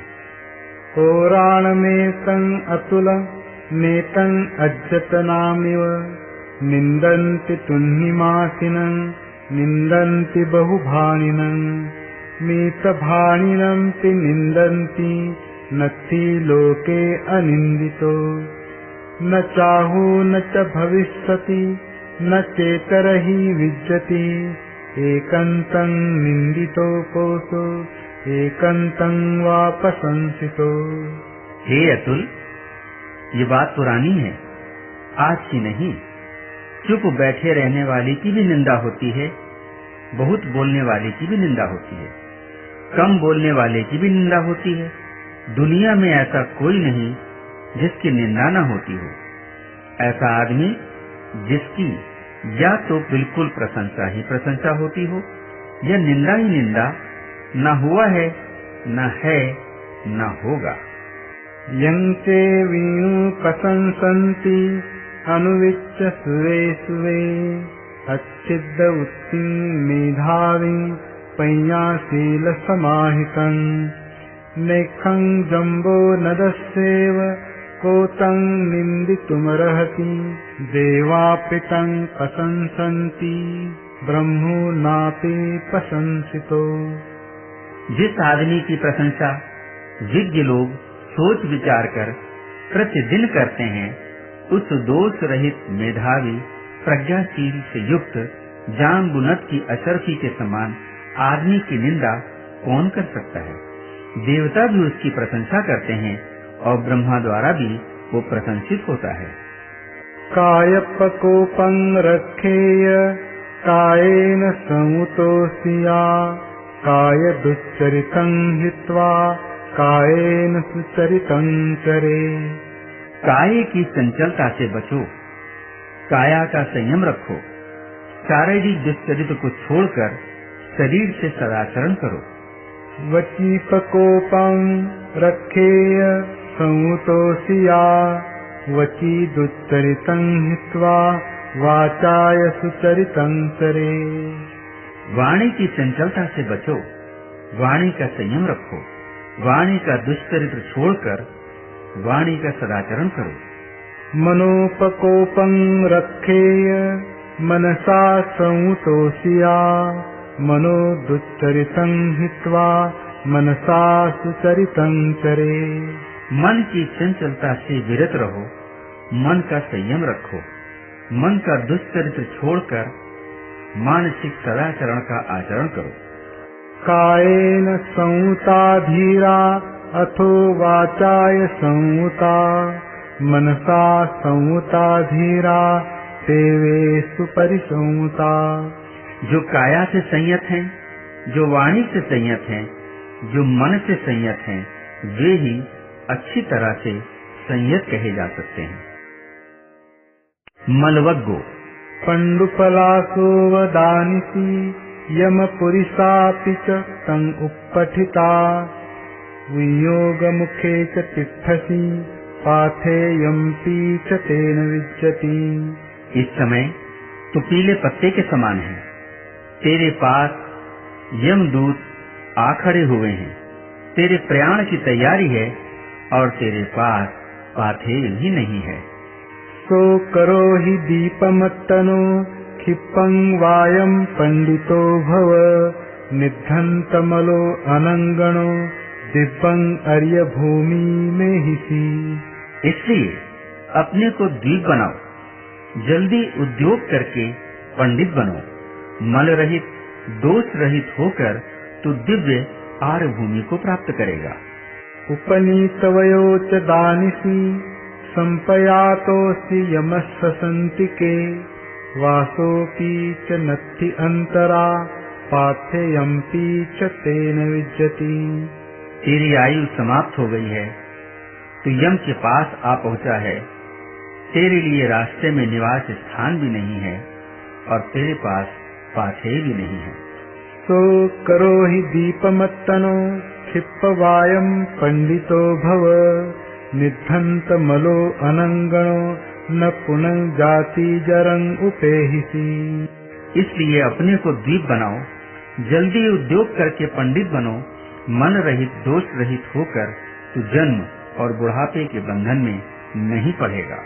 पुराणमेतं अतुलं नेतं अज्जतनामिव निन्दन्ति तुन्निमासिनं निन्दन्ति बहुभाणिनं मीतभाणिनं ति निन्दन्ति नत्थि लोके अनिन्दितो न चाहु न च भविष्यति न चेतरहि विज्जति एकन्तं निन्दितो कोसो एकन्तं वा प्रशंसितो। हे अतुल, ये बात पुरानी है, आज की नहीं। चुप बैठे रहने वाले की भी निंदा होती है, बहुत बोलने वाले की भी निंदा होती है, कम बोलने वाले की भी निंदा होती है। दुनिया में ऐसा कोई नहीं जिसकी निंदा न होती हो। ऐसा आदमी जिसकी या तो बिल्कुल प्रशंसा ही प्रशंसा होती हो या निंदा ही निंदा, न हुआ है न है न होगा। यंचे वीणु प्रशंसन्ति अनुविच्य सुवे सुवे अच्छिद्द उत्तिं मेधाविं पय्याशील समाहितं नेखं जम्बो नदस्येव कोतं निन्दितुमर्हति देवापितं प्रशंसन्ति ब्रह्मो नापि प्रशंसितो। जिस आदमी की प्रशंसा विज्ञ लोग सोच विचार कर प्रतिदिन करते हैं, उस दोष रहित मेधावी प्रज्ञाशील से युक्त जाम्बुनत की अशर्फी के समान आदमी की निंदा कौन कर सकता है। देवता भी उसकी प्रशंसा करते हैं और ब्रह्मा द्वारा भी वो प्रशंसित होता है। कायपकोपं रक्षेय कायेन समुतोषिया काय दुश्चरितं हित्वा कायेन सुचरितं चरे। काये की चंचलता से बचो, काया का संयम रखो, शारीरिक दुश्चरित को छोड़कर शरीर से सदाचरण करो। वचीपकोपं रक्षेय समुतोषिया वची दुश्चरितं हित्वा वाचाय सुचरितं चरे। वाणी की चंचलता से बचो, वाणी का संयम रखो, वाणी का दुष्चरित्र छोड़कर वाणी का सदाचरण करो। मनोपकोपं रक्षेय मनसा समुतोषिया मनो दुश्चरितं हित्वा मनसा सुचरितं चरे। मन की चंचलता से विरत रहो, मन का संयम रखो, मन का दुष्चरित्र छोड़कर मानसिक सदाचरण का आचरण करो। कायेन संयुता धीरा अथो वाचाय संयुता मनसा संयुता धीरा देवे सुपरिसंयुता। जो काया से संयत हैं, जो वाणी से संयत हैं, जो मन से संयत हैं, वे ही अच्छी तरह से संयत कहे जा सकते हैं। मलवग्गो पंडुपलासो वदानिति यमपुरिसापि च तं उपपठिता वियोगमुखे च तिष्ठसि पाथेयम्पि च तेन विज्जति। इस समय तो पीले पत्ते के समान है, तेरे पास यमदूत आ खड़े हुए हैं, तेरे प्रयाण की तैयारी है और तेरे पास पाथेय भी नहीं है। सो करो हि दीपमत्तनो क्षिपं वायं पंडितो भव निद्धन्तमलो अनंगणो दिव्यं अर्य भूमि में हिसी। इसलिए अपने को दीप बनाओ, जल्दी उद्योग करके पंडित बनो, मल रहित दोष रहित होकर तू दिव्य आर्य भूमि को प्राप्त करेगा। उपनीतवयो च दानिसी संपयातोऽसि यमस्य सन्तिके वासोऽपि च नत्थि अंतरा पाथेयम्पि च तेन विज्जति। तेरी आयु समाप्त हो गई है, तू यम के पास आ पहुंचा है। तेरे लिए रास्ते में निवास स्थान भी नहीं है और तेरे पास पाथेय भी नहीं है। सो करो हि दीपमत्तनो क्षिप्पवायं पंडितो भव निद्धन्तमलो अनंगणो न पुनः जाति जरं उपेहिसी। इसलिए अपने को दीप बनाओ, जल्दी उद्योग करके पंडित बनो, मन रहित दोष रहित होकर तू जन्म और बुढ़ापे के बंधन में नहीं पड़ेगा।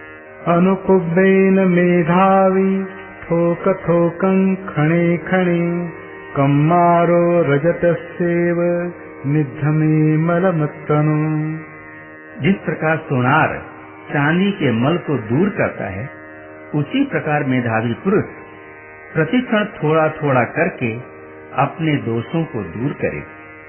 अनुपुब्बेन मेधावी थोक थोकं खणे खणे कम्मारो रजतस्येव निद्धमे मलमत्तनो। जिस प्रकार सोनार चांदी के मल को दूर करता है, उसी प्रकार मेधावी पुरुष प्रतिक्षण थोड़ा थोड़ा करके अपने दोषों को दूर करे।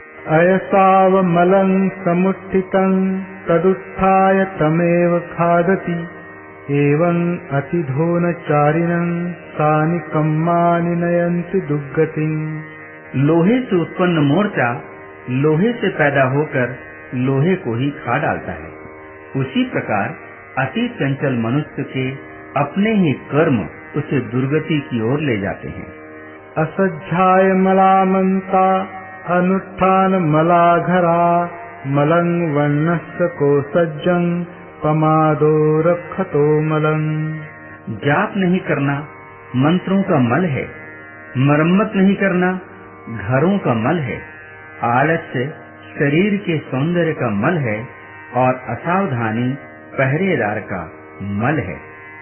अयसावमलं समुत्थितं तदुत्थाय तमेव खादति एवं अतिधोनचारिणं सानि कम्मानि नयन्ति दुर्गतिं। लोहे से उत्पन्न मोर्चा लोहे से पैदा होकर लोहे को ही खा डालता है। उसी प्रकार अति चंचल मनुष्य के अपने ही कर्म उसे दुर्गति की ओर ले जाते हैं। असज्जाय मलामंता अनुत्थान मलाघरा मलं वर्णस्य को सज्जं पमादो रखतो मलं। जाप नहीं करना मंत्रों का मल है, मरम्मत नहीं करना घरों का मल है, आलस्य शरीर के सौंदर्य का मल है और असावधानी पहरेदार का मल है।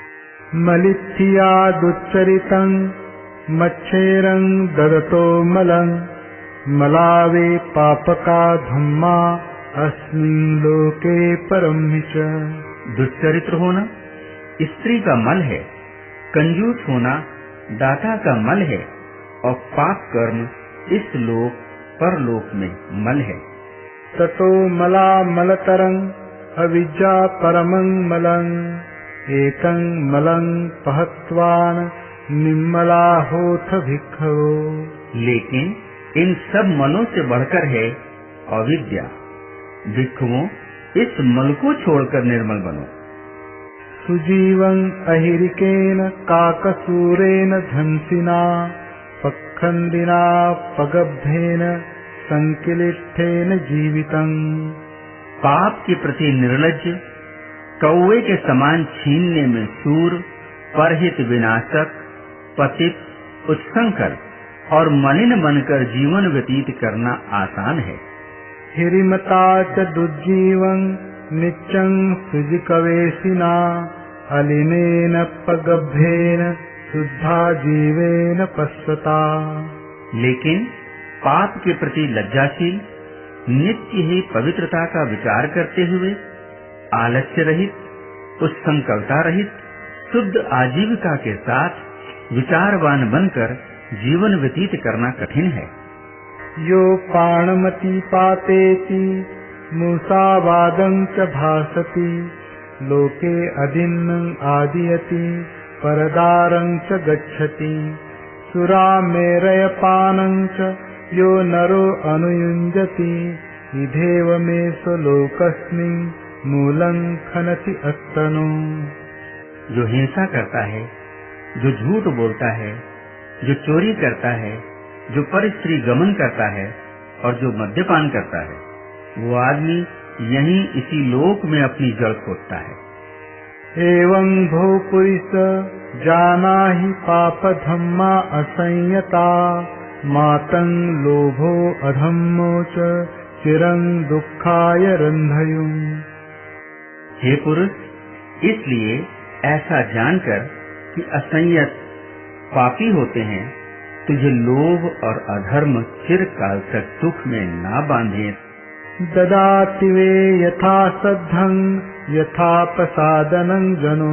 मलिथिया दुच्चरितं मच्छेरं ददतो मलं मलावे पापका धम्मा अस्मिन् लोके परम च। दुश्चरित्र होना स्त्री का मल है, कंजूस होना दाता का मल है और पाप कर्म इस लोक परलोक में मल है। ततो मला मलतरं अविद्या परमं मलं एकं मलं पहत्वान निम्मला होथ भिक्खवो। लेकिन इन सब मलों से बढ़कर है अविद्या। भिक्षुओं, इस मल को छोड़कर निर्मल बनो। सुजीवं अहिरिकेन काकसूरेन धंसिना पखंडिना पगब्धेन संकिलिष्ठेन जीवितं। पाप के प्रति निर्लज्ज कौवे के समान छीनने में सूर, परहित विनाशक, पतित, उत्संकर और मलिन बनकर जीवन व्यतीत करना आसान है। हिरिमता च दुर्जीवं नित्यं सुजिकवेशिना अलिनेन पगभ्येन शुद्धा जीवेन पश्यता। लेकिन पाप के प्रति लज्जाशील, नित्य ही पवित्रता का विचार करते हुए आलस्य रहित, उत्संकल्पता रहित, शुद्ध आजीविका के साथ विचारवान बनकर जीवन व्यतीत करना कठिन है। यो पाणमति पातेति मूसावादं च भासति लोके अदिन्नं आदियति परदारं च गच्छति सुरामेरयपानं च यो नरो अनुयुञ्जति इधेव मे स्वलोकस्मिन् मूलं खनति अस्तनो। जो हिंसा करता है, जो झूठ बोलता है, जो चोरी करता है, जो परस्त्री गमन करता है और जो मद्यपान करता है, वो आदमी यहीं इसी लोक में अपनी जड़ खोदता है। एवं भो पुरुष जानाहि पाप धम्मा असंयता मातं लोभो अधम्मो च चिरं दुःखाय रंधयुं। हे पुरुष, इसलिए ऐसा जानकर कि असंयत पापी होते हैं, तुझे लोभ और अधर्म चिरकाल तक दुख में ना बांधे। ददाति वे यथा सद्धं यथा प्रसादनं जनो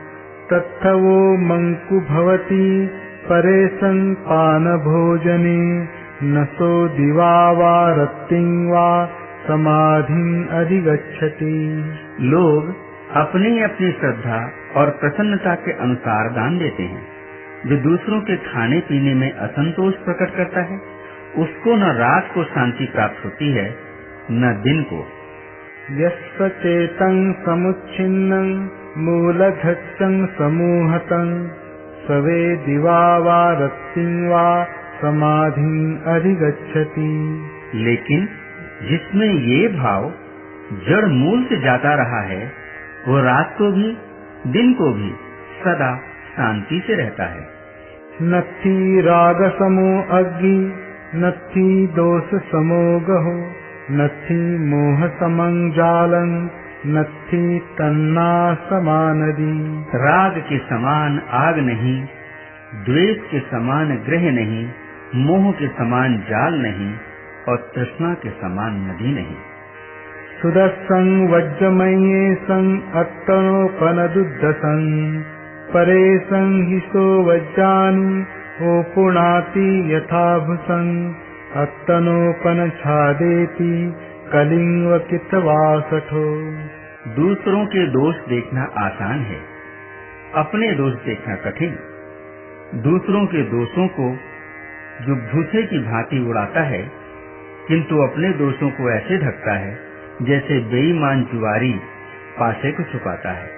तत्थवो मंकु भवति परेशं पान भोजने न सो दिवा वा रत्तिं वा समाधिं अधिगच्छति। लोग अपनी अपनी श्रद्धा और प्रसन्नता के अनुसार दान देते हैं। जो दूसरों के खाने पीने में असंतोष प्रकट करता है, उसको न रात को शांति प्राप्त होती है न दिन को। यस्य चेतं समुच्छिन्नं मूलधत्तं समूहतं सवे दिवा वा रत्तिं वा समाधिं अधिगच्छति। लेकिन जिसमें ये भाव जड़ मूल से जाता रहा है, वो रात को भी दिन को भी सदा शांति से रहता है। नत्थि राग समो अग्नि नत्थि दोष समो गहो नत्थि मोह समं जालं नत्थि तन्ना समानदी। राग के समान आग नहीं, द्वेष के समान ग्रह नहीं, मोह के समान जाल नहीं और तृष्णा के समान नदी नहीं। सुदर्शन वज्रमयेशं अत्तनोपनदुद्धसं परेशं हिसो वज्रानि ओपुणाति यथाभुसं अत्तनोपन छादेति कलिंग कितवासठो। दूसरों के दोष देखना आसान है, अपने दोष देखना कठिन। दूसरों के दोषों को जो भूसे की भांति उड़ाता है, किंतु अपने दोषों को ऐसे ढकता है जैसे बेईमान जुआरी पासे को छुपाता है।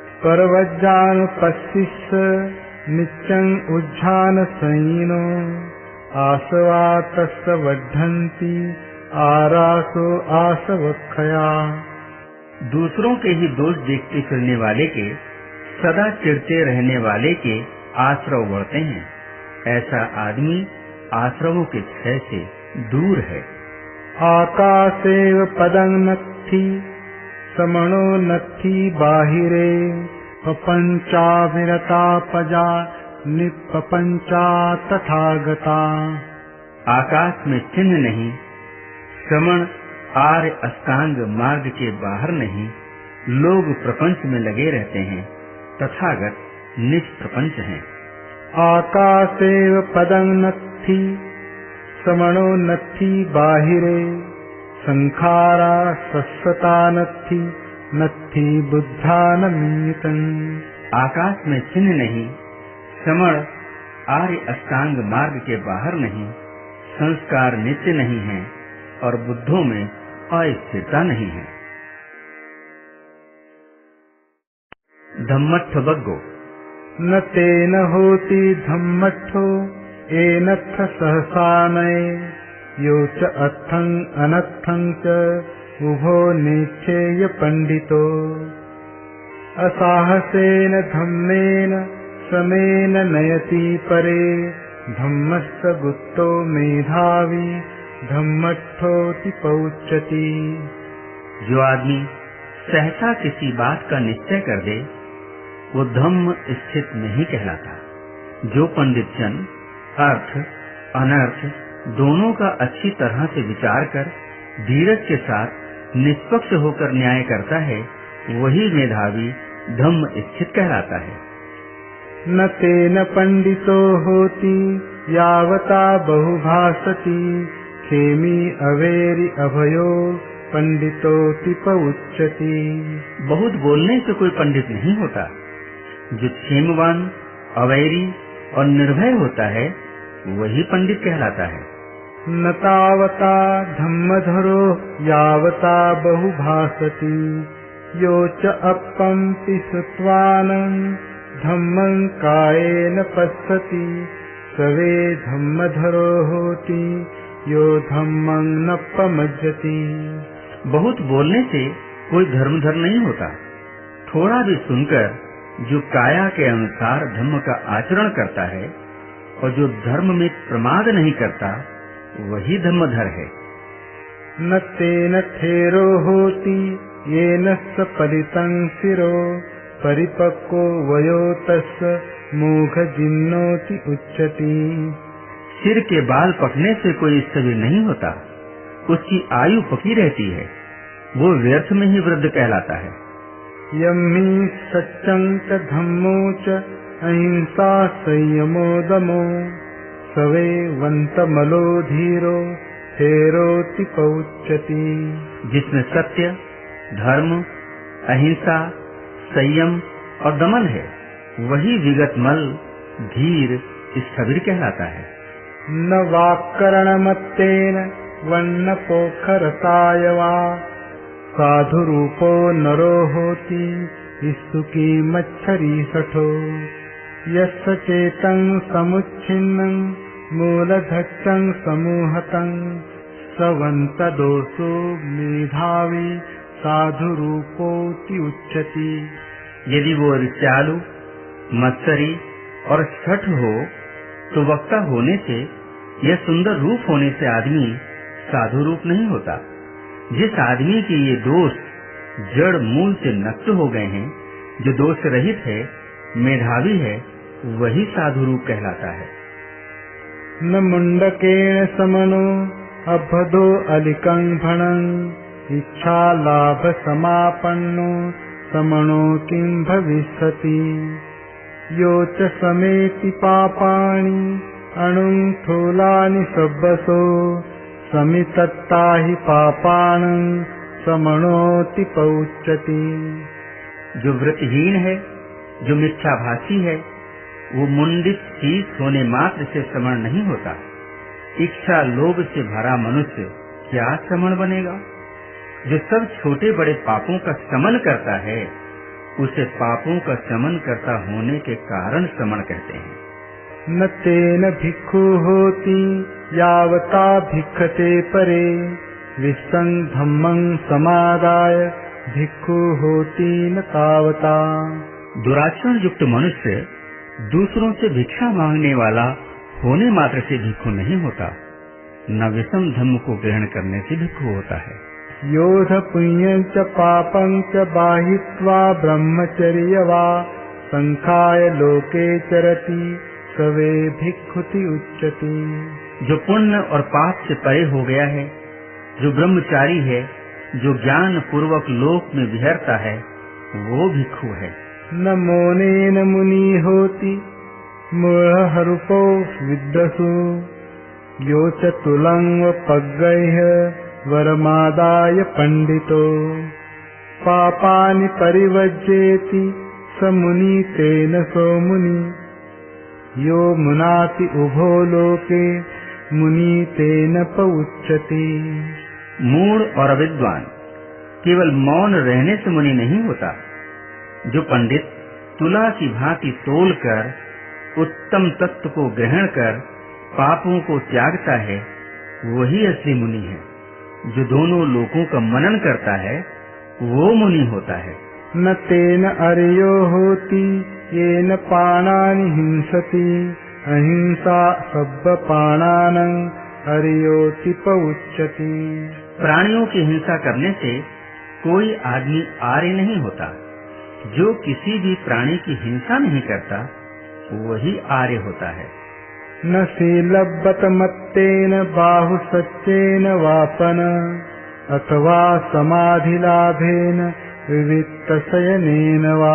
परवज्जान पश्चिस नित्यं उज्झान सैनो आसवा तस्य वड्ढन्ति आरासो आसवक्षया। दूसरों के ही दोष देखते फिरने वाले के, सदा चिढ़ते रहने वाले के आश्रव बढ़ते हैं। ऐसा आदमी आश्रवों के क्षय से दूर है। आकाशेव पदं नत्थि समणो नत्थि बाहिरे पपंचाविरता पजा निपपंचा तथागता। आकाश में चिन्ह नहीं, श्रमण आर्य अष्टांग मार्ग के बाहर नहीं। लोग प्रपंच में लगे रहते हैं, तथागत निष्प्रपंच हैं। आकाशेव पदं नत्थि समणो नत्थि बाहिरे संखारा सस्वता नत्थि नत्थि बुद्धानमीतं। आकाश में चिन्ह नहीं, श्रमण आर्य अष्टांग मार्ग के बाहर नहीं, संस्कार नित्य नहीं है और बुद्धों में अस्थिरता नहीं है। धम्मट्ठ बग्गो न तेन होति धम्मट्ठो एनत्थ सहसानये यो च अत्थं अनत्थं च उभो नेच्छेय पंडितो। असाहसेन धम्मेन समेन नयति परे धम्मस्य गुप्तो मेधावी धम्मट्ठोति पौच्यति। जो आदमी सहसा किसी बात का निश्चय कर दे, वो धम्म स्थित नहीं कहलाता। जो पंडित जन अर्थ अनर्थ दोनों का अच्छी तरह से विचार कर धीरज के साथ निष्पक्ष होकर न्याय करता है, वही मेधावी धम्म स्थित कहलाता है। न तेन पंडितो होति यावता बहुभाषति खेमी अवेरि अभयो पंडितोति पउच्यति। बहुत बोलने से कोई पंडित नहीं होता। जो क्षेमवान अवैरी और निर्भय होता है, वही पंडित कहलाता है। न तावता धम्मधरो यावता बहुभाषति यो च अपम्पि श्रुत्वानं धम्मं कायेन पश्यति सवे धम्मधरो होति यो धम्मं न पमज्जति। बहुत बोलने से कोई धर्मधर नहीं होता। थोड़ा भी सुनकर जो काया के अनुसार धर्म का आचरण करता है और जो धर्म में प्रमाद नहीं करता, वही धर्मधर है। न तेन थेरो होति येन स पलितं शिरो परिपक्को वयो तस्य मूढ़जिन्नोति उच्यते। सिर के बाल पकने से कोई स्थविर नहीं होता, उसकी आयु पकी रहती है, वो व्यर्थ में ही वृद्ध कहलाता है। यम्हि सत्यं च धम्मो च अहिंसा संयमो दमो सवेवन्तमलो धीरो हेरोति पौच्यति। जिसमें सत्य, धर्म, अहिंसा, संयम और दमन है, वही विगत मल, धीर, स्थविर कहलाता है। न वाक्करणमत्तेन वन्न पोखरताय वा साधु रूपो नरो होति सुखी मच्छरी सठो। यस्य चेतं समुच्छिन्नं मूलधच्छं समूहतं सवंत दोषो मेधावी साधु रूपोति उच्यति। यदि वो ऋचालु, मत्सरी और सठ हो तो वक्ता होने से यह सुंदर रूप होने से आदमी साधु रूप नहीं होता। जिस आदमी के ये दोष जड़ मूल से नष्ट हो गए हैं, जो दोष रहित है, मेधावी है, वही साधु रूप कहलाता है। न मुंडकेन समनो अभदो अलिकं भणं इच्छा लाभ समापन्नो समनो किं भविष्यति। यो च समेति पापानि अणुं स्थूलानि सब्बसो समितत्ता हि पापानं समणोति पौच्यति। जो व्रतहीन है, जो मिथ्याभाषी है, वो मुंडित शीश होने मात्र से श्रमण नहीं होता। इच्छा लोभ से भरा मनुष्य क्या श्रमण बनेगा? जो सब छोटे बड़े पापों का शमन करता है, उसे पापों का शमन करता होने के कारण श्रमण कहते हैं। न तेन भिक्खु होति यावता भिक्खते परे विश्वं धम्मं समादाय भिक्खु होति न तावता। दुराचरण युक्त मनुष्य दूसरों से भिक्षा मांगने वाला होने मात्र से भिक्खु नहीं होता, न विषम धम्म को ग्रहण करने से भिक्खु होता है। योध पुण्यं च पापं च बाहित्वा ब्रह्मचर्य वा संखाय लोके चरति सवे भिक्खुति उच्यति। जो पुण्य और पाप से परे हो गया है, जो ब्रह्मचारी है, जो ज्ञान पूर्वक लोक में विहरता है, वो भिक्खु है। न मोनेन मुनि होति मूढ़हरूपो विद्वसु यो च तुलंग पग्गैः वरमादाय पंडितो पापानि परिवज्येति स मुनि तेन सो मुनि यो मुनाति उभो लोके मुनि तेन पउच्यति। मूढ़ और अविद्वान केवल मौन रहने से मुनि नहीं होता। जो पंडित तुला की भांति तोल कर उत्तम तत्व को ग्रहण कर पापों को त्यागता है, वही असली मुनि है। जो दोनों लोकों का मनन करता है, वो मुनि होता है। न तेन अर्यो होति येन पाणानि हिंसति अहिंसा सब्ब पाणानं अर्योति पउच्यति। प्राणियों की हिंसा करने से कोई आदमी आर्य नहीं होता। जो किसी भी प्राणी की हिंसा नहीं करता, वही आर्य होता है। न शीलब्बत मत्तेन बाहु सच्चेन वापन अथवा समाधिलाभेन विवित्तशयनेन वा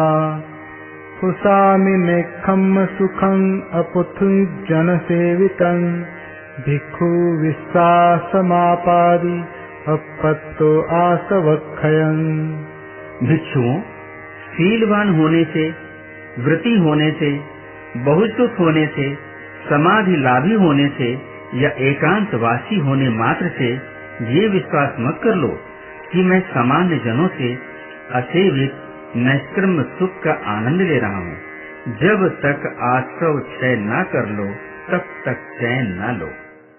हुसामि नेखम् सुखं अपुथुजन सेवितं भिक्खु विश्वासमापादि अपत्तो आसवक्षयं। भिक्षुओं, शीलवान होने से, व्रती होने से, बहुसुख होने से, समाधि लाभी होने से या एकांतवासी होने मात्र से ये विश्वास मत कर लो कि मैं सामान्य जनों से असेवित निष्क्रम सुख का आनंद ले रहा हूँ। जब तक आश्रव क्षय न कर लो, तब तक चैन न लो।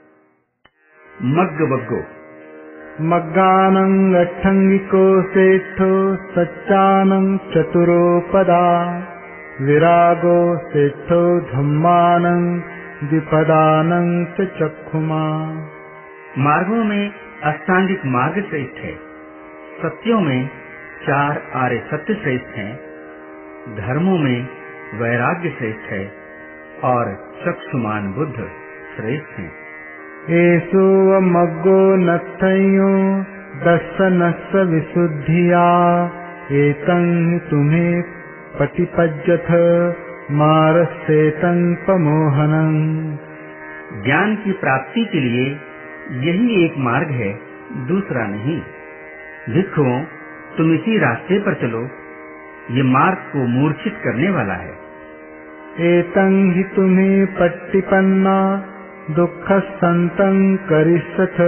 मग्ग बग्गो मग्गानं अट्ठंगिको सेठो सच्चानं चतुरोपदा विरागो सेठो धम्मानं द्विपदानं च चक्षुमा। मार्गों में अष्टांगिक मार्ग श्रेष्ठ है, सत्यों में चार आर्य सत्य श्रेष्ठ हैं, धर्मों में वैराग्य श्रेष्ठ है और चक्षुमान बुद्ध श्रेष्ठ हैं। एसो मग्गो नत्थयो दर्शनस्य विशुद्धिया एतं तुम्हें पटिपज्जथ मारसेतं पमोहनं। ज्ञान की प्राप्ति के लिए यही एक मार्ग है, दूसरा नहीं। भिक्षुओं, तुम इसी रास्ते पर चलो, ये मार्ग को मूर्छित करने वाला है। एतं हि तुम्हें पट्टिपन्ना दुःख संतं करिष्यथ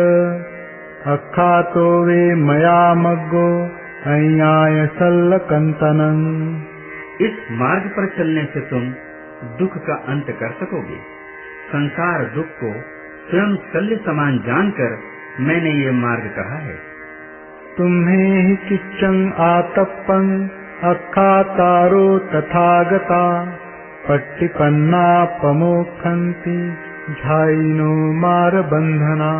अखातो वे मया मग्गो अय्याय सल्लकंतनं। इस मार्ग पर चलने से तुम दुख का अंत कर सकोगे। संसार दुख को स्वयं शल्य समान जानकर मैंने ये मार्ग कहा है। तुम्हें ही किच्चं आतप्पं अखातारो तथागता पट्टिपन्ना पमोक्षन्ति झाइनो मार बंधना।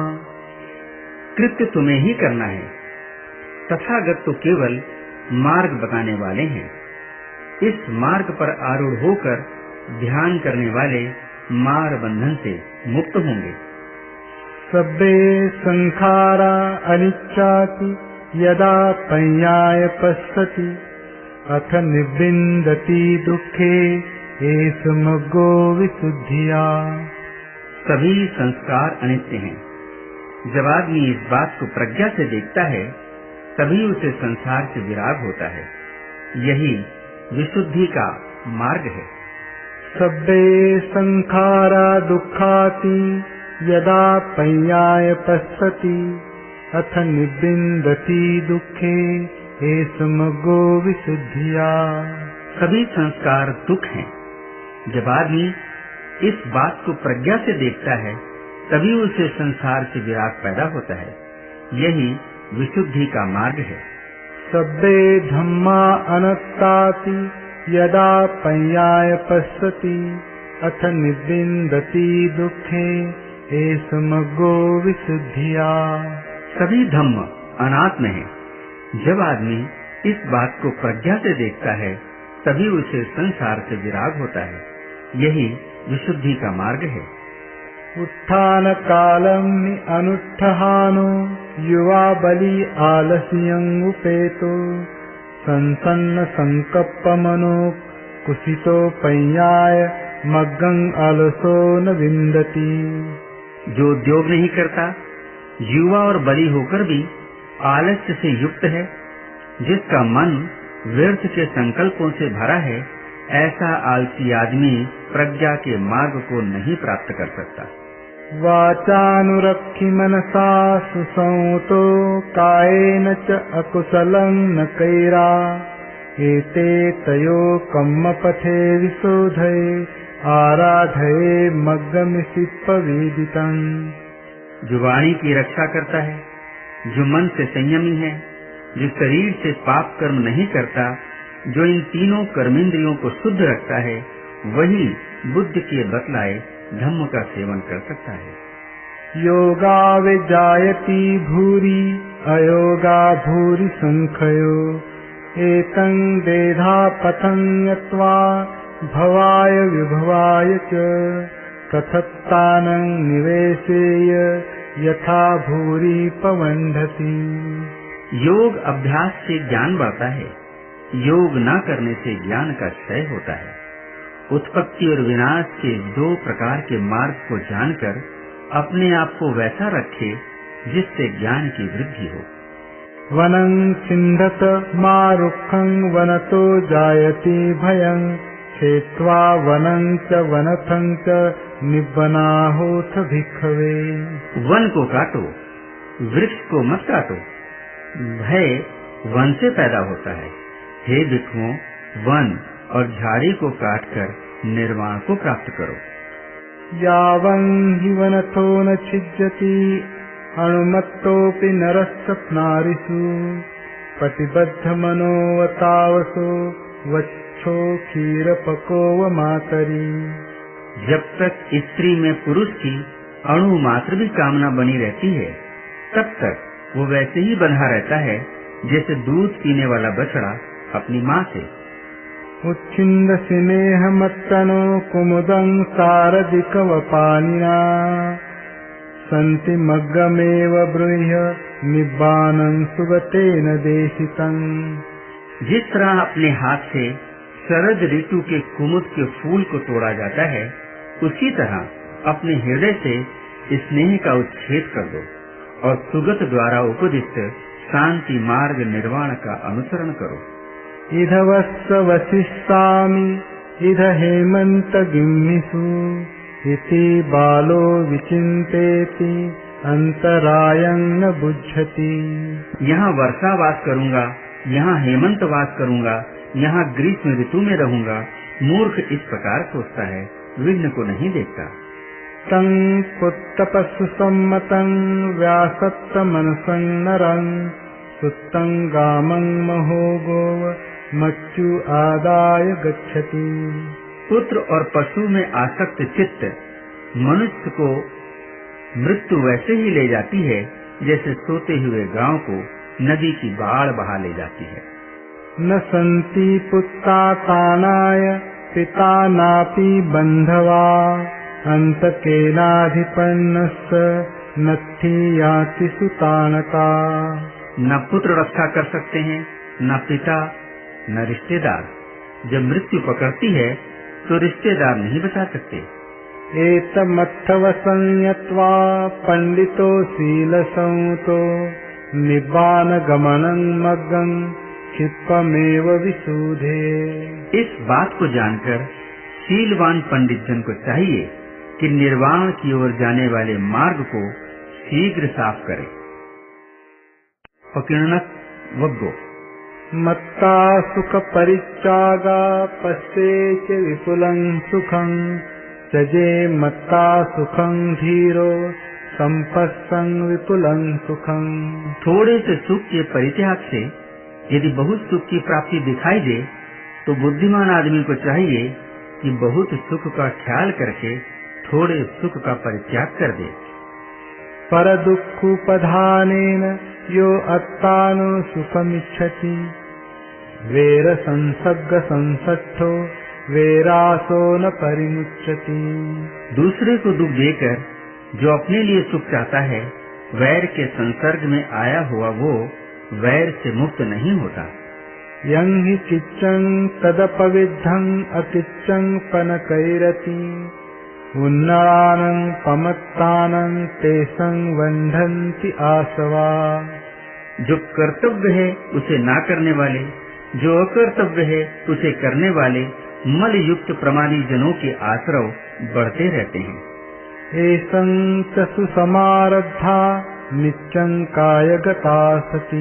कृत्य तुम्हें ही करना है, तथागत तो केवल मार्ग बताने वाले हैं। इस मार्ग पर आरूढ़ होकर ध्यान करने वाले मार बंधन से मुक्त होंगे। सब्बे संखारा अनिच्चाति यदा पय्याय पश्यति अथ निविन्दति दुःखे एष मग्गो विशुद्धिया। सभी संस्कार अनित्य हैं। जब आदमी इस बात को प्रज्ञा से देखता है, तभी उसे संसार से विराग होता है। यही विशुद्धि का मार्ग है। सब्बे संखारा दुःखाति यदा पय्याय पश्यति अथ निविन्दति दुःखे एष मग्गो विशुद्धिया। सभी संस्कार दुख हैं। जब आदमी इस बात को प्रज्ञा से देखता है, तभी उसे संसार से विराग पैदा होता है। यही विशुद्धि का मार्ग है। सब्बे धम्मा अनत्ताति यदा पय्याय पश्यति अथ निविन्दति दुःखे एष मग्गो विशुद्धिया। सभी धम्म अनात्म है। जब आदमी इस बात को प्रज्ञा से देखता है, तभी उसे संसार से विराग होता है। यही विशुद्धि का मार्ग है। उत्थान कालम अनुत्थानो युवा बलि आलस्यं उपेतो संसन्न संकप्प मनो कुसितो पय्याय मग्गं आलसो न विन्दति। जो उद्योग नहीं करता, युवा और बलि होकर भी आलस्य से युक्त है, जिसका मन व्यर्थ के संकल्पों से भरा है, ऐसा आलसी आदमी प्रज्ञा के मार्ग को नहीं प्राप्त कर सकता। वाचानुरक्षि मनसा सुसंतो कायेन च अकुशलं न कैरा एते तयो कम्मपथे विशोधये आराधये मग्गमिषित्पवेदितं। जो वाणी की रक्षा करता है, जो मन से संयमी है, जो शरीर से पाप कर्म नहीं करता, जो इन तीनों कर्मेंद्रियों को शुद्ध रखता है, वही बुद्ध के बतलाए धम्म का सेवन कर सकता है। योगा विजायति भूरि अयोगा भूरि संख्यो एतं देधा पथं यत्वा भवाय विभवाय च तथत्तानं निवेशेय यथा भूरि पवंढति। योग अभ्यास से ज्ञान बढ़ता है। योग न करने से ज्ञान का क्षय होता है। उत्पत्ति और विनाश के दो प्रकार के मार्ग को जानकर अपने आप को वैसा रखे जिससे ज्ञान की वृद्धि हो। वनं सिन्धत मारुक्खं वनतो जायते भयं क्षेत्वा वनं च वनथं च निब्बनाहोथ भिक्खवे। वन को काटो, वृक्ष को मत काटो। भय वन से पैदा होता है। हे भिक्षुओं, वन और झाड़ी को काटकर निर्वाण को प्राप्त करो। यावं हि वनथो न छिद्यति अणुमत्तोऽपि नरस्वप्नारिषु पटिबद्ध मनोवतावसो वक्षो क्षीरपको व मातरी। जब तक स्त्री में पुरुष की अणु मात्र भी कामना बनी रहती है, तब तक वो वैसे ही बंधा रहता है जैसे दूध पीने वाला बछड़ा अपनी माँ से। उच्छिन्द स्नेहमत्तनो कुमुदं सारधिकवपानिना सन्ति मग्गमेव ब्रूह्य निब्बानं सुगतेन देशितं। जिस तरह अपने हाथ से शरद ऋतु के कुमुद के फूल को तोड़ा जाता है, उसी तरह अपने हृदय से स्नेह का उच्छेद कर दो और सुगत द्वारा उपदिष्ट शांति मार्ग निर्वाण का अनुसरण करो। इध वत्स वसिष्ठामि इध हेमंत गिम्मिषु इति बालो विचिंतेति अंतरायं न बुझ्यति। यहाँ वर्षा वास करूँगा, यहाँ हेमंत वास करूँगा, यहाँ ग्रीष्म ऋतु में रहूँगा। मूर्ख इस प्रकार सोचता है, विघ्न को नहीं देखता। तं पुत्तपस्सु सम्मतं व्यासत्त मनसं नरं सुत्तं गामं महो गोव मच्चु आदाय गच्छति। पुत्र और पशु में आसक्त चित्त मनुष्य को मृत्यु वैसे ही ले जाती है जैसे सोते हुए गांव को नदी की बाढ़ बहा ले जाती है। न सन्ति पुत्ता तानाय पिता नापि बंधवा अंतकेनाधिपन्नस्स नत्थि याति सुतानका। न पुत्र रक्षा कर सकते हैं, न पिता, न रिश्तेदार। जब मृत्यु पकड़ती है तो रिश्तेदार नहीं बचा सकते। एतमत्थव संयत्वा पंडितो शीलसंतो निब्बान गमनं मग्गं क्षिप्पमेव विशुद्धे। इस बात को जानकर शीलवान पंडित जन को चाहिए कि निर्वाण की ओर जाने वाले मार्ग को शीघ्र साफ करे। अकिरणक वग्गो मत्ता सुख परित्यागा पश्येच विपुलं सुखं त्यजे मत्ता सुखं धीरो संपत्सं विपुलं सुखं। थोड़े से सुख के परित्याग से यदि बहुत सुख की प्राप्ति दिखाई दे तो बुद्धिमान आदमी को चाहिए कि बहुत सुख का ख्याल करके थोड़े सुख का परित्याग कर दे। पर दुःखोपधानेन यो अत्तानो सुखमिच्छति वेर संसर्ग संसट्ठो वेरासो न परिमुच्यति। दूसरे को दुख देकर जो अपने लिए सुख चाहता है, वैर के संसर्ग में आया हुआ वो वैर से मुक्त नहीं होता। यं हि किच्चं तदपविद्धं अकिच्चं पनकैरति उन्नरानं पमत्तानं तेषं वंढन्ति आसवा। जो कर्तव्य है उसे ना करने वाले, जो अकर्तव्य है उसे करने वाले मल युक्त प्रमादी जनों के आश्रव बढ़ते रहते हैं। एसं च सुसमारब्धा नित्यं कायगता सती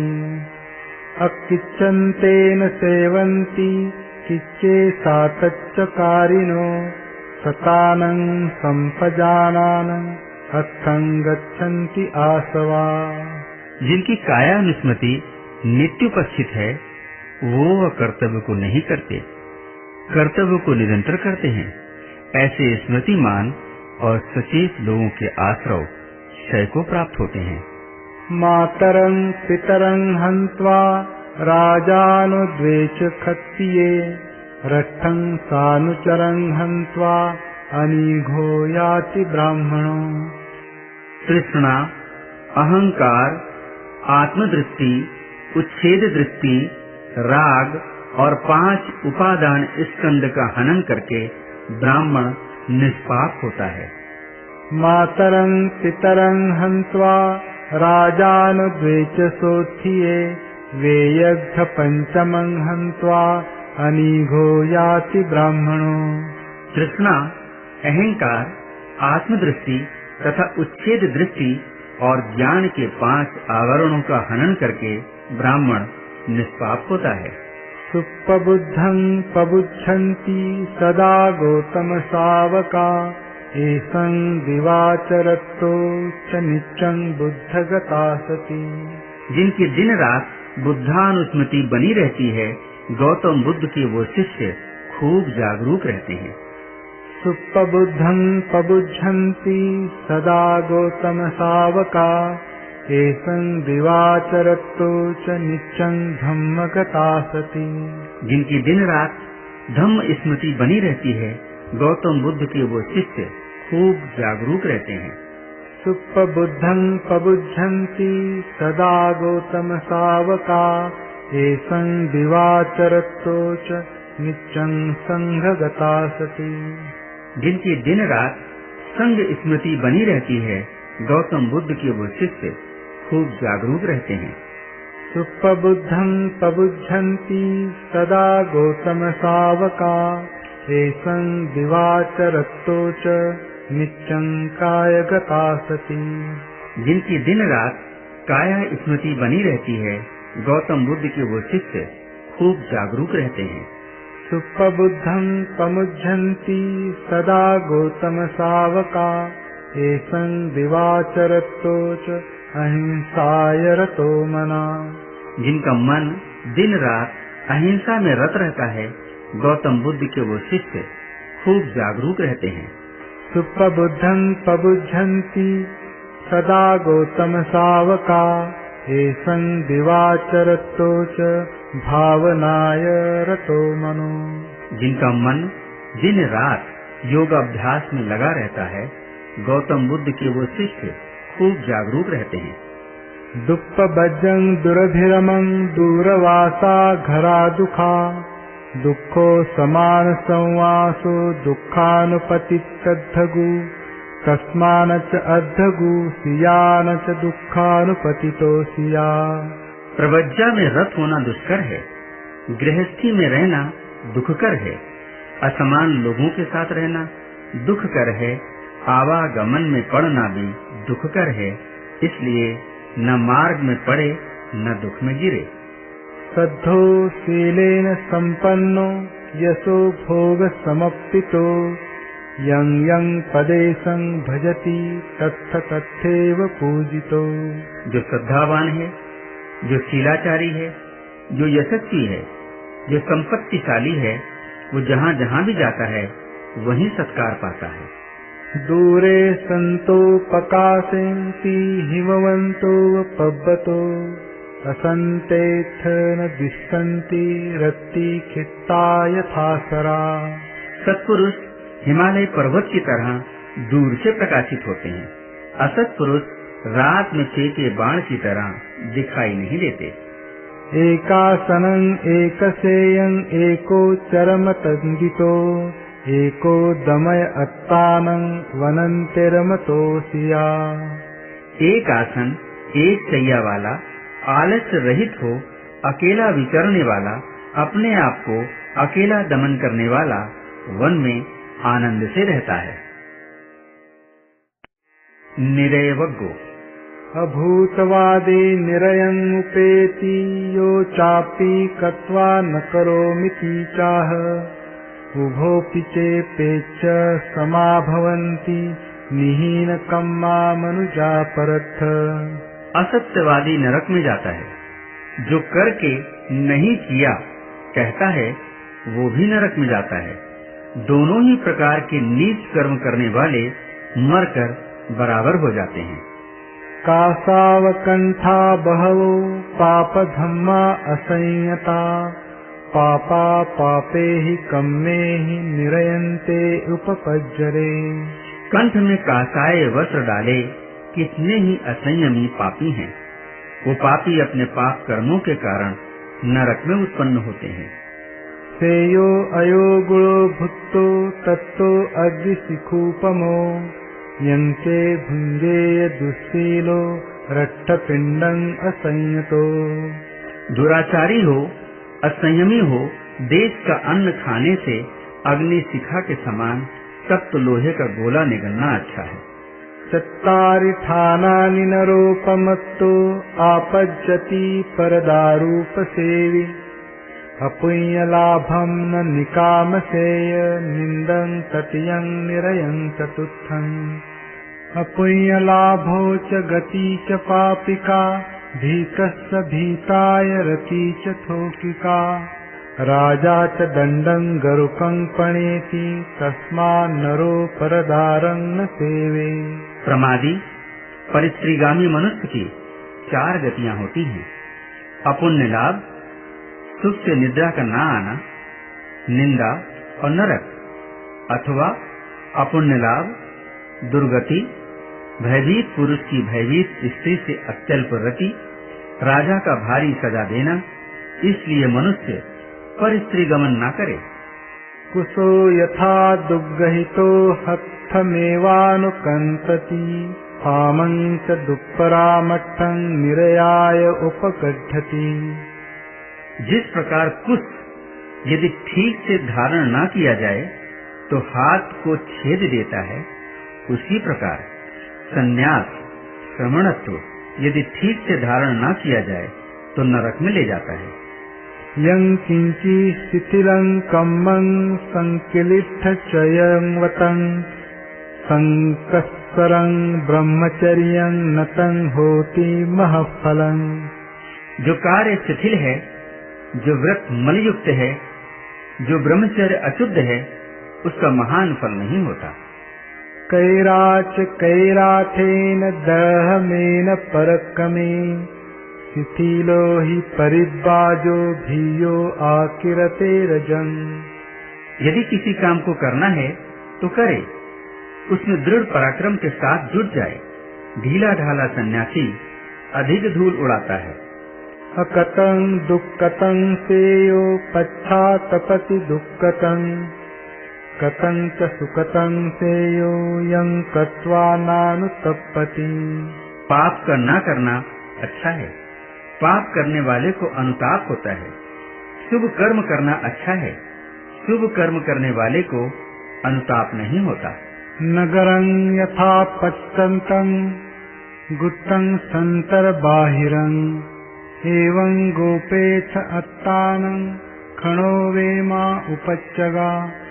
अकिच्चन्तेन सेवन्ति किच्चे सातच्चकारिणो सतानं संपजानानं अर्थं गच्छन्ति आसवा। जिनकी काया अनुस्मृति नित्योपस्थित है वो कर्तव्य को नहीं करते, कर्तव्य को निरंतर करते हैं। ऐसे स्मृतिमान और सचेत लोगों के आश्रव क्षय को प्राप्त होते हैं। मातरं पितरं हन्त्वा राजानुद्वेष खत्तिये रट्ठं सानुचरं हन्त्वा अनीघो याति ब्राह्मणो। तृष्णा, अहंकार, आत्मदृष्टि, उच्छेद दृष्टि, राग और पांच उपादान स्कंद का हनन करके ब्राह्मण निष्पाप होता है। मातरं पितरं हन्त्वा राजानुद्वेष सोत्थिये वेयग्ध पंचमं हन्त्वा अनीघो याति ब्राह्मणो। तृष्णा, अहंकार, आत्मदृष्टि तथा उच्छेद दृष्टि और ज्ञान के पांच आवरणों का हनन करके ब्राह्मण निष्पाप होता है। सुप्पबुद्धं पबुच्छन्ति सदा गौतम शावका एसं दिवाचरतो च नित्यं बुद्धगता सती। जिनकी दिन रात बुद्धानुस्मृति बनी रहती है, गौतम बुद्ध के वो शिष्य खूब जागरूक रहते हैं। सुप्पबुद्धं पबुच्छन्ति सदा गौतम शावका एसं दिवाचरतो च नित्यं धम्मगता सती। जिनकी दिन रात धम्म स्मृति बनी रहती है, गौतम बुद्ध के वो शिष्य खूब जागरूक रहते हैं। सुप्पबुद्धं पबुद्धन्ति सदा गौतम सावका, एसं दिवाचरतो च नित्यं संघगता सती। जिनकी दिन रात संग स्मृति बनी रहती है, गौतम बुद्ध के वो शिष्य खूब जागरूक रहते हैं। सुप्पबुद्धं पबुद्धन्ति सदा गौतम सावका, एसं दिवाचरतो च नित्यं कायगता सती। जिनकी दिन रात काया स्मृति बनी रहती है, गौतम बुद्ध के वो शिष्य खूब जागरूक रहते हैं। सुप्पबुद्धं पमुद्धन्ति सदा गौतम सावका, एसं दिवाचरतो च अहिंसाय रतो मना। जिनका मन दिन रात अहिंसा में रत रहता है, गौतम बुद्ध के वो शिष्य खूब जागरूक रहते हैं। सुप्पबुद्धं पबुद्धन्ति सदा गौतम सावका, एसं दिवाचरतो च भावनाय रतो मनो। जिनका मन दिन रात योगाभ्यास में लगा रहता है, गौतम बुद्ध के वो शिष्य खूब जागरूक रहते हैं। दुप्पबज्जं दुरभिरमं दूरवासा घरा दुखा, दुःखो समान संवासो दुःखानुपतितद्धगु, तस्मान च अद्धगु सियान च दुःखानुपतितो सिया। प्रवज्जा में रत होना दुष्कर है, गृहस्थी में रहना दुखकर है, असमान लोगों के साथ रहना दुखकर है, आवागमन में पड़ना भी दुखकर है। इसलिए न मार्ग में पड़े न दुख में गिरे। सद्धो शीलेन संपन्नो यशो भोग समप्पितो, यं यं पदेशं भजति तत्थ तथैव पूजितो। जो श्रद्धावान है, जो शीलाचारी है, जो यशस्वी है, जो संपत्तिशाली है, वो जहाँ जहाँ भी जाता है वहीं सत्कार पाता है। दूरे संतो पकासेन्ति हिमवन्तो पब्बतो, असन्तेथ न दिशन्ति रत्ति खित्ता यथा सरा। सत्पुरुष हिमालय पर्वत की तरह दूर से प्रकाशित होते हैं, असत्पुरुष रात में फेंके बाण की तरह दिखाई नहीं देते। एकासनं एकसेयं एको चरम तंदितो, एको दमय अत्तानं वनंतिरमतो सिया। एक आसन एक शैया वाला, आलस्य रहित हो, अकेला विचरने वाला, अपने आप को अकेला दमन करने वाला वन में आनंद से रहता है। निरयवज्ञो अभूतवादी निरयं उपेति, यो चापि कत्वा न करोमिति चाह, उभोऽपि चेपेच्च समाभवन्ति निहीनकं मामनुजा परथ। असत्यवादी नरक में जाता है, जो करके नहीं किया कहता है वो भी नरक में जाता है। दोनों ही प्रकार के नीच कर्म करने वाले मरकर बराबर हो जाते हैं। कासावकंठा बहवो पाप धम्मा असंयता, पापा पापे ही कम्मे ही निरयन्ते उपपज्जरे। कंठ में कासाए वस्त्र डाले कितने ही असंयमी पापी हैं, वो पापी अपने पाप कर्मों के कारण नरक में उत्पन्न होते हैं। सेयो अयो गुणो भुक्तो तत्तो अग्निशिखूपमो, यंचे भुंजेय दुस्सीलो रट्ठपिंडं असंयतो। दुराचारी हो, असंयमी हो, देश का अन्न खाने से अग्नि शिखा के समान सप्त लोहे का गोला निगलना अच्छा है। चत्तारि ठानानि नरोपमत्तो, आपज्जति परदारूप सेवी, अपुण्य लाभं न निकामसेय, निंदं तटियं निरयं चतुर्थं। अपुण्य लाभो च गति च पापिका, भीकस्य भीताय रति च थोकिका। राजा च दंडं गरुकं पणेति, तस्मान्नरो परदारं न सेवे। प्रमादी परिस्त्रीगामी मनुष्य की चार गतियां होती हैं। अपुण्य लाभ, सुख से निद्रा का ना आना, निंदा और नरक, अथवा अपुण्य लाभ, दुर्गति, भयभीत पुरुष की भयभीत स्त्री से अत्यल्प रति, राजा का भारी सजा देना। इसलिए मनुष्य पर स्त्री गमन न करे। कुशो यथा दुग्गहितो हत्थमेवानुकंसति, कामं च दुप्परामट्ठं निरयाय उपगढ़ति। जिस प्रकार कुश यदि ठीक से धारण न किया जाए तो हाथ को छेद देता है, उसी प्रकार संन्यास श्रमणत्व यदि ठीक से धारण न किया जाए तो नरक में ले जाता है। यं किंची शिथिलं कम्मं संकिलिट्ठ चयंवतं, संकस्सरं ब्रह्मचर्यं नतं होति महफलं। जो कार्य शिथिल है, जो व्रत मलयुक्त है, जो ब्रह्मचर्य अशुद्ध है, उसका महान फल नहीं होता। कैराच कैराथेन दहमेन परकमे, शिथिलो हि परिव्राजो भीयो आकिरते रजं। यदि किसी काम को करना है तो करे, उसमें दृढ़ पराक्रम के साथ जुट जाए। ढीला ढाला सन्यासी अधिक धूल उड़ाता है। अकतं दुक्कतं सेयो पश्चात्तपति दुक्कतं, कतं च सुकतं सेयो यं कृत्वा नानुतप्पति। पाप का न करना अच्छा है, पाप करने वाले को अनुताप होता है। शुभ कर्म करना अच्छा है, शुभ कर्म करने वाले को अनुताप नहीं होता। नगरं यथा पच्यन्तं गुप्तं सन्तर्बाहिरं, एवं गोपेथ अत्तानं खणो वेमा उपच्चगा,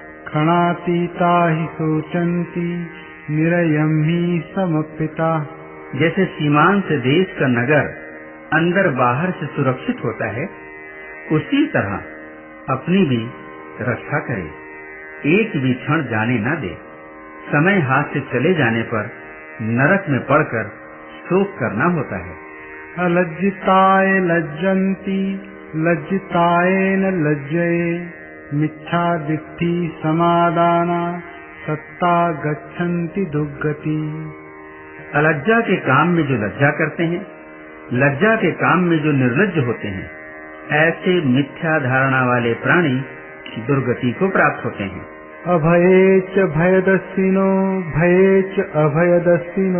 खणातीता हि शोचन्ति निरयं हि समपिता। जैसे सीमांत देश का नगर अंदर बाहर से सुरक्षित होता है, उसी तरह अपनी भी रक्षा करे, एक भी क्षण जाने न दे। समय हाथ से चले जाने पर नरक में पड़कर शोक करना होता है। अलज्जिताय लज्जन्ति लज्जिताय न लज्जये, मिच्छा दिट्ठि समादाना सत्ता गच्छन्ति दुर्गति। अलज्जा के काम में जो लज्जा करते हैं, लज्जा के काम में जो निर्लज्ज होते हैं, ऐसे मिथ्या धारणा वाले प्राणी दुर्गति को प्राप्त होते हैं। अभये च भयदस्सिनो भये च अभयदस्सिनो,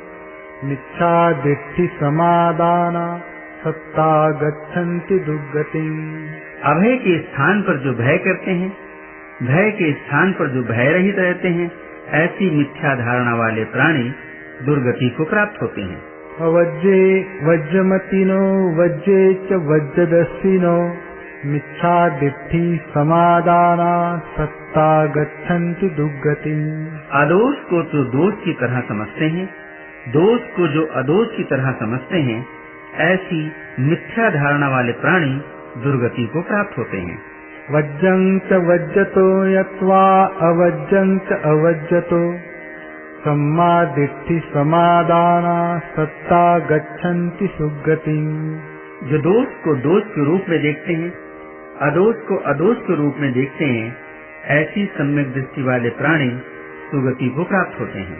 मिच्छा दिट्ठि समादाना सत्ता गच्छन्ति दुर्गतिं। अभय के स्थान पर जो भय करते हैं, भय के स्थान पर जो भय रहित रहते हैं, ऐसी मिथ्या धारणा वाले प्राणी दुर्गति को प्राप्त होते हैं। अवज्जे वज्रमतिनो वज्जे च वज्रदस्सिनो, मिच्छा दिट्ठि समादाना सत्ता गच्छन्ति दुर्गतिं। अदोष को तो दोष की तरह समझते हैं, दोष को जो अदोष की तरह समझते हैं, ऐसी मिथ्या धारणा वाले प्राणी दुर्गति को प्राप्त होते हैं। वज्रं च वज्रतो यत्वा अवज्रं च अवज्रतो, सम्मा दिट्ठि समादाना सत्ता गच्छन्ति सुगतिं। जो दोष को दोष के रूप में देखते हैं, अदोष को अदोष के रूप में देखते हैं, ऐसी सम्यक दृष्टि वाले प्राणी सुगति को प्राप्त होते हैं।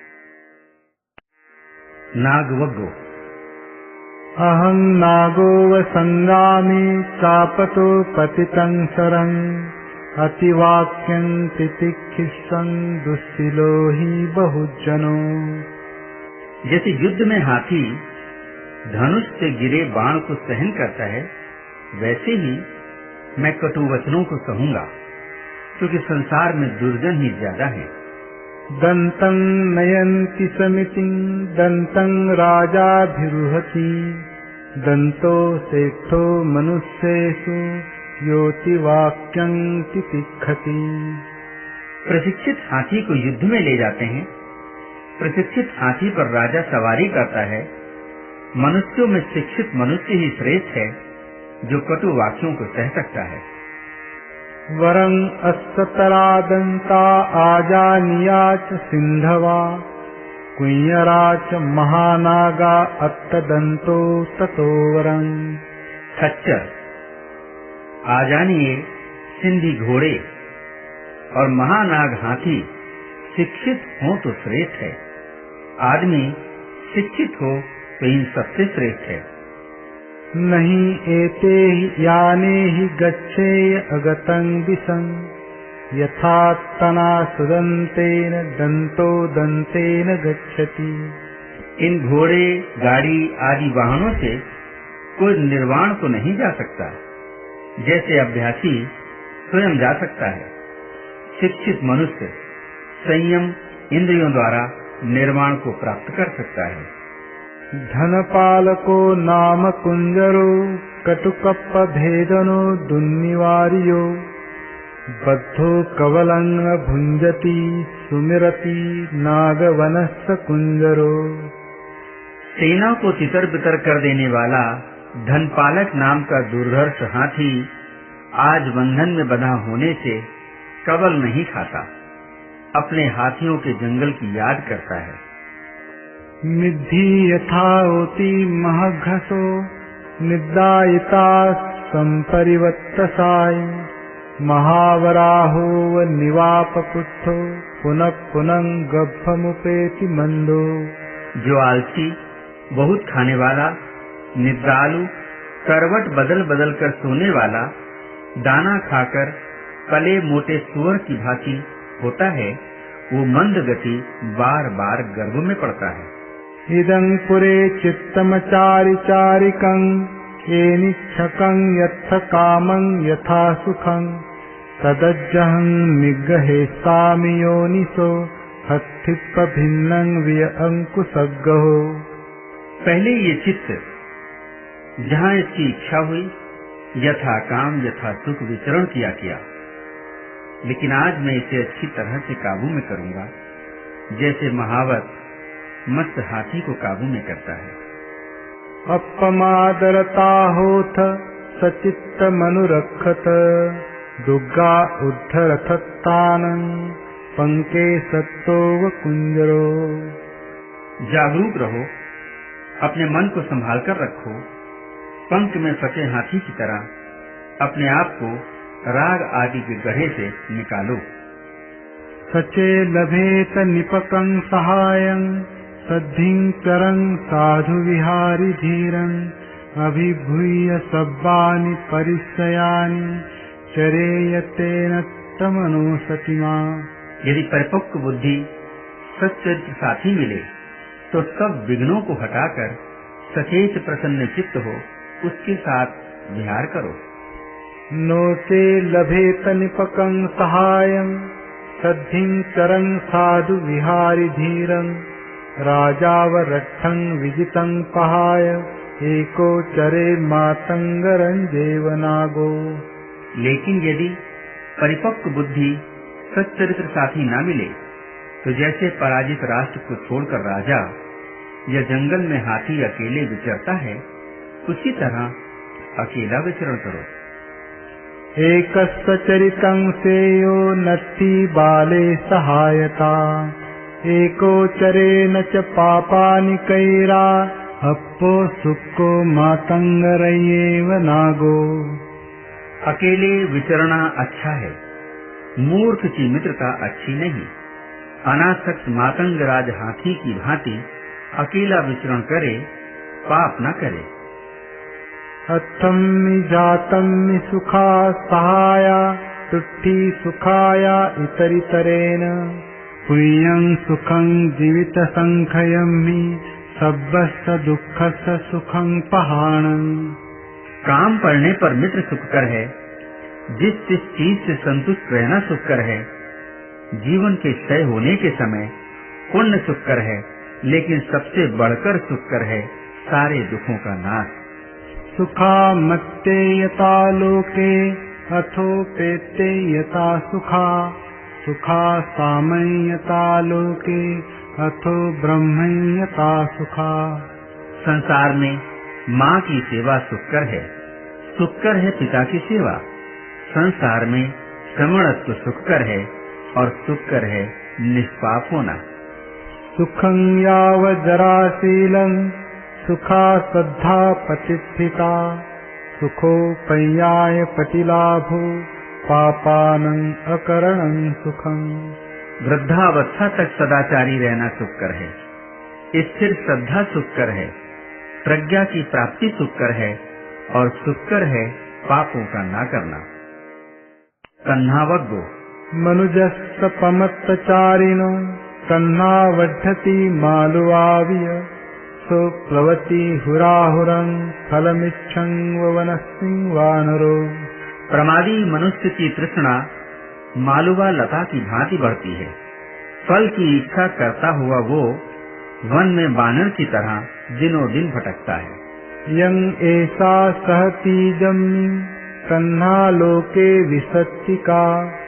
नागवग्गो। अहं नागोव संगामि चापतो पतितं शरं, अतिवाक्यं तितिक्षिषं दुस्सिलो हि बहुजनो। जैसे युद्ध में हाथी धनुष से गिरे बाण को सहन करता है, वैसे ही मैं कटु वचनों को सहूंगा, क्योंकि संसार में दुर्जन ही ज्यादा है। दंतं नयन्ति समितिं दंतं राजाभिरुहति, दंतो सेठो मनुष्येषु योति वाक्यं तितिक्षति। प्रशिक्षित हाथी को युद्ध में ले जाते हैं, प्रशिक्षित हाथी पर राजा सवारी करता है। मनुष्यों में शिक्षित मनुष्य ही श्रेष्ठ है, जो कटु वाक्यों को सह सकता है। वरं अस्ततरा दंता आजानिया च सिंधवा, कुंयरा च महानागा अत्तदंतो ततो वरं। खच्चर, आजानिये, सिंधी घोड़े और महानाग हाथी शिक्षित हो तो श्रेष्ठ है। आदमी शिक्षित हो तो इन सबसे श्रेष्ठ है। नहीं एते हि याने हि गच्छेय अगतं दिशं यथा तना सुदंतेन दंतो दंतेन गच्छति। इन घोड़े, गाड़ी आदि वाहनों से कोई निर्वाण को नहीं जा सकता, जैसे अभ्यासी स्वयं जा सकता है। शिक्षित मनुष्य संयम इंद्रियों द्वारा निर्वाण को प्राप्त कर सकता है। धनपालको नाम कुंजरो कटुकप्प भेदनो दुन्निवार्यो बद्धो कवलं भुंजति सुमिरति नागवनस्य कुंजरो। सेना को तितर बितर कर देने वाला धनपालक नाम का दुर्धर्ष हाथी आज बंधन में बंधा होने से कवल नहीं खाता, अपने हाथियों के जंगल की याद करता है। निद्धि यथा होती महघसो निदायिता संपरिवत्तसाय महावराहो व निवापपुत्थो पुनः पुनः गभ्भमुपेति मंदो। जो आलसी, बहुत खाने वाला, निद्रालु, करवट बदल बदल कर सोने वाला, दाना खाकर पले मोटे सुअर की भांति होता है, वो मंद गति बार बार गर्भ में पड़ता है। इदं पुरे चित्तमचारि चारिकं येनिच्छकं यत्थ कामं यथा सुखं तदज्जहं निग्रहेष्यामि योनिसो हत्थिप्प भिन्नं विय अंकुशग्गहो। पहले ये चित्त जहाँ इसकी इच्छा हुई यथा काम यथा सुख विचरण किया किया, लेकिन आज मैं इसे अच्छी तरह से काबू में करूंगा, जैसे महावत मस्त हाथी को काबू में करता है। अपमादरता होथ सचित्त मनुरक्षत दुर्गा उद्धरथत्तानं पंके सत्तो व कुंजरो। जागरूक रहो, अपने मन को संभाल कर रखो, पंख में फंसे हाथी की तरह अपने आप को राग आदि के गढ़े से निकालो। सचे लभेत निपकं सहायं सद्धिं चरं साधु विहारी धीरं अभिभूय सब्बानि परिसयानि चरेयतेन तमनो सतिमा। यदि परिपक्व बुद्धि सच्चरित्र साथी मिले तो सब विघ्नों को हटाकर सचेत प्रसन्न चित्त हो उसके साथ विहार करो। नोचे लभेत निपकं सहायं सद्धिं चरं साधु विहारी धीरं राजावरट्ठं विजितं पहाय एको चरे मातंगरंजेव नागो। लेकिन यदि परिपक्व बुद्धि सच्चरित्र साथी न मिले तो जैसे पराजित राष्ट्र को छोड़कर राजा या जंगल में हाथी अकेले विचरता है, उसी तरह अकेला विचरण करो। एकस्य चरितं सेयो नत्थि बाले सहायता एको चरेन च पापानि कैरा हप्पो सुक्को मातंगरयेव नागो। अकेले विचरना अच्छा है, मूर्ख की मित्रता अच्छी नहीं। अनासक्त मातंग राज हाथी की भांति अकेला विचरण करे, पाप न करे। अत्थम्मि जातम्मि सुखा सहाया तुट्ठी सुखाया इतरितरेण पुण्यं सुखं जीवित संखयम्मि सब्बस्य दुःखस्य सुखं पहाणं। काम पड़ने पर मित्र सुखकर है, जिस जिस चीज से संतुष्ट रहना सुखकर है। जीवन के क्षय होने के समय पुण्य सुखकर है, लेकिन सबसे बढ़कर सुखकर है सारे दुखों का नाश। सुखा मत्ते यथा लोके अथोपेते यथा सुखा सुखा सामय्यता लोके अथो ब्रह्मण्यता सुखा। संसार में माँ की सेवा सुखकर है, सुखकर है पिता की सेवा। संसार में श्रमणत्व सुखकर है और सुखकर है निष्पाप होना। सुखं याव जराशीलं सुखा श्रद्धा प्रतिष्ठिता सुखो पय्याय पटिलाभो पापानं अकरणं सुखं। वृद्धावस्था तक सदाचारी रहना सुखकर है, स्थिर श्रद्धा सुखकर है, प्रज्ञा की प्राप्ति सुखकर है और सुखकर है पापों का ना करना। कन्हावग्गो मनुजस्य पमत्तचारिणो कन्हावड्ढति मालुवाविय सोप्लवति हुराहुरं फलमिच्छं वनस्मिं वानरो। प्रमादी मनुष्य की तृष्णा मालुवा लता की भांति बढ़ती है। फल की इच्छा करता हुआ वो वन में बानर की तरह दिनों दिन भटकता है। यं एषा सहती जम्मी कन्हा लोके विसत्तिका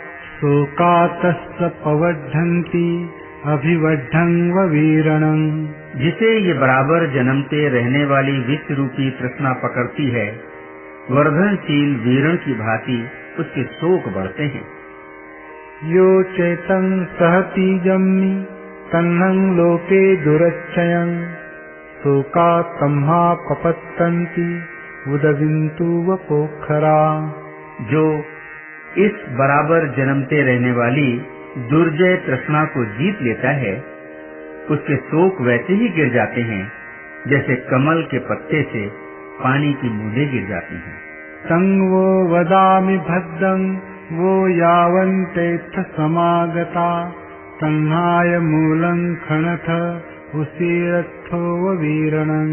शोकातस्य पवड्ढन्ति अभिवड्ढं वीरणं। जिसे ये बराबर जन्मते रहने वाली विष रूपी तृष्णा पकड़ती है, वर्धनशील वीरण की भांति उसके शोक बढ़ते हैं। यो चेतं सहती जम्मी कन्हं लोके दुरच्छयं शोका तम्हा पपत्तन्ति उदविन्तु वपोखरा। जो इस बराबर जन्मते रहने वाली दुर्जय तृष्णा को जीत लेता है, उसके शोक वैसे ही गिर जाते हैं जैसे कमल के पत्ते से पानी की बूंदें गिर जाती हैं। तं वो वदामि भद्रं वो यावन्तेऽथ समागता तन्हाय मूलं खणथ उसीरत्थो वीरणं।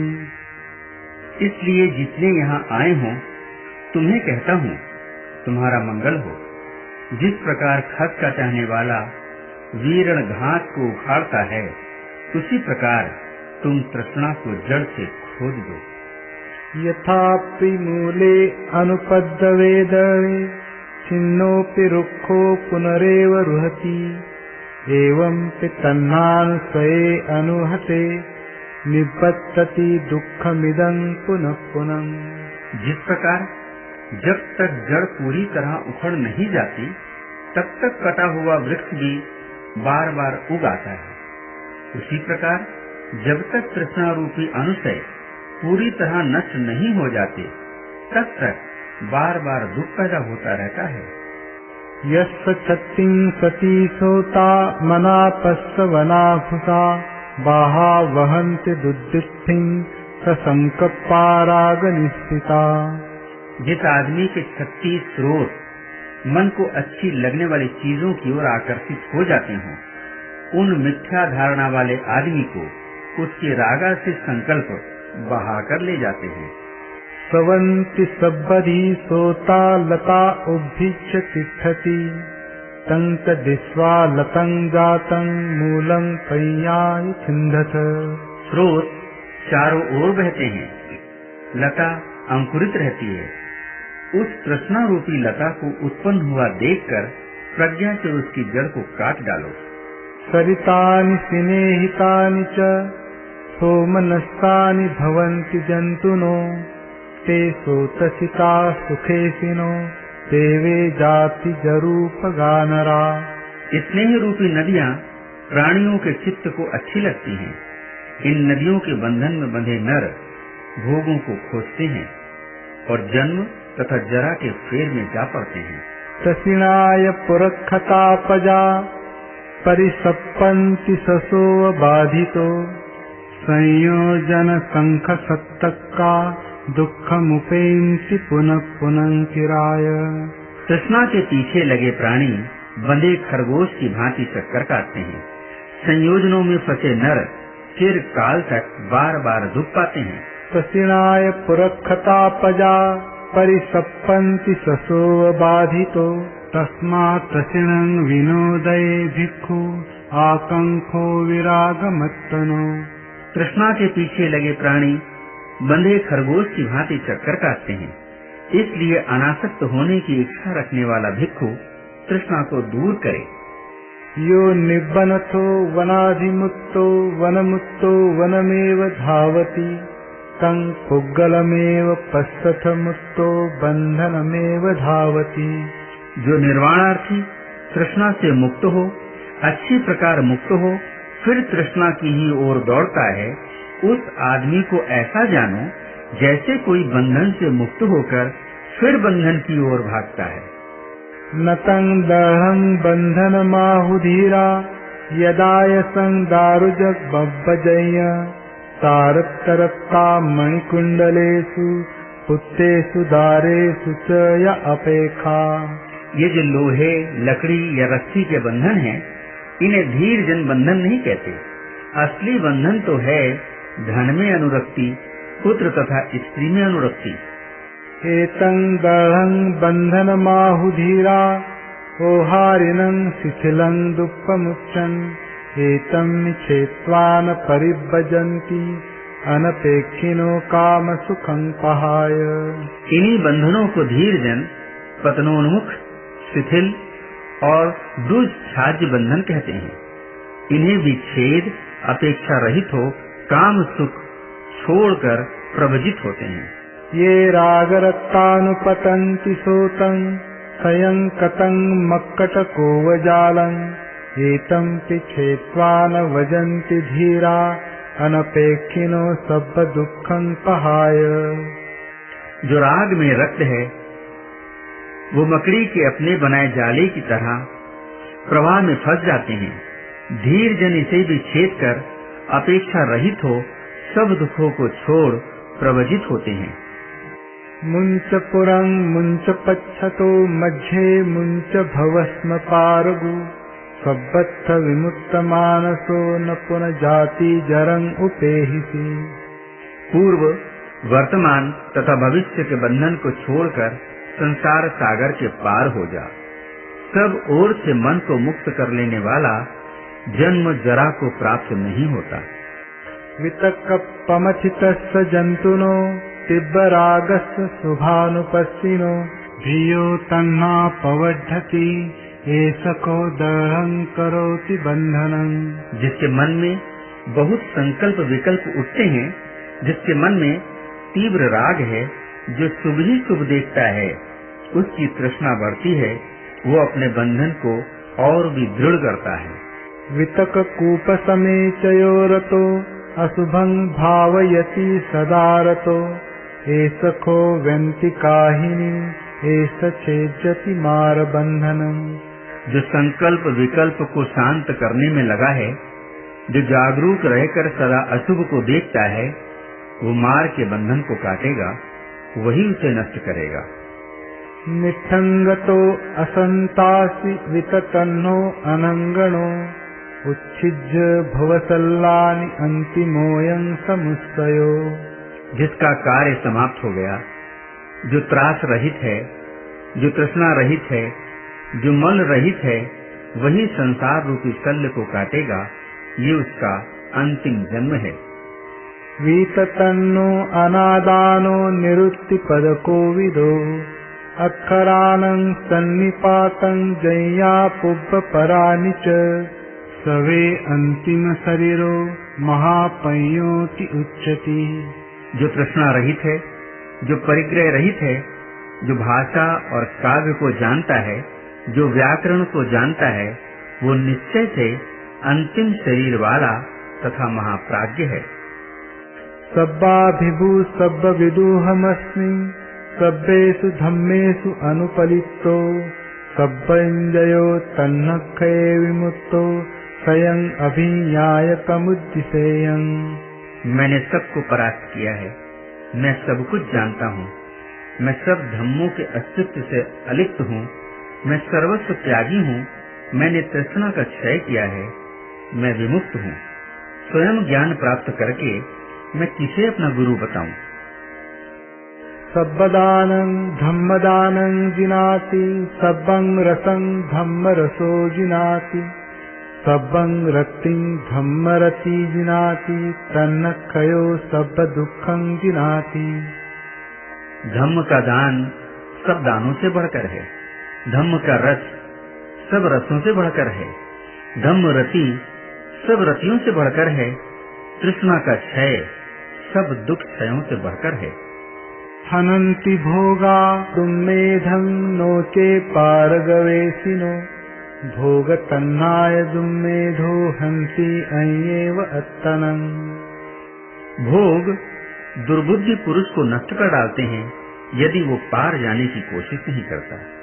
इसलिए जितने यहाँ आए हों तुम्हें कहता हूँ तुम्हारा मंगल हो। जिस प्रकार खत का चाहने वाला वीरण घास को उखाड़ता है, उसी प्रकार तुम तृष्णा को जड़ से खोद दो। यथापि मूले अनुपद्रवेदवे छिन्नोऽपि रुक्षो पुनरेव रुहति एवं तन्नान् स्वये अनुहते निबद्धति दुःखमिदं पुनः पुनः। जिस प्रकार जब तक जड़ पूरी तरह उखड़ नहीं जाती, तब तक कटा हुआ वृक्ष भी बार बार उग आता है, उसी प्रकार जब तक तृष्णा रूपी अनुशय पूरी तरह नष्ट नहीं हो जाते, तब तक बार बार दुख पैदा होता रहता है। यस्य छत्तिं सती सोता मनापस्स वनाभुषा बाहा वहन्ति दुद्धिं ससंकप्पाराग निश्चिता। जिस आदमी के छत्तीस स्रोत मन को अच्छी लगने वाली चीजों की ओर आकर्षित हो जाते हों, उन मिथ्या धारणा वाले आदमी को उसके रागा से संकल्प बहा कर ले जाते हैं। स्रवन्ति सब्बधी सोता लता उद्भिज्य तिष्ठति तंत दिस्वा लतं जातं मूलं पय्याय छिन्दथ। स्रोत चारों ओर बहते हैं, लता अंकुरित रहती है। उस तृष्णा रूपी लता को उत्पन्न हुआ देखकर प्रज्ञा से उसकी जड़ को काट डालो। सरितानि स्नेहितानि च सोमनस्तानि भवन्ति जन्तुनो ते सोतसिता सुखेसिनो देवे जाति जरूपगानरा। स्नेह रूपी नदियाँ प्राणियों के चित्त को अच्छी लगती हैं। इन नदियों के बंधन में बंधे नर भोगों को खोजते हैं और जन्म तथा जरा के फेर में जा पड़ते हैं। तसिणाय पुरखतापजा परिसप्पन्ति ससो बाधितो संयोजन संख सत्तक्का दुःखमुपेन्ति पुनः पुनः किराय। तृष्णा के पीछे लगे प्राणी बंधे खरगोश की भांति चक्कर काटते हैं। संयोजनों में फंसे नर चिर काल तक बार बार दुख पाते हैं। तसिणाय पुरखतापजा परिसप्पन्ति ससो बाधितो तस्मात् तसिणं विनोदये भिक्खु आकांक्षो विरागमत्तनो। तृष्णा के पीछे लगे प्राणी बंधे खरगोश की भांति चक्कर काटते हैं, इसलिए अनासक्त होने की इच्छा रखने वाला भिक्खु तृष्णा को दूर करे। यो निब्बनथो वनाधिमुक्तो वनमुक्तो वनमेव धावति तं पुग्गलमेव पश्यथ मुक्तो बंधनमेव धावति। जो निर्वाणार्थी तृष्णा से मुक्त हो, अच्छी प्रकार मुक्त हो, फिर तृष्णा की ही ओर दौड़ता है, उस आदमी को ऐसा जानो जैसे कोई बंधन से मुक्त होकर फिर बंधन की ओर भागता है। नतं दहं बन्धनमाहुधीरा यदायसं दारुजग्बभ्भजय्य तारत्तरत्ता मणिकुण्डलेषु पुत्तेषु दारेषु च य अपेक्षा। ये जो लोहे, लकड़ी या रस्सी के बंधन हैं, इन्हें धीर जन बंधन नहीं कहते। असली बंधन तो है धन में अनुरक्ति, पुत्र तथा स्त्री में अनुरक्ति। एतं दहं बन्धनमाहुधीरा ओहारिणं शिथिलं दुःखमुच्चन् एतं छेत्वान परिभजन्ति अनपेक्षिनो काम सुखं पहाय। इन्हीं बंधनों को धीर जन पतनोन्मुख, शिथिल और दुष्छाज्य बंधन कहते हैं। इन्हें विच्छेद अपेक्षा रहित हो काम सुख छोड़कर प्रभजित होते हैं। ये रागरत्तानुपतन्ति सोतं स्वयं कतं मक्कटकोवजालं एतं पिछेत्वा न वजन्ति धीरा अनपेक्षिनो सब दुखं पहाय। जो राग में रक्त है वो मकड़ी के अपने बनाए जाले की तरह प्रवाह में फंस जाते हैं। धीर जन इसे भी छेद कर अपेक्षा रहित हो सब दुखों को छोड़ प्रवजित होते हैं। मुंच पुरं मुंच पच्छतो मध्ये मुंच भवस्म पारगु सब्बत्थ विमुक्त मानसो न पुनः जाति जरं उपेहिसी। पूर्व, वर्तमान तथा भविष्य के बंधन को छोड़कर संसार सागर के पार हो जा। सब ओर से मन को मुक्त कर लेने वाला जन्म जरा को प्राप्त नहीं होता। वितक्क पमथितस्स जंतुनो तिब्बरागस्स शुभानुपस्सिनो धियो तन्ना पवड्ढति एषको दहं करोति बंधनं। जिसके मन में बहुत संकल्प विकल्प उठते हैं, जिसके मन में तीव्र राग है, जो शुभ ही शुभ देखता है, उसकी तृष्णा बढ़ती है, वो अपने बंधन को और भी दृढ़ करता है। वितक कूप समेचयोरतो अशुभं भावयति सदारतो एषखो व्यन्तिकाहिनी एष छेद्यति मार बंधनम्। जो संकल्प विकल्प को शांत करने में लगा है, जो जागरूक रहकर सदा अशुभ को देखता है, वो मार के बंधन को काटेगा, वही उसे नष्ट करेगा। निठंगतो असंतासि विततन्नो अनंगणो उच्छिज्य भवसल्लानि अंतिमोयं समुच्चयो। जिसका कार्य समाप्त हो गया, जो त्रास रहित है, जो तृष्णा रहित है, जो मल रहित है, वही संसार रूपी शल्य को काटेगा। ये उसका अंतिम जन्म है। वीततन्नो अनादानो निरुक्ति पदको विदो अक्षरानं सन्निपातं जय्या पुब्ब परानि च सवे अंतिम शरीरो महापयोति उच्चति। जो तृष्णा रहित है, जो परिग्रह रहित है, जो भाषा और काव्य को जानता है, जो व्याकरण को जानता है, वो निश्चय से अंतिम शरीर वाला तथा महाप्राज्ञ है। सब्बाभिभू सब्ब विदुहमस्मि सब्बेषु धम्मेषु अनुपलितो सब्बेन्द्रियो तन्नक्षये विमुक्तो स्वयं अभिज्ञायकमुद्दिशेयम्। मैंने सबको परास्त किया है, मैं सब कुछ जानता हूँ, मैं सब धम्मों के अस्तित्व से अलिप्त हूँ, मैं सर्वस्व त्यागी हूँ, मैंने तृष्णा का क्षय किया है, मैं विमुक्त हूँ। स्वयं ज्ञान प्राप्त करके मैं किसे अपना गुरु बताऊं? सब्बदानं धम्मदानं जिनाति सब्बं रसं धम्मरसो जिनाति सब्बं रतिं धम्मरति जिनाति तन्नक्षयो सब्ब दुःखं जिनाति। धम्म का दान सब दानों से बढ़कर है, धम्म का रस सब रसों से बढ़कर है, धम्म रति सब रतियों से बढ़कर है, तृष्णा का क्षय सब दुख क्षयों से बढ़कर है। हनन्ति भोगा दुम्मेधं नोचे पारगवेशिनो भोग तन्नाय दुम्मेधो हन्ति अय्येव अत्तनं। भोग दुर्बुद्धि पुरुष को नष्ट कर डालते हैं यदि वो पार जाने की कोशिश नहीं करता।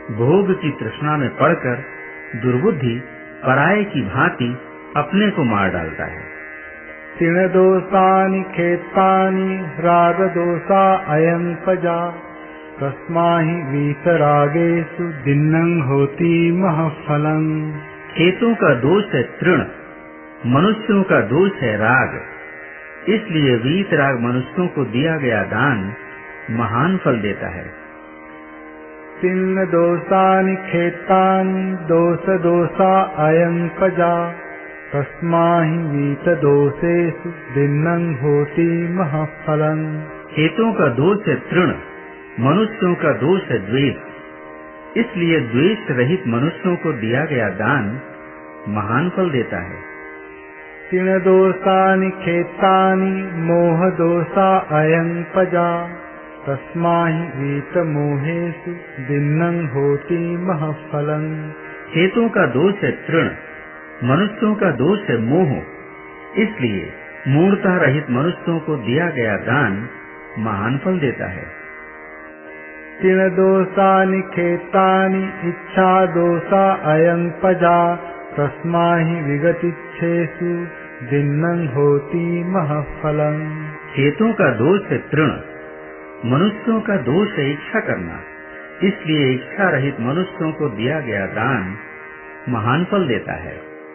भोग की तृष्णा में पड़कर दुर्बुद्धि पराये की भांति अपने को मार डालता है। तिन दोषानि खेतानि राग दोषा अयं पजा तस्माहि वीतरागेषु दिन्नं होति महफलं। खेतों का दोष है तृण, मनुष्यों का दोष है राग, इसलिए वीतराग मनुष्यों को दिया गया दान महान फल देता है। तिन्न दोषानि खेतानि दोष दोषा अयं पजा तस्माहि वीत दोषेषु दिन्नं होति महफलं। खेतों का दोष है तृण, मनुष्यों का दोष है द्वेष, इसलिए द्वेष रहित मनुष्यों को दिया गया दान महान फल देता है। तिन दोषानि खेतानि मोह दोषा अयं पजा तस्माहि वीत मोहेषु दिन्नं होति महफलं। खेतों का दोष है तृण, मनुष्यों का दोष है मोह, इसलिए मूढ़ता रहित मनुष्यों को दिया गया दान महान फल देता है। तिन दोषानि खेतानि इच्छा दोषा अयं पजा तस्माहि विगतिच्छेषु दिन्नं होति महफलं। खेतों का दोष है तृण, मनुष्यों का दोष है इच्छा करना, इसलिए इच्छा रहित मनुष्यों को दिया गया दान महान फल देता है।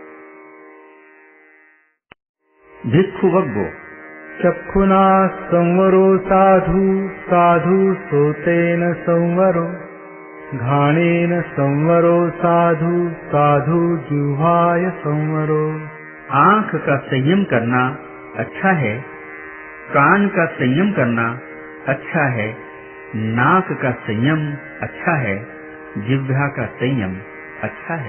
भिक्षुवग्गो चक्षुना संवरो साधु साधु सोतेन संवरो घाणेन संवरो साधु साधु जिह्वाय संवरो। आँख का संयम करना अच्छा है, कान का संयम करना अच्छा है, नाक का संयम अच्छा है, जिह्वा का संयम अच्छा है।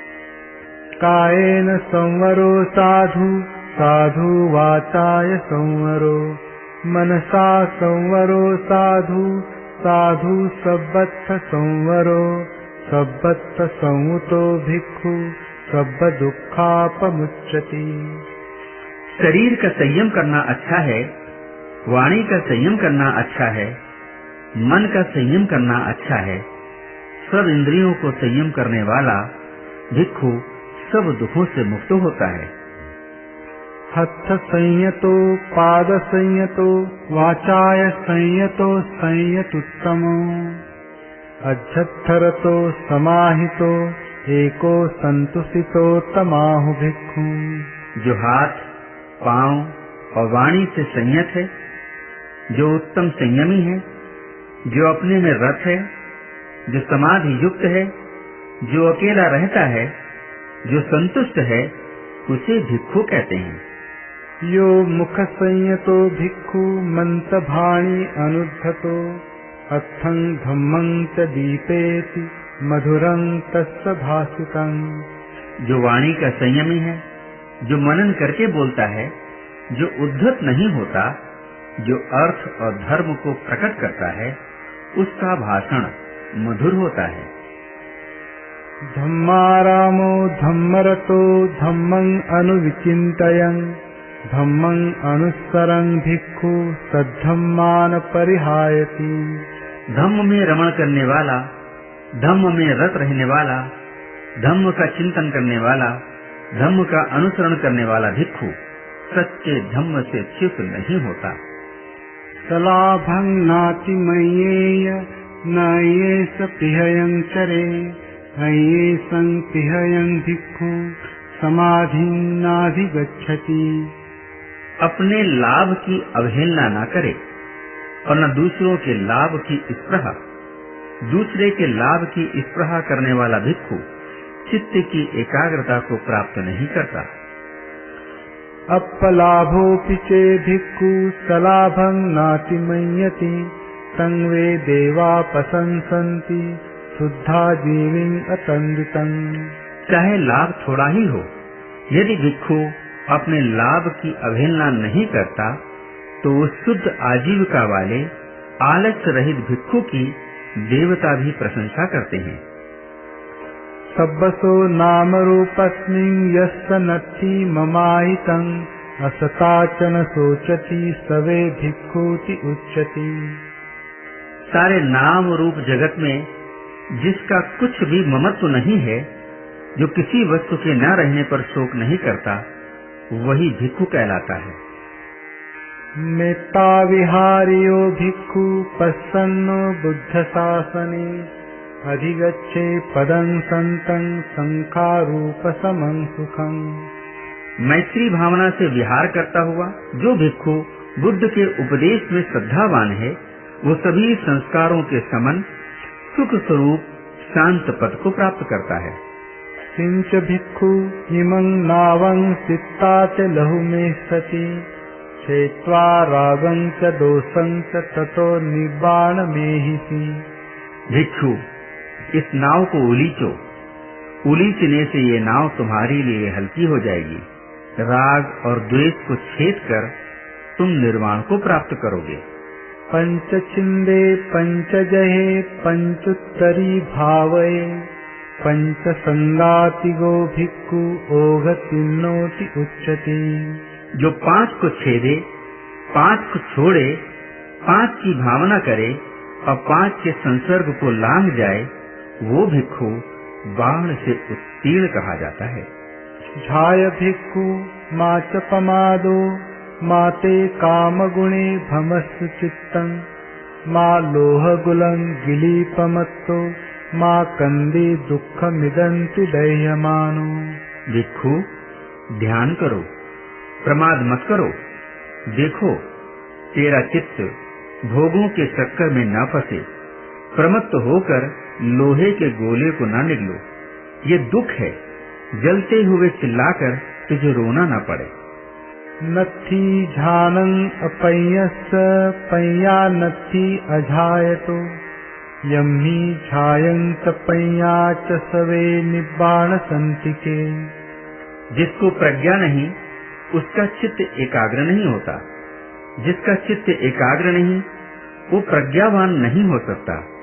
कायेन संवरो साधु साधु वाचाय संवरो मनसा संवरो साधु साधु सब्बत्थ संवरो सब्बत्थ संवतो भिक्खु सब दुखापमुच्यति। शरीर का संयम करना अच्छा है, वाणी का संयम करना अच्छा है, मन का संयम करना अच्छा है, सब इंद्रियों को संयम करने वाला भिक्खु सब दुखों से मुक्त होता है। हस्त संयतो पाद संयतो वाचाय संयतो संयतुत्तमो अध्यत्थरतो समाहितो एको संतुषितो तमाहु भिक्खु। जो हाथ पांव और वाणी से संयत है, जो उत्तम संयमी है, जो अपने में रत है, जो समाधि युक्त है, जो अकेला रहता है, जो संतुष्ट है, उसे भिक्खु कहते हैं। यो मुख संयतो भिक्खु मंतभाणी अनुद्धतो अत्थं धम्मं च दीपेति मधुरं तस्य भाषितं। जो वाणी का संयमी है, जो मनन करके बोलता है, जो उद्धत नहीं होता, जो अर्थ और धर्म को प्रकट करता है, उसका भाषण मधुर होता है। धम्मारामो धम्मरतो धम्मं अनुविचिन्तयन् धम्मं अनुसरन् भिक्खु सद्धम्मान परिहायति। धम्म में रमण करने वाला, धम्म में रत रहने वाला, धम्म का चिंतन करने वाला, धम्म का अनुसरण करने वाला भिक्खु सच्चे धम्म से च्युत नहीं होता। सलाभं नाति मय्येय न ये सपिहयं चरे अये संपिहयं भिक्खु समाधिं नाधिगच्छति। अपने लाभ की अवहेलना न करे और न दूसरों के लाभ की स्पृहा। दूसरे के लाभ की स्पृहा करने वाला भिक्खु चित्त की एकाग्रता को प्राप्त नहीं करता। अपलाभोऽपि चे भिक्खु सलाभं नाति मन्यति तं वे देवा प्रशंसन्ति शुद्धा जीविं अतन्दितं। चाहे लाभ थोड़ा ही हो, यदि भिक्खु अपने लाभ की अवहेलना नहीं करता तो उस शुद्ध आजीविका वाले आलस्य रहित भिक्खु की देवता भी प्रशंसा करते हैं। सब्बसो नाम रूपस्मिन् यस्य नत्थि ममाहितं असताचन सोचति सवे भिक्खुति उच्यति। सारे नाम रूप जगत में जिसका कुछ भी ममत्व नहीं है, जो किसी वस्तु के न रहने पर शोक नहीं करता, वही भिक्षु कहलाता है। मेत्ता विहारियो भिक्खु पस्सन्नो बुद्ध शासने अधिगच्छे पदं संतं संखारूप समं सुखं। मैत्री भावना से विहार करता हुआ जो भिक्षु बुद्ध के उपदेश में श्रद्धावान है, वो सभी संस्कारों के समन सुख स्वरूप शांत पद को प्राप्त करता है। सिंच भिक्खु इमं नावं सित्ता च लहु में सति छेत्वा रागं च दोषं च ततो निबाण में ही। भिक्षु, इस नाव को उलीचो, उलीचने से ये नाव तुम्हारे लिए हल्की हो जाएगी। राग और द्वेष को छेद कर तुम निर्वाण को प्राप्त करोगे। पंच छिंदे पंच जहे पंचुत्तरी भावये पंच संगाति गो भिक्खु ओघतिन्नोति उच्चति। जो पांच को छेदे, पांच को छोड़े, पांच की भावना करे और पांच के संसर्ग को लांघ जाए, वो भिक्षु बाण से उत्तीर्ण कहा जाता है। झाय भिक्खु मा च पमादो माते काम गुणे भमस् चित्तं मा लोह गुलं गिलीपमत्तो मा कंदे दुख मिदंति दह्यमानो। भिक्षु, ध्यान करो, प्रमाद मत करो। देखो, तेरा चित्त भोगों के चक्कर में न फंसे, प्रमत्त होकर लोहे के गोले को न निगलो। ये दुख है, जलते हुए चिल्लाकर तुझे रोना न पड़े। नत्थी झानं अपय्यस्स पय्या नत्थी अझायतो यम ही झायं च पय्या च सवे निब्बाण संतिके। जिसको प्रज्ञा नहीं, उसका चित्त एकाग्र नहीं होता। जिसका चित्त एकाग्र नहीं, वो प्रज्ञावान नहीं हो सकता।